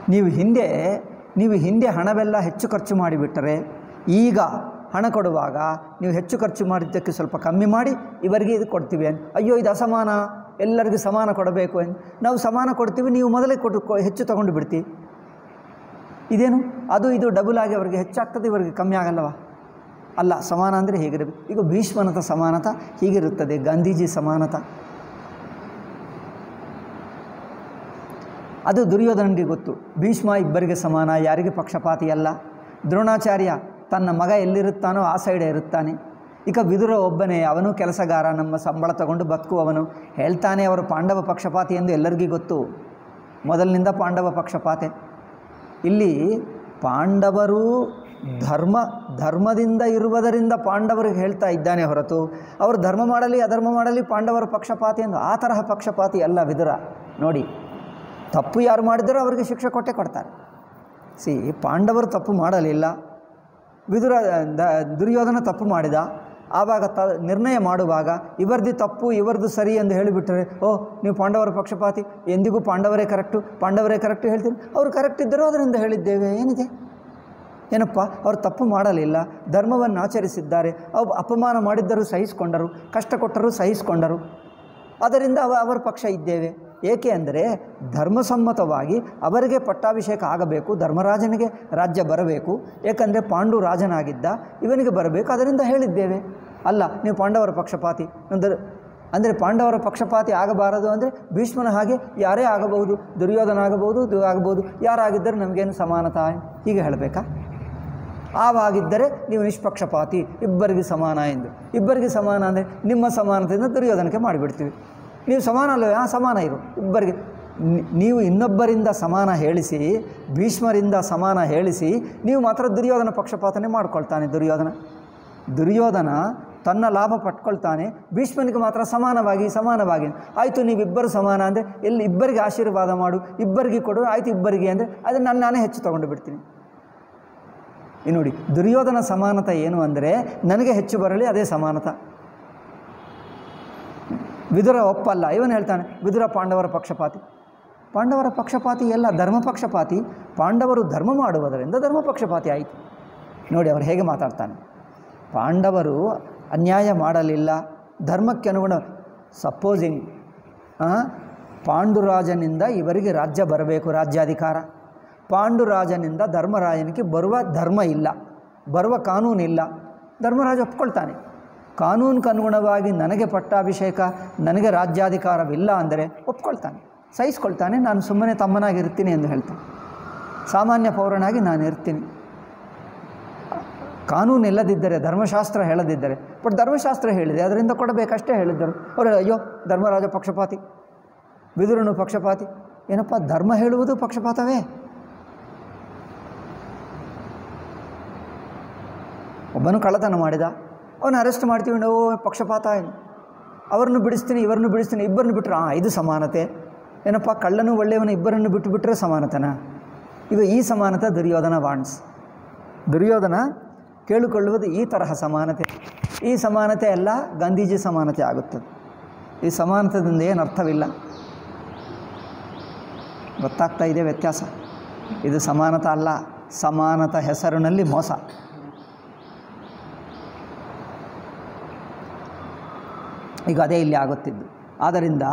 ನೀವು ಹಿಂದೆ ಹಣವೆಲ್ಲ ಹೆಚ್ಚು ಖರ್ಚು ಮಾಡಿಬಿಟ್ಟರೆ ಈಗ ಹಣ ಕೊಡುವಾಗ ನೀವು ಹೆಚ್ಚು ಖರ್ಚು ಮಾಡಿದ್ದಕ್ಕೆ ಸ್ವಲ್ಪ ಕಮ್ಮಿ ಮಾಡಿ ಇವರಿಗೆ ಇದು ಕೊಡ್ತೀವಿ ಅಂತ. ಅಯ್ಯೋ ಇದು ಅಸಮಾನ, ಎಲ್ಲರಿಗೂ ಸಮಾನ ಕೊಡಬೇಕು ಅಂತ. ನಾವು ಸಮಾನ ಕೊಡ್ತೀವಿ, ನೀವು ಮೊದಲೇ ಹೆಚ್ಚು ತಗೊಂಡು ಬಿಡ್ತೀವಿ. ಇದೇನು ಅದು ಇದು ಡಬಲ್ ಆಗಿ ಅವರಿಗೆ ಹೆಚ್ಚಾಗ್ತದೆ, ಇವರಿಗೆ ಕಮ್ಮಿ ಆಗಲ್ಲವಾ? ಅಲ್ಲ, ಸಮಾನ ಅಂದರೆ ಹೇಗಿರಬೇಕು. ಈಗ ಭೀಷ್ಮನತ ಸಮಾನತ ಹೀಗಿರುತ್ತದೆ, ಗಾಂಧೀಜಿ ಸಮಾನತ ಅದು ದುರ್ಯೋಧನನಿಗೆ ಗೊತ್ತು. ಭೀಷ್ಮ ಇಬ್ಬರಿಗೆ ಸಮಾನ, ಯಾರಿಗೆ ಪಕ್ಷಪಾತಿ ಅಲ್ಲ. ದ್ರೋಣಾಚಾರ್ಯ ತನ್ನ ಮಗ ಎಲ್ಲಿರುತ್ತಾನೋ ಆ ಸೈಡೇ ಇರುತ್ತಾನೆ. ಈಗ ವಿದುರ ಒಬ್ಬನೇ, ಅವನು ಕೆಲಸಗಾರ, ನಮ್ಮ ಸಂಬಳ ತಗೊಂಡು ಬದುಕುವವನು. ಹೇಳ್ತಾನೆ ಅವರು ಪಾಂಡವ ಪಕ್ಷಪಾತಿ ಎಂದು ಎಲ್ಲರಿಗೂ ಗೊತ್ತು. ಮೊದಲಿನಿಂದ ಪಾಂಡವ ಪಕ್ಷಪಾತೆ. ಇಲ್ಲಿ ಪಾಂಡವರು ಧರ್ಮದಿಂದ ಇರುವುದರಿಂದ ಪಾಂಡವರಿಗೆ ಹೇಳ್ತಾ ಇದ್ದಾನೆ ಹೊರತು ಅವರು ಧರ್ಮ ಮಾಡಲಿ ಅಧರ್ಮ ಮಾಡಲಿ ಪಾಂಡವರ ಪಕ್ಷಪಾತಿ ಎಂದು ಆ ತರಹ ಪಕ್ಷಪಾತಿ ಅಲ್ಲ ವಿದುರ. ನೋಡಿ, ತಪ್ಪು ಯಾರು ಮಾಡಿದರೂ ಅವರಿಗೆ ಶಿಕ್ಷೆ ಕೊಟ್ಟೇ ಕೊಡ್ತಾರೆ. ಪಾಂಡವರು ತಪ್ಪು ಮಾಡಲಿಲ್ಲ, ದುರ್ಯೋಧನ ತಪ್ಪು ಮಾಡಿದ. ಆವಾಗ ನಿರ್ಣಯ ಮಾಡುವಾಗ ಇವರದ್ದು ತಪ್ಪು ಇವರದ್ದು ಸರಿ ಎಂದು ಹೇಳಿಬಿಟ್ಟರೆ, ಓಹ್ ನೀವು ಪಾಂಡವರ ಪಕ್ಷಪಾತಿ, ಎಂದಿಗೂ ಪಾಂಡವರೇ ಕರೆಕ್ಟು ಹೇಳ್ತೀನಿ. ಅವರು ಕರೆಕ್ಟ್ ಇದ್ದರೂ ಅದರಿಂದ ಹೇಳಿದ್ದೇವೆ, ಏನಿದೆ? ಏನಪ್ಪ, ಅವರು ತಪ್ಪು ಮಾಡಲಿಲ್ಲ, ಧರ್ಮವನ್ನು ಆಚರಿಸಿದ್ದಾರೆ, ಅಪಮಾನ ಮಾಡಿದ್ದರೂ ಸಹಿಸಿಕೊಂಡರು, ಕಷ್ಟ ಕೊಟ್ಟರೂ ಸಹಿಸಿಕೊಂಡರು, ಅದರಿಂದ ಅವರ ಪಕ್ಷ ಇದ್ದೇವೆ. ಏಕೆ ಅಂದರೆ ಧರ್ಮಸಮ್ಮತವಾಗಿ ಅವರಿಗೆ ಪಟ್ಟಾಭಿಷೇಕ ಆಗಬೇಕು, ಧರ್ಮರಾಜನಿಗೆ ರಾಜ್ಯ ಬರಬೇಕು. ಏಕೆಂದರೆ ಪಾಂಡು ರಾಜನಾಗಿದ್ದ, ಇವನಿಗೆ ಬರಬೇಕು, ಅದರಿಂದ ಹೇಳಿದ್ದೇವೆ. ಅಲ್ಲ ನೀವು ಪಾಂಡವರ ಪಕ್ಷಪಾತಿ ಅಂದರೆ ಪಾಂಡವರ ಪಕ್ಷಪಾತಿ ಆಗಬಾರದು ಅಂದರೆ ಭೀಷ್ಮನ ಹಾಗೆ ಯಾರೇ ಆಗಬಹುದು, ದುರ್ಯೋಧನ ಆಗಬಹುದು, ಯಾರಾಗಿದ್ದರೆ ನಮಗೇನು ಸಮಾನತಾ ಹೀಗೆ ಹೇಳಬೇಕಾ? ಆವಾಗಿದ್ದರೆ ನೀವು ನಿಷ್ಪಕ್ಷಪಾತಿ, ಇಬ್ಬರಿಗೆ ಸಮಾನ ಎಂದು. ಇಬ್ಬರಿಗೆ ಸಮಾನ ಅಂದರೆ ನಿಮ್ಮ ಸಮಾನತೆಯಿಂದ ದುರ್ಯೋಧನಕ್ಕೆ ಮಾಡಿಬಿಡ್ತೀವಿ. ನೀವು ಸಮಾನ ಅಲ್ಲವೇ? ಸಮಾನ ಇರು ಇಬ್ಬರಿಗೆ. ನೀವು ಇನ್ನೊಬ್ಬರಿಂದ ಸಮಾನ ಹೇಳಿಸಿ, ಭೀಷ್ಮರಿಂದ ಸಮಾನ ಹೇಳಿಸಿ, ನೀವು ಮಾತ್ರ ದುರ್ಯೋಧನ ಪಕ್ಷಪಾತನೆ ಮಾಡ್ಕೊಳ್ತಾನೆ. ದುರ್ಯೋಧನ ತನ್ನ ಲಾಭ ಪಟ್ಕೊಳ್ತಾನೆ, ಭೀಷ್ಮನಿಗೆ ಮಾತ್ರ ಸಮಾನವಾಗಿ ಆಯಿತು ನೀವಿಬ್ಬರು ಸಮಾನ ಅಂದರೆ ಎಲ್ಲಿ ಇಬ್ಬರಿಗೆ ಆಶೀರ್ವಾದ ಮಾಡು, ಇಬ್ಬರಿಗೆ ಕೊಡು, ಆಯಿತು ಇಬ್ಬರಿಗೆ ಅಂದರೆ ಅದನ್ನು ನಾನೇ ಹೆಚ್ಚು ತೊಗೊಂಡು ಬಿಡ್ತೀನಿ. ನೋಡಿ, ದುರ್ಯೋಧನ ಸಮಾನತೆ ಏನು ಅಂದರೆ ನನಗೆ ಹೆಚ್ಚು ಬರಲಿ, ಅದೇ ಸಮಾನತ. ವಿದುರ ಒಪ್ಪಲ್ಲ, ಇವನು ಹೇಳ್ತಾನೆ ವಿದುರ ಪಾಂಡವರ ಪಕ್ಷಪಾತಿ ಎಲ್ಲ ಧರ್ಮ ಪಕ್ಷಪಾತಿ. ಪಾಂಡವರು ಧರ್ಮ ಮಾಡುವುದರಿಂದ ಧರ್ಮ ಪಕ್ಷಪಾತಿ ಆಯಿತು. ನೋಡಿ ಅವರು ಹೇಗೆ ಮಾತಾಡ್ತಾನೆ. ಪಾಂಡವರು ಅನ್ಯಾಯ ಮಾಡಲಿಲ್ಲ, ಧರ್ಮಕ್ಕೆ ಅನುಗುಣ. ಸಪೋಸಿಂಗ್ ಪಾಂಡುರಾಜನಿಂದ ಇವರಿಗೆ ರಾಜ್ಯ ಬರಬೇಕು, ರಾಜ್ಯಾಧಿಕಾರ. ಪಾಂಡುರಾಜನಿಂದ ಧರ್ಮರಾಜನಿಗೆ ಬರುವ ಧರ್ಮ ಇಲ್ಲ, ಬರುವ ಕಾನೂನಿಲ್ಲ. ಧರ್ಮರಾಜ ಒಪ್ಕೊಳ್ತಾನೆ, ಕಾನೂನಿಗೆ ಅನುಗುಣವಾಗಿ ನನಗೆ ಪಟ್ಟಾಭಿಷೇಕ, ನನಗೆ ರಾಜ್ಯಾಧಿಕಾರವಿಲ್ಲ ಅಂದರೆ ಒಪ್ಕೊಳ್ತಾನೆ, ಸಹಿಸ್ಕೊಳ್ತಾನೆ. ನಾನು ಸುಮ್ಮನೆ ತಮ್ಮನಾಗಿರ್ತೀನಿ ಎಂದು ಹೇಳ್ತಾನೆ. ಸಾಮಾನ್ಯ ಪೌರನಾಗಿ ನಾನು ಇರ್ತೀನಿ. ಕಾನೂನು ಇಲ್ಲದಿದ್ದರೆ, ಧರ್ಮಶಾಸ್ತ್ರ ಹೇಳದಿದ್ದರೆ, ಬಟ್ ಧರ್ಮಶಾಸ್ತ್ರ ಹೇಳಿದೆ ಅದರಿಂದ ಕೊಡಬೇಕಷ್ಟೇ ಹೇಳಿದ್ದರು. ಅವರು ಅಯ್ಯೋ ಧರ್ಮರಾಜ ಪಕ್ಷಪಾತಿ, ವಿದುರನು ಪಕ್ಷಪಾತಿ. ಏನಪ್ಪ ಧರ್ಮ ಹೇಳುವುದು ಪಕ್ಷಪಾತವೇ? ಒಬ್ಬನು ಕಳ್ಳತನ ಮಾಡಿದ, ಅವನು ಅರೆಸ್ಟ್ ಮಾಡ್ತೀವಿ ನಾವು, ಪಕ್ಷಪಾತ. ಅವರನ್ನು ಬಿಡಿಸ್ತೀನಿ ಇವರನ್ನು ಬಿಡಿಸ್ತೀನಿ, ಇಬ್ಬರನ್ನು ಬಿಟ್ಟರೆ ಇದು ಸಮಾನತೆ. ಏನಪ್ಪ ಕಳ್ಳನು ಒಳ್ಳೆಯವನು ಇಬ್ಬರನ್ನು ಬಿಟ್ಟರೆ ಸಮಾನತೆನಾ? ಈಗ ಈ ಸಮಾನತೆ ದುರ್ಯೋಧನ ಕೇಳಿಕೊಳ್ಳುವುದು ಈ ತರಹ ಸಮಾನತೆ. ಈ ಸಮಾನತೆ ಎಲ್ಲ ಗಾಂಧೀಜಿ ಸಮಾನತೆ ಆಗುತ್ತದೆ. ಈ ಸಮಾನತೆಯಿಂದ ಏನು ಅರ್ಥವಿಲ್ಲ. ಗೊತ್ತಾಗ್ತಾ ಇದೆ ವ್ಯತ್ಯಾಸ? ಇದು ಸಮಾನತೆ ಅಲ್ಲ, ಸಮಾನತ ಹೆಸರಿನಲ್ಲಿ ಮೋಸ. ಈಗ ಅದೇ ಇಲ್ಲಿ ಆಗುತ್ತಿದ್ದು. ಆದ್ದರಿಂದ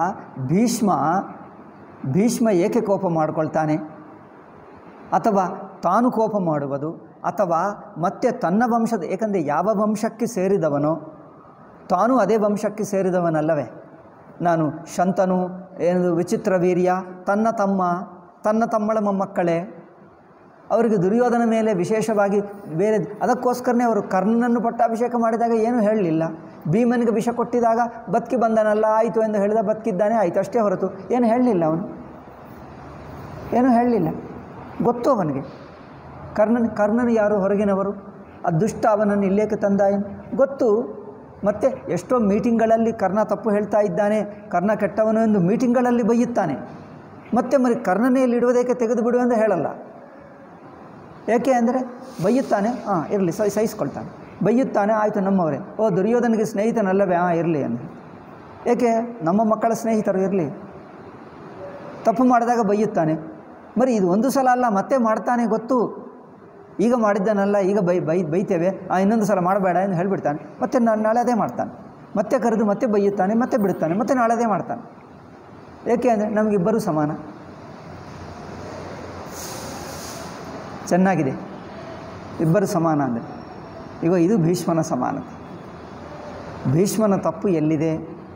ಭೀಷ್ಮ ಏಕೆ ಕೋಪ ಮಾಡಿಕೊಳ್ತಾನೆ? ಅಥವಾ ತಾನು ಕೋಪ ಮಾಡುವುದು, ಅಥವಾ ಮತ್ತೆ ತನ್ನ ವಂಶದ, ಏಕೆಂದರೆ ಯಾವ ವಂಶಕ್ಕೆ ಸೇರಿದವನೋ ತಾನು ಅದೇ ವಂಶಕ್ಕೆ ಸೇರಿದವನಲ್ಲವೇ. ನಾನು ಶಂತನು, ಏನು ವಿಚಿತ್ರ ವೀರ್ಯ, ತನ್ನ ತಮ್ಮಳ ಮೊಮ್ಮಕ್ಕಳೇ. ಅವರಿಗೆ ದುರ್ಯೋಧನ ಮೇಲೆ ವಿಶೇಷವಾಗಿ ಬೇರೆ, ಅದಕ್ಕೋಸ್ಕರನೇ ಅವರು ಕರ್ಣನನ್ನು ಪಟ್ಟಾಭಿಷೇಕ ಮಾಡಿದಾಗ ಏನೂ ಹೇಳಲಿಲ್ಲ. ಭೀಮನಿಗೆ ವಿಷ ಕೊಟ್ಟಿದಾಗ ಬದುಕಿ ಬಂದನಲ್ಲ, ಆಯಿತು ಎಂದು ಹೇಳಿದ, ಬದುಕಿದ್ದಾನೆ ಆಯಿತು, ಅಷ್ಟೇ ಹೊರತು ಏನು ಹೇಳಲಿಲ್ಲ. ಅವನು ಏನೂ ಹೇಳಲಿಲ್ಲ. ಗೊತ್ತು ಅವನಿಗೆ ಕರ್ಣನು ಯಾರು, ಹೊರಗಿನವರು, ದುಷ್ಟ ಅವನನ್ನು ಇಲ್ಲೇಕೆ ತಂದ ಗೊತ್ತು. ಮತ್ತು ಎಷ್ಟೋ ಮೀಟಿಂಗ್ಗಳಲ್ಲಿ ಕರ್ಣ ತಪ್ಪು ಹೇಳ್ತಾ ಇದ್ದಾನೆ, ಕರ್ಣ ಕೆಟ್ಟವನು ಎಂದು ಮೀಟಿಂಗ್ಗಳಲ್ಲಿ ಬೈಯುತ್ತಾನೆ. ಮತ್ತೆ ಕರ್ಣನೆಯಲ್ಲಿ ಇಡುವುದಕ್ಕೆ ತೆಗೆದು ಬಿಡು ಎಂದು ಹೇಳಲ್ಲ. ಏಕೆ ಅಂದರೆ ಬೈಯುತ್ತಾನೆ, ಇರಲಿ ಸಹಿಸ್ಕೊಳ್ತಾನೆ, ಬೈಯುತ್ತಾನೆ, ಆಯಿತು ನಮ್ಮವರೇ. ದುರ್ಯೋಧನಿಗೆ ಸ್ನೇಹಿತನಲ್ಲವೇ, ಇರಲಿ ಎಂದು. ಏಕೆ ನಮ್ಮ ಮಕ್ಕಳ ಸ್ನೇಹಿತರು ಇರಲಿ. ತಪ್ಪು ಮಾಡಿದಾಗ ಬೈಯುತ್ತಾನೆ, ಮರಿ ಇದು ಒಂದು ಸಲ ಅಲ್ಲ, ಮತ್ತೆ ಮಾಡ್ತಾನೆ ಗೊತ್ತು. ಈಗ ಮಾಡಿದ್ದಾನಲ್ಲ, ಈಗ ಬೈತೇವೆ, ಇನ್ನೊಂದು ಸಲ ಮಾಡಬೇಡ ಎಂದು ಹೇಳಿಬಿಡ್ತಾನೆ. ಮತ್ತೆ ನಾಳೆ ಅದೇ ಮಾಡ್ತಾನೆ, ಮತ್ತೆ ಕರೆದು ಮತ್ತೆ ಬೈಯುತ್ತಾನೆ, ಮತ್ತೆ ಬಿಡುತ್ತಾನೆ, ಮತ್ತೆ ನಾಳೆ ಅದೇ ಮಾಡ್ತಾನೆ. ಏಕೆ ಅಂದರೆ ನಮಗಿಬ್ಬರೂ ಸಮಾನ. ಚೆನ್ನಾಗಿದೆ, ಇಬ್ಬರು ಸಮಾನ ಅಂದರೆ. ಈಗ ಇದು ಭೀಷ್ಮನ ಸಮಾನತೆ. ಭೀಷ್ಮನ ತಪ್ಪು ಎಲ್ಲಿದೆ?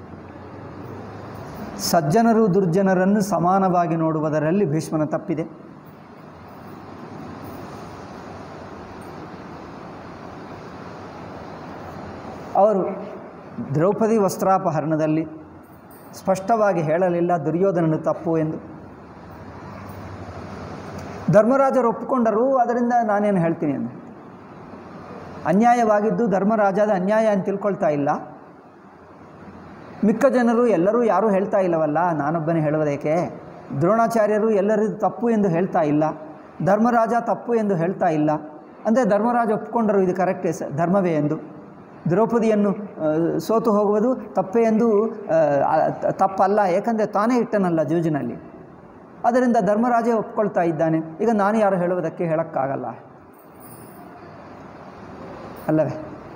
ಸಜ್ಜನರು ದುರ್ಜನರನ್ನು ಸಮಾನವಾಗಿ ನೋಡುವುದರಲ್ಲಿ ಭೀಷ್ಮನ ತಪ್ಪಿದೆ. ಅವರು ದ್ರೌಪದಿ ವಸ್ತ್ರಾಪಹರಣದಲ್ಲಿ ಸ್ಪಷ್ಟವಾಗಿ ಹೇಳಲಿಲ್ಲ ದುರ್ಯೋಧನನು ತಪ್ಪು ಎಂದು. ಧರ್ಮರಾಜರು ಒಪ್ಪಿಕೊಂಡರು, ಅದರಿಂದ ನಾನೇನು ಹೇಳ್ತೀನಿ ಅಂದರೆ ಅನ್ಯಾಯವಾಗಿದ್ದು ಧರ್ಮರಾಜದ ಅನ್ಯಾಯ ಅಂತ ತಿಳ್ಕೊಳ್ತಾ ಇಲ್ಲ. ಮಿಕ್ಕ ಜನರು ಎಲ್ಲರೂ ಯಾರೂ ಹೇಳ್ತಾ ಇಲ್ಲವಲ್ಲ, ನಾನೊಬ್ಬನೇ ಹೇಳುವುದೇಕೆ? ದ್ರೋಣಾಚಾರ್ಯರು ಎಲ್ಲರಿಗೂ ತಪ್ಪು ಎಂದು ಹೇಳ್ತಾ ಇಲ್ಲ, ಧರ್ಮರಾಜ ತಪ್ಪು ಎಂದು ಹೇಳ್ತಾ ಇಲ್ಲ. ಅಂದರೆ ಧರ್ಮರಾಜ ಒಪ್ಪಿಕೊಂಡರು ಇದು ಕರೆಕ್ಟೇ, ಧರ್ಮವೇ ಎಂದು. ದ್ರೌಪದಿಯನ್ನು ಸೋತು ಹೋಗುವುದು ತಪ್ಪೇ ಎಂದು ತಪ್ಪಲ್ಲ, ಏಕೆಂದರೆ ತಾನೇ ಇಟ್ಟನಲ್ಲ ಜೂಜಿನಲ್ಲಿ. ಅದರಿಂದ ಧರ್ಮರಾಜೇ ಒಪ್ಕೊಳ್ತಾ ಇದ್ದಾನೆ. ಈಗ ನಾನು ಯಾರು ಹೇಳುವುದಕ್ಕೆ ಹೇಳೋಕ್ಕಾಗಲ್ಲ ಅಲ್ಲವೇ?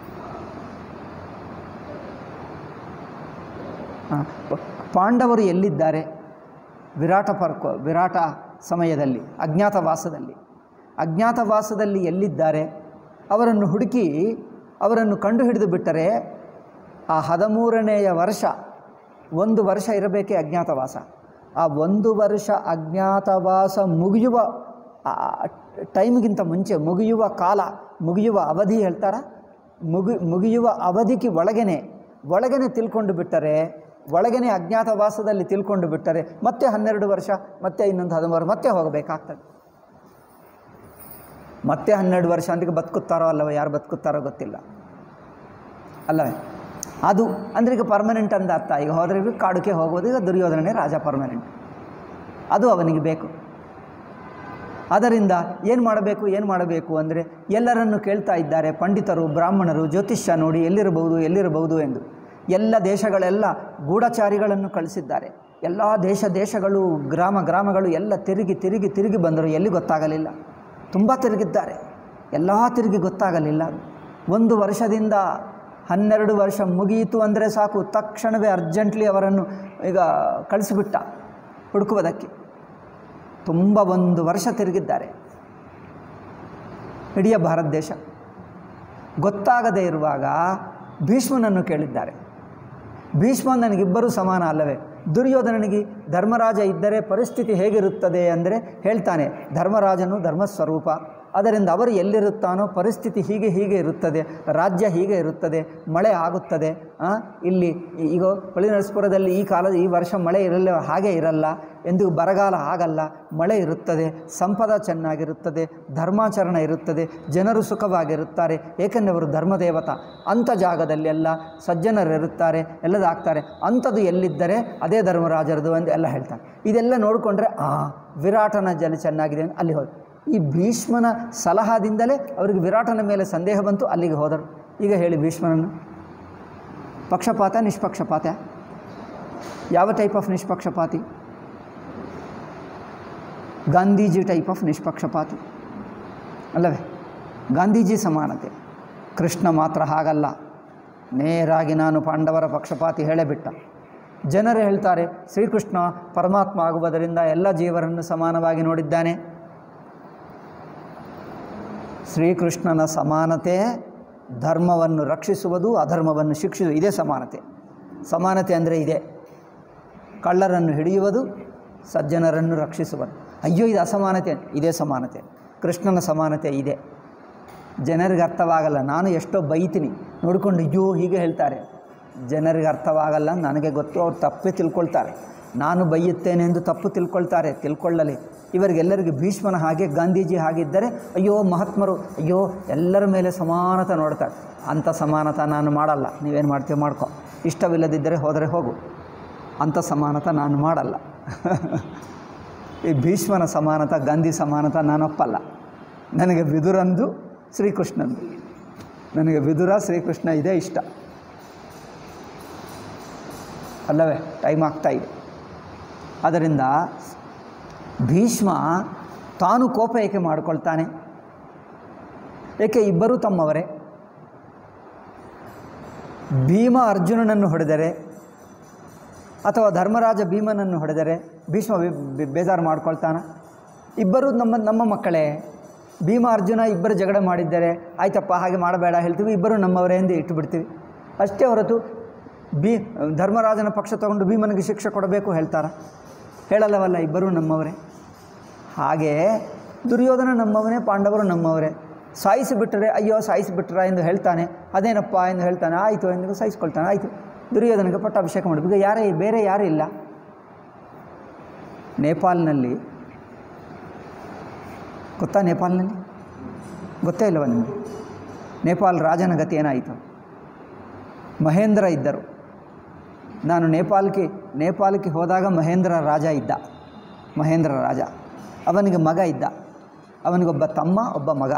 ಪಾಂಡವರು ಎಲ್ಲಿದ್ದಾರೆ? ವಿರಾಟ ಸಮಯದಲ್ಲಿ ಅಜ್ಞಾತವಾಸದಲ್ಲಿ ಎಲ್ಲಿದ್ದಾರೆ? ಅವರನ್ನು ಹುಡುಕಿ ಅವರನ್ನು ಕಂಡು ಹಿಡಿದು ಬಿಟ್ಟರೆ ಆ 13ನೆಯ ವರ್ಷ, 1 ವರ್ಷ ಇರಬೇಕೇ ಅಜ್ಞಾತವಾಸ. ಆ 1 ವರ್ಷ ಅಜ್ಞಾತವಾಸ ಮುಗಿಯುವ ಟೈಮ್ಗಿಂತ ಮುಂಚೆ, ಮುಗಿಯುವ ಕಾಲ, ಮುಗಿಯುವ ಅವಧಿ ಹೇಳ್ತಾರ, ಮುಗಿಯುವ ಅವಧಿಗೆ ಒಳಗನೆ ತಿಳ್ಕೊಂಡು ಬಿಟ್ಟರೆ, ಒಳಗನೆ ಅಜ್ಞಾತವಾಸದಲ್ಲಿ ತಿಳ್ಕೊಂಡು ಬಿಟ್ಟರೆ ಮತ್ತೆ 12 ವರ್ಷ, ಮತ್ತೆ ಇನ್ನೊಂದು 13, ಮತ್ತೆ ಹೋಗಬೇಕಾಗ್ತದೆ. ಮತ್ತೆ 12 ವರ್ಷ ಅಂತಿಗೆ ಬದುಕುತ್ತಾರೋ ಅಲ್ಲವೋ, ಯಾರು ಬದುಕುತ್ತಾರೋ ಗೊತ್ತಿಲ್ಲ ಅಲ್ಲವೇ? ಅದು ಅಂದರೆ ಈಗ ಪರ್ಮನೆಂಟ್ ಅಂದ ಅರ್ಥ. ಈಗ ಹೋದರೆ ಕಾಡುಕೆ ಹೋಗೋದು, ಈಗ ದುರ್ಯೋಧನನೇ ರಾಜ ಪರ್ಮನೆಂಟ್, ಅದು ಅವನಿಗೆ ಬೇಕು. ಅದರಿಂದ ಏನು ಮಾಡಬೇಕು ಅಂದರೆ ಎಲ್ಲರನ್ನು ಕೇಳ್ತಾ ಇದ್ದಾರೆ ಪಂಡಿತರು, ಬ್ರಾಹ್ಮಣರು, ಜ್ಯೋತಿಷ್ಯ ನೋಡಿ ಎಲ್ಲಿರಬಹುದು ಎಂದು. ಎಲ್ಲ ದೇಶಗಳೆಲ್ಲ ಗೂಢಚಾರಿಗಳನ್ನು ಕಳಿಸಿದ್ದಾರೆ. ಎಲ್ಲ ದೇಶಗಳು, ಗ್ರಾಮಗಳು ಎಲ್ಲ ತಿರುಗಿ ಬಂದರು, ಎಲ್ಲಿ ಗೊತ್ತಾಗಲಿಲ್ಲ. ತುಂಬ ತಿರುಗಿದ್ದಾರೆ, ಎಲ್ಲ ತಿರುಗಿ ಗೊತ್ತಾಗಲಿಲ್ಲ. 1 ವರ್ಷದಿಂದ 12 ವರ್ಷ ಮುಗಿಯಿತು ಅಂದರೆ ಸಾಕು, ತಕ್ಷಣವೇ ಅರ್ಜೆಂಟ್ಲಿ ಅವರನ್ನು ಈಗ ಕಳಿಸಿಬಿಟ್ಟ ಹುಡುಕುವುದಕ್ಕೆ. ತುಂಬ 1 ವರ್ಷ ತಿರುಗಿದ್ದಾರೆ ಇಡೀ ಭಾರತ ದೇಶ. ಗೊತ್ತಾಗದೇ ಇರುವಾಗ ಭೀಷ್ಮನನ್ನು ಕೇಳಿದ್ದಾರೆ. ಭೀಷ್ಮ ನನಗಿಬ್ಬರೂ ಸಮಾನ ಅಲ್ಲವೇ? ದುರ್ಯೋಧನನಿಗೆ ಧರ್ಮರಾಜ ಇದ್ದರೆ ಪರಿಸ್ಥಿತಿ ಹೇಗಿರುತ್ತದೆ ಅಂದರೆ ಹೇಳ್ತಾನೆ, ಧರ್ಮರಾಜನು ಧರ್ಮಸ್ವರೂಪ, ಅದರಿಂದ ಅವರು ಎಲ್ಲಿರುತ್ತಾನೋ ಪರಿಸ್ಥಿತಿ ಹೀಗೆ ಇರುತ್ತದೆ, ರಾಜ್ಯ ಹೀಗೆ ಇರುತ್ತದೆ, ಮಳೆ ಆಗುತ್ತದೆ. ಇಲ್ಲಿ ಈಗ ಹೊಳೆನರಸೀಪುರದಲ್ಲಿ ಈ ವರ್ಷ ಮಳೆ ಹಾಗೆ ಇರಲ್ಲ ಎಂದು, ಬರಗಾಲ ಆಗಲ್ಲ, ಮಳೆ ಇರುತ್ತದೆ, ಸಂಪದ ಚೆನ್ನಾಗಿರುತ್ತದೆ, ಧರ್ಮಾಚರಣ ಇರುತ್ತದೆ, ಜನರು ಸುಖವಾಗಿರುತ್ತಾರೆ, ಏಕೆಂದರೆ ಅವರು ಧರ್ಮದೇವತ. ಅಂಥ ಜಾಗದಲ್ಲಿ ಎಲ್ಲ ಸಜ್ಜನರಿರುತ್ತಾರೆ, ಎಲ್ಲದಾಗ್ತಾರೆ. ಅಂಥದ್ದು ಎಲ್ಲಿದ್ದರೆ ಅದೇ ಧರ್ಮರಾಜರದು ಎಂದು ಎಲ್ಲ ಹೇಳ್ತಾರೆ. ಇದೆಲ್ಲ ನೋಡಿಕೊಂಡ್ರೆ ವಿರಾಟನ ಜಲ ಚೆನ್ನಾಗಿದೆ ಅಂತ ಅಲ್ಲಿ ಹೋದರು. ಈ ಭೀಷ್ಮನ ಸಲಹಾದಿಂದಲೇ ಅವರಿಗೆ ವಿರಾಟನ ಮೇಲೆ ಸಂದೇಹ ಬಂತು, ಅಲ್ಲಿಗೆ ಹೋದರು. ಈಗ ಹೇಳಿ, ಭೀಷ್ಮನನ್ನು ಪಕ್ಷಪಾತ ನಿಷ್ಪಕ್ಷಪಾತ? ಯಾವ ಟೈಪ್ ಆಫ್ ನಿಷ್ಪಕ್ಷಪಾತಿ? ಗಾಂಧೀಜಿ ಟೈಪ್ ಆಫ್ ನಿಷ್ಪಕ್ಷಪಾತಿ ಅಲ್ಲವೇ? ಗಾಂಧೀಜಿ ಸಮಾನತೆ. ಕೃಷ್ಣ ಮಾತ್ರ ಹಾಗಲ್ಲ, ನೇರಾಗಿ ನಾನು ಪಾಂಡವರ ಪಕ್ಷಪಾತಿ ಹೇಳೇಬಿಟ್ಟ. ಜನರು ಹೇಳ್ತಾರೆ ಶ್ರೀಕೃಷ್ಣ ಪರಮಾತ್ಮ ಆಗುವುದರಿಂದ ಎಲ್ಲ ಜೀವರನ್ನು ಸಮಾನವಾಗಿ ನೋಡಿದ್ದಾನೆ. ಶ್ರೀಕೃಷ್ಣನ ಸಮಾನತೆ ಧರ್ಮವನ್ನು ರಕ್ಷಿಸುವುದು, ಅಧರ್ಮವನ್ನು ಶಿಕ್ಷಿಸುವುದು, ಇದೇ ಸಮಾನತೆ ಅಂದರೆ ಇದೆ. ಕಳ್ಳರನ್ನು ಹಿಡಿಯುವುದು, ಸಜ್ಜನರನ್ನು ರಕ್ಷಿಸುವುದು. ಅಯ್ಯೋ ಇದು ಅಸಮಾನತೆ, ಇದೇ ಸಮಾನತೆ. ಕೃಷ್ಣನ ಸಮಾನತೆ ಇದೆ. ಜನರಿಗೆ ಅರ್ಥವಾಗಲ್ಲ. ನಾನು ಎಷ್ಟೋ ಬೈತೀನಿ ನೋಡಿಕೊಂಡು, ಅಯ್ಯೋ ಹೀಗೆ ಹೇಳ್ತಾರೆ, ಜನರಿಗೆ ಅರ್ಥವಾಗಲ್ಲ, ನನಗೆ ಗೊತ್ತು, ಅವ್ರು ತಪ್ಪೇ ತಿಳ್ಕೊಳ್ತಾರೆ. ನಾನು ಬೈಯುತ್ತೇನೆ ಎಂದು ತಪ್ಪು ತಿಳ್ಕೊಳ್ಳಲಿ. ಇವರಿಗೆಲ್ಲರಿಗೂ ಭೀಷ್ಮನ ಹಾಗೆ ಗಾಂಧೀಜಿ ಹಾಗಿದ್ದರೆ ಅಯ್ಯೋ ಮಹಾತ್ಮರು, ಅಯ್ಯೋ ಎಲ್ಲರ ಮೇಲೆ ಸಮಾನತೆ ನೋಡ್ತಾರೆ. ಅಂಥ ಸಮಾನತೆ ನಾನು ಮಾಡಲ್ಲ. ನೀವೇನು ಮಾಡ್ತೀವಿ ಮಾಡ್ಕೊ, ಇಷ್ಟವಿಲ್ಲದಿದ್ದರೆ ಹೋದರೆ ಹೋಗು. ಅಂಥ ಸಮಾನತೆ ನಾನು ಮಾಡಲ್ಲ. ಈ ಭೀಷ್ಮನ ಸಮಾನತೆ, ಗಾಂಧಿ ಸಮಾನತೆ ನಾನೊಪ್ಪಲ್ಲ. ನನಗೆ ವಿದುರಂದು ಶ್ರೀಕೃಷ್ಣಂದು, ನನಗೆ ವಿದುರ ಶ್ರೀಕೃಷ್ಣ ಇದೇ ಇಷ್ಟ ಅಲ್ಲವೇ? ಟೈಮ್ ಆಗ್ತಾ ಇದೆ. ಅದರಿಂದ ಭೀಷ್ಮ ತಾನು ಕೋಪ ಏಕೆ ಮಾಡಿಕೊಳ್ತಾನೆ? ಏಕೆ ಇಬ್ಬರೂ ತಮ್ಮವರೇ. ಭೀಮ ಅರ್ಜುನನನ್ನು ಹೊಡೆದರೆ ಅಥವಾ ಧರ್ಮರಾಜ ಭೀಮನನ್ನು ಹೊಡೆದರೆ ಭೀಷ್ಮ ಬೇಜಾರು ಮಾಡ್ಕೊಳ್ತಾನ? ಇಬ್ಬರೂ ನಮ್ಮ ಮಕ್ಕಳೇ. ಭೀಮ ಅರ್ಜುನ ಇಬ್ಬರು ಜಗಳ ಮಾಡಿದ್ದಾರೆ, ಆಯ್ತಪ್ಪ ಹಾಗೆ ಮಾಡಬೇಡ ಹೇಳ್ತೀವಿ, ಇಬ್ಬರು ನಮ್ಮವರೇ ಎಂದು ಇಟ್ಟುಬಿಡ್ತೀವಿ ಅಷ್ಟೇ ಹೊರತು ಧರ್ಮರಾಜನ ಪಕ್ಷ ತಗೊಂಡು ಭೀಮನಿಗೆ ಶಿಕ್ಷೆ ಕೊಡಬೇಕು ಹೇಳ್ತಾರ? ಹೇಳಲ್ಲವಲ್ಲ, ಇಬ್ಬರೂ ನಮ್ಮವರೇ. ಹಾಗೆ ದುರ್ಯೋಧನ ನಮ್ಮವನೇ, ಪಾಂಡವರು ನಮ್ಮವರೇ. ಸಾಯಿಸಿಬಿಟ್ಟರೆ ಅಯ್ಯೋ ಸಾಯಿಸಿಬಿಟ್ರ ಎಂದು ಹೇಳ್ತಾನೆ, ಅದೇನಪ್ಪ ಎಂದು ಹೇಳ್ತಾನೆ, ಆಯಿತು ಎಂದು ಸಾಯಿಸ್ಕೊಳ್ತಾನೆ, ಆಯಿತು. ದುರ್ಯೋಧನಿಗೆ ಪಟ್ಟಾಭಿಷೇಕ ಮಾಡಬೇಕು. ಈಗ ಬೇರೆ ಯಾರೂ ಇಲ್ಲ. ನೇಪಾಲ್ನಲ್ಲಿ ಗೊತ್ತಾ? ನೇಪಾಲ್ನಲ್ಲಿ ಗೊತ್ತೇ ಇಲ್ಲವ ನಿಮಗೆ? ನೇಪಾಲ್ ರಾಜನ ಗತಿ ಏನಾಯಿತು? ಮಹೇಂದ್ರ ಇದ್ದರು. ನಾನು ನೇಪಾಲಕ್ಕೆ ಹೋದಾಗ ಮಹೇಂದ್ರ ರಾಜ ಇದ್ದ. ಮಹೇಂದ್ರ ರಾಜ, ಅವನಿಗೆ ಮಗ ಇದ್ದ. ಅವನಿಗೊಬ್ಬ ತಮ್ಮ, ಒಬ್ಬ ಮಗ.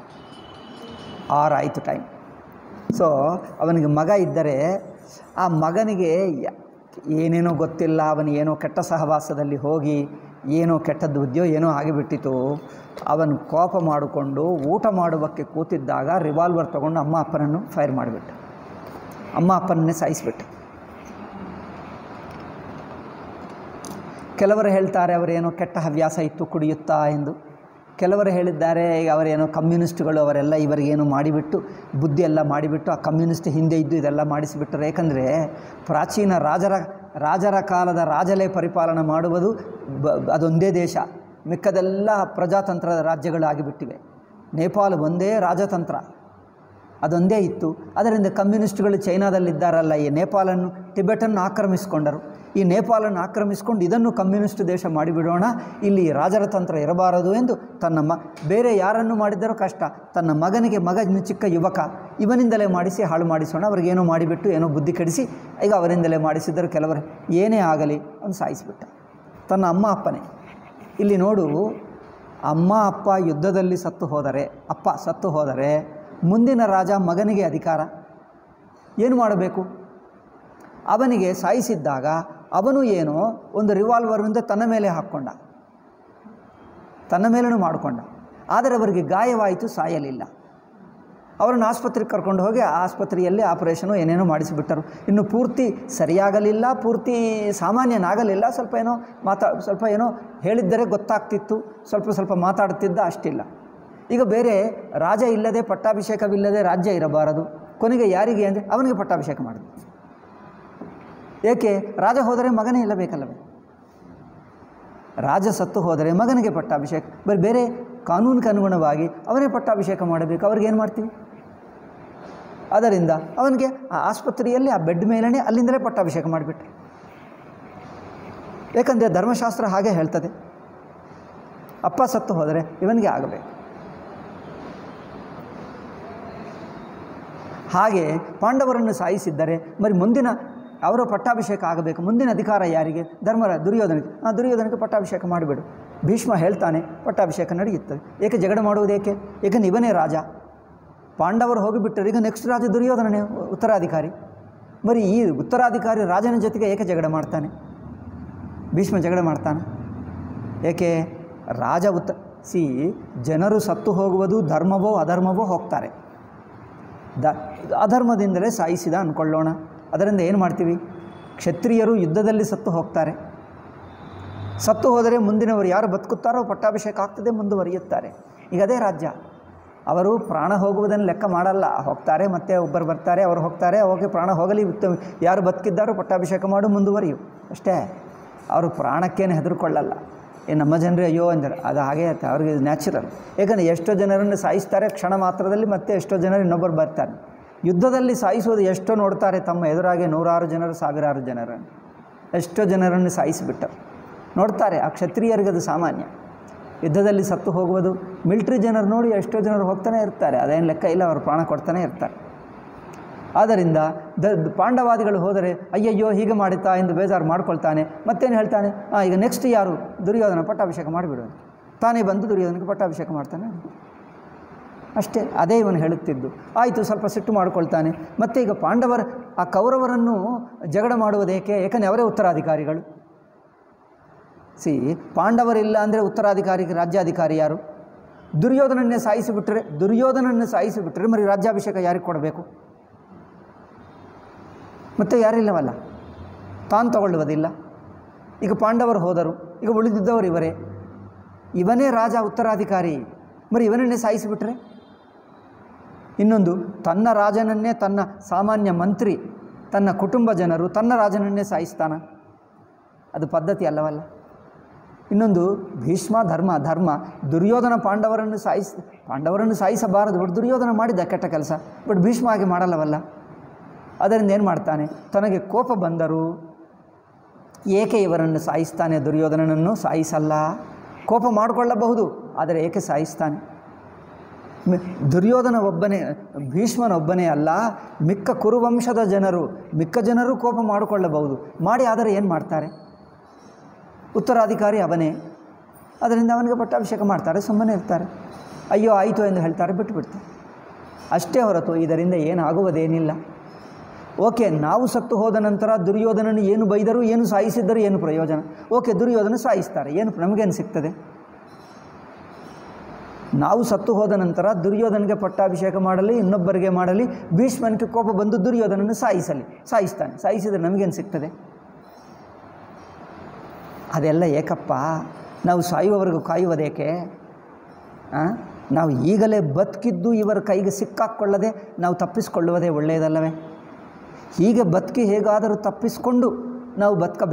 ಆಯಿತು ಟೈಮ್. ಸೊ ಅವನಿಗೆ ಮಗ ಇದ್ದರೆ ಆ ಮಗನಿಗೆ ಏನೇನೋ ಗೊತ್ತಿಲ್ಲ, ಅವನಿಗೇನೋ ಕೆಟ್ಟ ಸಹವಾಸದಲ್ಲಿ ಹೋಗಿ ಏನೋ ಕೆಟ್ಟದ್ದು ಬುದ್ಧಿಯೋ ಏನೋ ಆಗಿಬಿಟ್ಟಿತು. ಅವನು ಕೋಪ ಮಾಡಿಕೊಂಡು ಊಟ ಮಾಡುವಕ್ಕೆ ಕೂತಿದ್ದಾಗ ರಿವಾಲ್ವರ್ ತೊಗೊಂಡು ಅಮ್ಮ ಅಪ್ಪನನ್ನು ಫೈರ್ ಮಾಡಿಬಿಟ್ಟು ಅಮ್ಮ ಅಪ್ಪನನ್ನೇ ಸಾಯಿಸಿಬಿಟ್ಟು. ಕೆಲವರು ಹೇಳ್ತಾರೆ ಅವರೇನೋ ಕೆಟ್ಟ ಹವ್ಯಾಸ ಇತ್ತು ಕುಡಿಯುತ್ತಾ ಎಂದು. ಕೆಲವರು ಹೇಳಿದ್ದಾರೆ ಈಗ ಅವರೇನೋ ಕಮ್ಯುನಿಸ್ಟ್ಗಳು ಅವರೆಲ್ಲ ಇವರಿಗೇನು ಮಾಡಿಬಿಟ್ಟು ಬುದ್ಧಿ ಎಲ್ಲ ಮಾಡಿಬಿಟ್ಟು ಆ ಕಮ್ಯುನಿಸ್ಟ್ ಹಿಂದೆ ಇದ್ದು ಇದೆಲ್ಲ ಮಾಡಿಸಿಬಿಟ್ಟರು. ಏಕೆಂದರೆ ಪ್ರಾಚೀನ ರಾಜರ ಕಾಲದ ರಾಜಲೇ ಪರಿಪಾಲನೆ ಮಾಡುವುದು ಅದೊಂದೇ ದೇಶ. ಮಿಕ್ಕದೆಲ್ಲ ಪ್ರಜಾತಂತ್ರದ ರಾಜ್ಯಗಳು ಆಗಿಬಿಟ್ಟಿವೆ. ನೇಪಾಳ ಒಂದೇ ರಾಜತಂತ್ರ, ಅದೊಂದೇ ಇತ್ತು. ಅದರಿಂದ ಕಮ್ಯುನಿಸ್ಟ್ಗಳು ಚೈನಾದಲ್ಲಿದ್ದಾರಲ್ಲ, ಈ ನೇಪಾಳನ್ನು ಟಿಬೆಟನ್ನು ಆಕ್ರಮಿಸಿಕೊಂಡರು. ಈ ನೇಪಾಳನ್ನು ಆಕ್ರಮಿಸಿಕೊಂಡು ಇದನ್ನು ಕಮ್ಯುನಿಸ್ಟ್ ದೇಶ ಮಾಡಿಬಿಡೋಣ, ಇಲ್ಲಿ ರಾಜರ ತಂತ್ರ ಇರಬಾರದು ಎಂದು ಬೇರೆ ಯಾರನ್ನು ಮಾಡಿದರೂ ಕಷ್ಟ, ತನ್ನ ಮಗನ ಚಿಕ್ಕ ಯುವಕ ಇವನಿಂದಲೇ ಮಾಡಿಸಿ ಹಾಳು ಮಾಡಿಸೋಣ, ಅವ್ರಿಗೇನೋ ಮಾಡಿಬಿಟ್ಟು ಏನೋ ಬುದ್ಧಿ ಕೆಡಿಸಿ ಈಗ ಅವರಿಂದಲೇ ಮಾಡಿಸಿದ್ದರು. ಕೆಲವರು ಏನೇ ಆಗಲಿ ಅವನು ಸಾಯಿಸಿಬಿಟ್ಟ, ತನ್ನ ಅಮ್ಮ ಅಪ್ಪನೇ. ಇಲ್ಲಿ ನೋಡು, ಅಮ್ಮ ಅಪ್ಪ ಯುದ್ಧದಲ್ಲಿ ಅಪ್ಪ ಸತ್ತು ಹೋದರೆ ಮುಂದಿನ ರಾಜ ಮಗನಿಗೆ ಅಧಿಕಾರ. ಏನು ಮಾಡಬೇಕು? ಅವನಿಗೆ ಸಾಯಿಸಿದ್ದಾಗ ಅವನು ಏನೋ ಒಂದು ರಿವಾಲ್ವರ್ನಿಂದ ತನ್ನ ಮೇಲೆ ಹಾಕ್ಕೊಂಡ, ತನ್ನ ಮೇಲೂ ಮಾಡಿಕೊಂಡ. ಆದರೆ ಅವರಿಗೆ ಗಾಯವಾಯಿತು, ಸಾಯಲಿಲ್ಲ. ಅವರನ್ನು ಆಸ್ಪತ್ರೆಗೆ ಕರ್ಕೊಂಡು ಹೋಗಿ ಆ ಆಸ್ಪತ್ರೆಯಲ್ಲಿ ಆಪರೇಷನು ಏನೇನೋ ಮಾಡಿಸಿಬಿಟ್ಟರು. ಇನ್ನು ಪೂರ್ತಿ ಸರಿಯಾಗಲಿಲ್ಲ, ಪೂರ್ತಿ ಸಾಮಾನ್ಯನಾಗಲಿಲ್ಲ. ಸ್ವಲ್ಪ ಏನೋ ಹೇಳಿದ್ದರೆ ಗೊತ್ತಾಗ್ತಿತ್ತು, ಸ್ವಲ್ಪ ಮಾತಾಡ್ತಿದ್ದ, ಅಷ್ಟಿಲ್ಲ. ಈಗ ಬೇರೆ ರಾಜ ಇಲ್ಲದೆ ಪಟ್ಟಾಭಿಷೇಕವಿಲ್ಲದೆ ರಾಜ್ಯ ಇರಬಾರದು. ಕೊನೆಗೆ ಯಾರಿಗೆ ಅಂದರೆ ಅವನಿಗೆ ಪಟ್ಟಾಭಿಷೇಕ ಮಾಡಿದ್ರು. ಏಕೆ? ರಾಜ ಹೋದರೆ ಮಗನೇ ಇಲ್ಲಬೇಕಲ್ಲವೇ? ರಾಜ ಸತ್ತು ಹೋದರೆ ಮಗನಿಗೆ ಪಟ್ಟಾಭಿಷೇಕ. ಬೇರೆ ಕಾನೂನಿಗೆ ಅನುಗುಣವಾಗಿ ಅವನೇ ಪಟ್ಟಾಭಿಷೇಕ ಮಾಡಬೇಕು. ಅವ್ರಿಗೇನು ಮಾಡ್ತೀವಿ? ಅದರಿಂದ ಅವನಿಗೆ ಆ ಆಸ್ಪತ್ರೆಯಲ್ಲಿ ಆ ಬೆಡ್ ಮೇಲೇ ಅಲ್ಲಿಂದಲೇ ಪಟ್ಟಾಭಿಷೇಕ ಮಾಡಿಬಿಟ್ರು. ಏಕೆಂದರೆ ಧರ್ಮಶಾಸ್ತ್ರ ಹಾಗೆ ಹೇಳ್ತದೆ, ಅಪ್ಪ ಸತ್ತು ಹೋದರೆ ಇವನಿಗೆ ಆಗಬೇಕು. ಹಾಗೆ ಪಾಂಡವರನ್ನು ಸಾಯಿಸಿದ್ದರೆ ಮುಂದಿನ ಅವರ ಪಟ್ಟಾಭಿಷೇಕ ಆಗಬೇಕು. ಮುಂದಿನ ಅಧಿಕಾರ ಯಾರಿಗೆ? ದುರ್ಯೋಧನಿಗೆ. ದುರ್ಯೋಧನಿಗೆ ಪಟ್ಟಾಭಿಷೇಕ ಮಾಡಿಬಿಡು. ಭೀಷ್ಮ ಹೇಳ್ತಾನೆ, ಪಟ್ಟಾಭಿಷೇಕ ನಡೆಯುತ್ತದೆ. ಏಕೆ ಜಗಳ ಮಾಡುವುದೇಕೆ? ಏಕೆಂದರೆ ಇವನೇ ರಾಜ. ಪಾಂಡವರು ಹೋಗಿಬಿಟ್ಟರೆ ಈಗ ನೆಕ್ಸ್ಟ್ ರಾಜ ದುರ್ಯೋಧನನೇ ಉತ್ತರಾಧಿಕಾರಿ. ಈ ಉತ್ತರಾಧಿಕಾರಿ ರಾಜನ ಜೊತೆಗೆ ಏಕೆ ಜಗಳ ಮಾಡ್ತಾನೆ? ಭೀಷ್ಮ ಜಗಳ ಮಾಡ್ತಾನೆ ಏಕೆ? ರಾಜ ಜನರು ಸತ್ತು ಹೋಗುವುದು ಧರ್ಮವೋ ಅಧರ್ಮವೋ ಹೋಗ್ತಾರೆ. ಅಧರ್ಮದಿಂದಲೇ ಸಾಯಿಸಿದ ಅಂದ್ಕೊಳ್ಳೋಣ. ಅದರಿಂದ ಏನು ಮಾಡ್ತೀವಿ? ಕ್ಷತ್ರಿಯರು ಯುದ್ಧದಲ್ಲಿ ಸತ್ತು ಹೋಗ್ತಾರೆ. ಸತ್ತು ಹೋದರೆ ಮುಂದಿನವರು ಯಾರು ಬದುಕುತ್ತಾರೋ ಪಟ್ಟಾಭಿಷೇಕ ಆಗ್ತದೆ, ಮುಂದುವರಿಯುತ್ತಾರೆ. ಈಗ ಅದೇ ರಾಜ್ಯ. ಅವರು ಪ್ರಾಣ ಹೋಗುವುದನ್ನು ಲೆಕ್ಕ ಮಾಡಲ್ಲ, ಹೋಗ್ತಾರೆ, ಮತ್ತೆ ಒಬ್ಬರು ಬರ್ತಾರೆ, ಅವರು ಹೋಗ್ತಾರೆ, ಅವಾಗ ಪ್ರಾಣ ಹೋಗಲಿ, ಯಾರು ಬದುಕಿದ್ದಾರೋ ಪಟ್ಟಾಭಿಷೇಕ ಮಾಡು, ಮುಂದುವರಿಯು ಅಷ್ಟೇ. ಅವರು ಪ್ರಾಣಕ್ಕೇನು ಹೆದರ್ಕೊಳ್ಳಲ್ಲ. ನಮ್ಮ ಜನರು ಅಯ್ಯೋ ಅಂದರೆ ಅದು ಹಾಗೆ ಇರುತ್ತೆ, ಅವ್ರಿಗೆ ನ್ಯಾಚುರಲ್. ಏಕೆಂದರೆ ಎಷ್ಟೋ ಜನರನ್ನು ಸಾಯಿಸ್ತಾರೆ ಕ್ಷಣ ಮಾತ್ರದಲ್ಲಿ, ಮತ್ತೆ ಎಷ್ಟೋ ಜನರು ಇನ್ನೊಬ್ಬರು ಬರ್ತಾರೆ. ಯುದ್ಧದಲ್ಲಿ ಸಾಯಿಸೋದು ಎಷ್ಟೋ ನೋಡ್ತಾರೆ, ತಮ್ಮ ಎದುರಾಗೆ ನೂರಾರು ಜನರು, ಸಾವಿರಾರು ಜನರನ್ನು, ಎಷ್ಟೋ ಜನರನ್ನು ಸಾಯಿಸಿಬಿಟ್ಟರು ನೋಡ್ತಾರೆ. ಆ ಕ್ಷತ್ರಿಯರಿಗೆ ಅದು ಸಾಮಾನ್ಯ. ಯುದ್ಧದಲ್ಲಿ ಸತ್ತು ಹೋಗುವುದು ಮಿಲ್ಟ್ರಿ ಜನರು ನೋಡಿ ಎಷ್ಟೋ ಜನರು ಹೋಗ್ತಾನೆ ಇರ್ತಾರೆ, ಅದೇನು ಲೆಕ್ಕ ಇಲ್ಲ, ಅವರು ಪ್ರಾಣ ಕೊಡ್ತಾನೆ ಇರ್ತಾರೆ. ಆದ್ದರಿಂದ ಪಾಂಡವಾದಿಗಳು ಹೋದರೆ ಅಯ್ಯಯ್ಯೋ ಹೀಗೆ ಮಾಡುತ್ತಾ ಎಂದು ಬೇಜಾರು ಮಾಡ್ಕೊಳ್ತಾನೆ. ಮತ್ತೇನು ಹೇಳ್ತಾನೆ? ಈಗ ನೆಕ್ಸ್ಟ್ ಯಾರು? ದುರ್ಯೋಧನ, ಪಟ್ಟಾಭಿಷೇಕ ಮಾಡಿಬಿಡೋದು. ತಾನೇ ಬಂದು ದುರ್ಯೋಧನಕ್ಕೆ ಪಟ್ಟಾಭಿಷೇಕ ಮಾಡ್ತಾನೆ ಅಷ್ಟೇ. ಅದೇ ಇವನು ಹೇಳುತ್ತಿದ್ದು. ಆಯಿತು, ಸ್ವಲ್ಪ ಸಿಟ್ಟು ಮಾಡಿಕೊಳ್ತಾನೆ. ಮತ್ತು ಈಗ ಆ ಕೌರವರನ್ನು ಜಗಳ ಮಾಡುವುದೇಕೆ? ಏಕೆಂದರೆ ಅವರೇ ಉತ್ತರಾಧಿಕಾರಿಗಳು. ಪಾಂಡವರಿಲ್ಲ ಅಂದರೆ ಉತ್ತರಾಧಿಕಾರಿಗೆ ರಾಜ್ಯಾಧಿಕಾರಿ ಯಾರು? ದುರ್ಯೋಧನನ್ನೇ ಸಾಯಿಸಿಬಿಟ್ರೆ మరి ರಾಜ್ಯಾಭಿಷೇಕ ಯಾರಿಗೆ ಕೊಡಬೇಕು? ಮತ್ತೆ ಯಾರಿಲ್ಲವಲ್ಲ, ತಾನು ತಗೊಳ್ಳುವುದಿಲ್ಲ. ಈಗ ಪಾಂಡವರು ಹೋದರು, ಈಗ ಉಳಿದಿದ್ದವರು ಇವರೇ, ಇವನೇ ರಾಜ ಉತ್ತರಾಧಿಕಾರಿ, మరి ಇವನನ್ನೇ ಸಾಯಿಸಿಬಿಟ್ರೆ? ಇನ್ನೊಂದು, ತನ್ನ ರಾಜನನ್ನೇ ತನ್ನ ಸಾಮಾನ್ಯ ಮಂತ್ರಿ, ತನ್ನ ಕುಟುಂಬ ಜನರು ತನ್ನ ರಾಜನನ್ನೇ ಸಾಯಿಸ್ತಾನ? ಅದು ಪದ್ಧತಿ ಅಲ್ಲವಲ್ಲ. ಇನ್ನೊಂದು, ಭೀಷ್ಮ ಧರ್ಮ ದುರ್ಯೋಧನ ಪಾಂಡವರನ್ನು ಸಾಯಿಸಬಾರದು, ಬಟ್ ದುರ್ಯೋಧನ ಮಾಡಿದ ಕೆಟ್ಟ ಕೆಲಸ, ಬಟ್ ಭೀಷ್ಮ ಹಾಗೆ ಮಾಡಲ್ಲವಲ್ಲ. ಅದರಿಂದ ಏನು ಮಾಡ್ತಾನೆ? ತನಗೆ ಕೋಪ ಬಂದರು ಏಕೆ ಇವರನ್ನು ಸಾಯಿಸ್ತಾನೆ? ದುರ್ಯೋಧನನನ್ನು ಸಾಯಿಸಲ್ಲ, ಕೋಪ ಮಾಡಿಕೊಳ್ಳಬಹುದು, ಆದರೆ ಏಕೆ ಸಾಯಿಸ್ತಾನೆ? ದುರ್ಯೋಧನ ಒಬ್ಬನೇ, ಭೀಷ್ಮನೊಬ್ಬನೇ ಅಲ್ಲ, ಮಿಕ್ಕ ಕುರುವಂಶದ ಮಿಕ್ಕ ಜನರು ಕೋಪ ಮಾಡಿಕೊಳ್ಳಬಹುದು, ಆದರೆ ಏನು ಮಾಡ್ತಾರೆ? ಉತ್ತರಾಧಿಕಾರಿ ಅವನೇ, ಅದರಿಂದ ಅವನಿಗೆ ಪಟ್ಟಾಭಿಷೇಕ ಮಾಡ್ತಾರೆ, ಸುಮ್ಮನೆ ಇರ್ತಾರೆ. ಅಯ್ಯೋ ಆಯಿತು ಎಂದು ಹೇಳ್ತಾರೆ, ಬಿಟ್ಟುಬಿಡ್ತಾರೆ. ಅಷ್ಟೇ ಹೊರತು ಇದರಿಂದ ಏನಾಗುವುದೇನಿಲ್ಲ. ಓಕೆ, ನಾವು ಸತ್ತು ಹೋದ ನಂತರ ದುರ್ಯೋಧನನು ಏನು ಬೈದರು, ಏನು ಸಾಯಿಸಿದ್ದರು, ಏನು ಪ್ರಯೋಜನ? ಓಕೆ, ದುರ್ಯೋಧನ ಸಾಯಿಸ್ತಾರೆ, ಏನು ನಮಗೇನು ಸಿಗ್ತದೆ? ನಾವು ಸತ್ತು ಹೋದ ನಂತರ ದುರ್ಯೋಧನಿಗೆ ಪಟ್ಟಾಭಿಷೇಕ ಮಾಡಲಿ, ಇನ್ನೊಬ್ಬರಿಗೆ ಮಾಡಲಿ, ಭೀಷ್ಮನಿಗೆ ಕೋಪ ಬಂದು ದುರ್ಯೋಧನನ್ನು ಸಾಯಿಸ್ತಾನೆ, ಸಾಯಿಸಿದರೆ ನಮಗೇನು ಸಿಗ್ತದೆ? ಅದೆಲ್ಲ ಏಕಪ್ಪ, ನಾವು ಸಾಯುವವರೆಗೂ ಕಾಯುವುದೇಕೆ? ನಾವು ಈಗಲೇ ಬದುಕಿದ್ದು ಇವರ ಕೈಗೆ ಸಿಕ್ಕಾಕ್ಕೊಳ್ಳದೆ ನಾವು ತಪ್ಪಿಸಿಕೊಳ್ಳುವುದೇ ಒಳ್ಳೆಯದಲ್ಲವೇ? ಹೀಗೆ ಬದುಕಿ ಹೇಗಾದರೂ ತಪ್ಪಿಸ್ಕೊಂಡು ನಾವು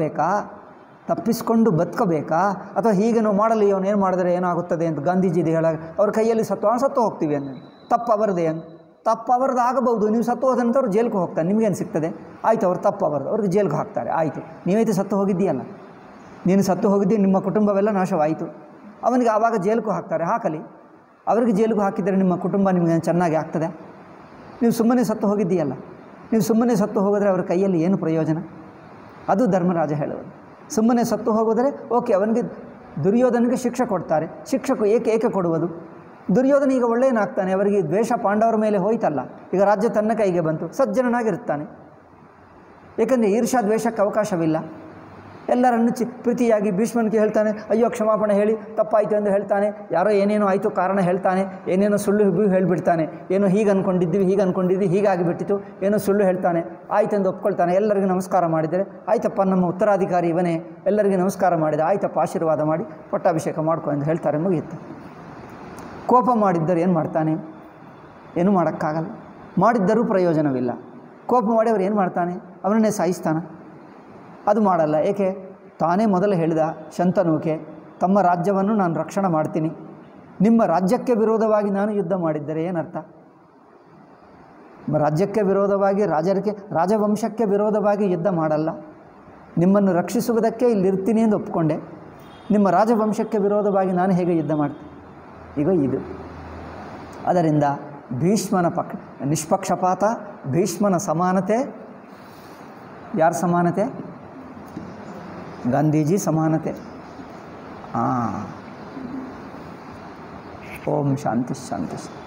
ಬದುಕಬೇಕಾ ಅಥವಾ ಹೀಗೆ ನಾವು ಮಾಡಲಿ, ಅವನೇನು ಮಾಡಿದರೆ ಏನಾಗುತ್ತದೆ ಅಂತ ಗಾಂಧೀಜಿದು ಹೇಳಾಗ ಅವ್ರ ಕೈಯಲ್ಲಿ ಸತ್ತು ಹೋಗ್ತೀವಿ ಅಂತ. ತಪ್ಪು ಅವರದೇ ಅಂತ. ತಪ್ಪು ಅವರದ್ದು ಆಗಬಹುದು, ನೀವು ಸತ್ತು ಹೋದಂಥ ಅವ್ರು ಜೈಲಿಗೆ ಹೋಗ್ತಾರೆ, ನಿಮಗೇನು ಸಿಗ್ತದೆ? ಆಯಿತು, ಅವ್ರು ತಪ್ಪು ಅವರದು, ಅವ್ರಿಗೆ ಜೈಲಿಗೆ ಹಾಕ್ತಾರೆ, ಆಯಿತು. ನೀವೈತೆ ಸತ್ತು ಹೋಗಿದ್ದೀಯಲ್ಲ, ನೀನು ಸತ್ತು ಹೋಗಿದ್ದೀಯ, ನಿಮ್ಮ ಕುಟುಂಬವೆಲ್ಲ ನಾಶವಾಯಿತು. ಅವನಿಗೆ ಆವಾಗ ಜೈಲಿಗೂ ಹಾಕ್ತಾರೆ, ಹಾಕಲಿ. ಅವರಿಗೆ ಜೈಲಿಗೂ ಹಾಕಿದರೆ ನಿಮ್ಮ ಕುಟುಂಬ ನಿಮಗೆ ಚೆನ್ನಾಗಿ ಆಗ್ತದೆ? ನೀವು ಸುಮ್ಮನೆ ಸತ್ತು ಹೋಗಿದ್ದೀಯಲ್ಲ, ನೀವು ಸುಮ್ಮನೆ ಸತ್ತು ಹೋಗಿದ್ರೆ ಅವರ ಕೈಯಲ್ಲಿ ಏನು ಪ್ರಯೋಜನ? ಅದು ಧರ್ಮರಾಜ ಹೇಳುವುದು. ಸುಮ್ಮನೆ ಸತ್ತು ಹೋಗಿದ್ರೆ ಓಕೆ, ಅವನಿಗೆ ದುರ್ಯೋಧನಿಗೆ ಶಿಕ್ಷೆ ಕೊಡ್ತಾರೆ. ಶಿಕ್ಷಕು ಏಕೆ ಕೊಡುವುದು? ದುರ್ಯೋಧನ ಈಗ ಒಳ್ಳೆಯನಾಗ್ತಾನೆ, ಅವರಿಗೆ ದ್ವೇಷ ಪಾಂಡವರ ಮೇಲೆ ಹೋಯ್ತಲ್ಲ, ಈಗ ರಾಜ್ಯ ತನ್ನ ಕೈಗೆ ಬಂತು, ಸಜ್ಜನನಾಗಿರುತ್ತಾನೆ. ಏಕೆಂದರೆ ಈರ್ಷಾ ದ್ವೇಷಕ್ಕೆ ಅವಕಾಶವಿಲ್ಲ. ಎಲ್ಲರನ್ನು ಪ್ರೀತಿಯಾಗಿ ಭೀಷ್ಮನಿಗೆ ಹೇಳ್ತಾನೆ, ಅಯ್ಯೋ ಕ್ಷಮಾಪಣೆ ಹೇಳಿ, ತಪ್ಪಾಯಿತು ಎಂದು ಹೇಳ್ತಾನೆ. ಯಾರೋ ಏನೇನೋ ಆಯಿತು ಕಾರಣ ಹೇಳ್ತಾನೆ, ಏನೇನೋ ಸುಳ್ಳು ಹೇಳಿಬಿಡ್ತಾನೆ. ಏನೋ ಹೀಗೆ ಅಂದ್ಕೊಂಡಿದ್ವಿ ಹೀಗಾಗಿಬಿಟ್ಟಿತು, ಏನೋ ಸುಳ್ಳು ಹೇಳ್ತಾನೆ. ಆಯ್ತೆಂದು ಒಪ್ಕೊಳ್ತಾನೆ. ಎಲ್ಲರಿಗೂ ನಮಸ್ಕಾರ ಮಾಡಿದರೆ, ಆಯ್ತಪ್ಪ ನಮ್ಮ ಉತ್ತರಾಧಿಕಾರಿ ಇವನೇ, ಎಲ್ಲರಿಗೂ ನಮಸ್ಕಾರ ಮಾಡಿದ, ಆಯ್ತಪ್ಪ ಆಶೀರ್ವಾದ ಮಾಡಿ ಪಟ್ಟಾಭಿಷೇಕ ಮಾಡ್ಕೊ ಎಂದು ಹೇಳ್ತಾರೆ, ಮುಗಿಯುತ್ತೆ. ಕೋಪ ಮಾಡಿದ್ದರೆ ಏನು ಮಾಡ್ತಾನೆ? ಏನೂ ಮಾಡೋಕ್ಕಾಗಲ್ಲ. ಮಾಡಿದ್ದರೂ ಪ್ರಯೋಜನವಿಲ್ಲ. ಕೋಪ ಮಾಡಿ ಅವ್ರು ಏನು ಮಾಡ್ತಾನೆ? ಅವನನ್ನೇ ಸಾಯಿಸ್ತಾನೆ. ಅದು ಮಾಡಲ್ಲ. ಏಕೆ? ತಾನೇ ಮೊದಲು ಹೇಳಿದ ಶಂತನುಗೆ, ತಮ್ಮ ರಾಜ್ಯವನ್ನು ನಾನು ರಕ್ಷಣೆ ಮಾಡ್ತೀನಿ, ನಿಮ್ಮ ರಾಜ್ಯಕ್ಕೆ ವಿರೋಧವಾಗಿ ನಾನು ಯುದ್ಧ ಮಾಡಿದ್ದರೆ ಏನರ್ಥ? ರಾಜ್ಯಕ್ಕೆ ವಿರೋಧವಾಗಿ, ರಾಜವಂಶಕ್ಕೆ ವಿರೋಧವಾಗಿ ಯುದ್ಧ ಮಾಡಲ್ಲ. ನಿಮ್ಮನ್ನು ರಕ್ಷಿಸುವುದಕ್ಕೆ ಇಲ್ಲಿರ್ತೀನಿ ಎಂದು ಒಪ್ಕೊಂಡೆ, ನಿಮ್ಮ ರಾಜವಂಶಕ್ಕೆ ವಿರೋಧವಾಗಿ ನಾನು ಹೇಗೆ ಯುದ್ಧ ಮಾಡ್ತೀನಿ? ಈಗ ಇದು. ಅದರಿಂದ ಭೀಷ್ಮನ ನಿಷ್ಪಕ್ಷಪಾತ, ಭೀಷ್ಮನ ಸಮಾನತೆ. ಯಾರ ಸಮಾನತೆ? ಗಾಂಧೀಜಿ ಸಮಾನತೆ. ಓಂ ಶಾಂತಿ ಶಾಂತಿ.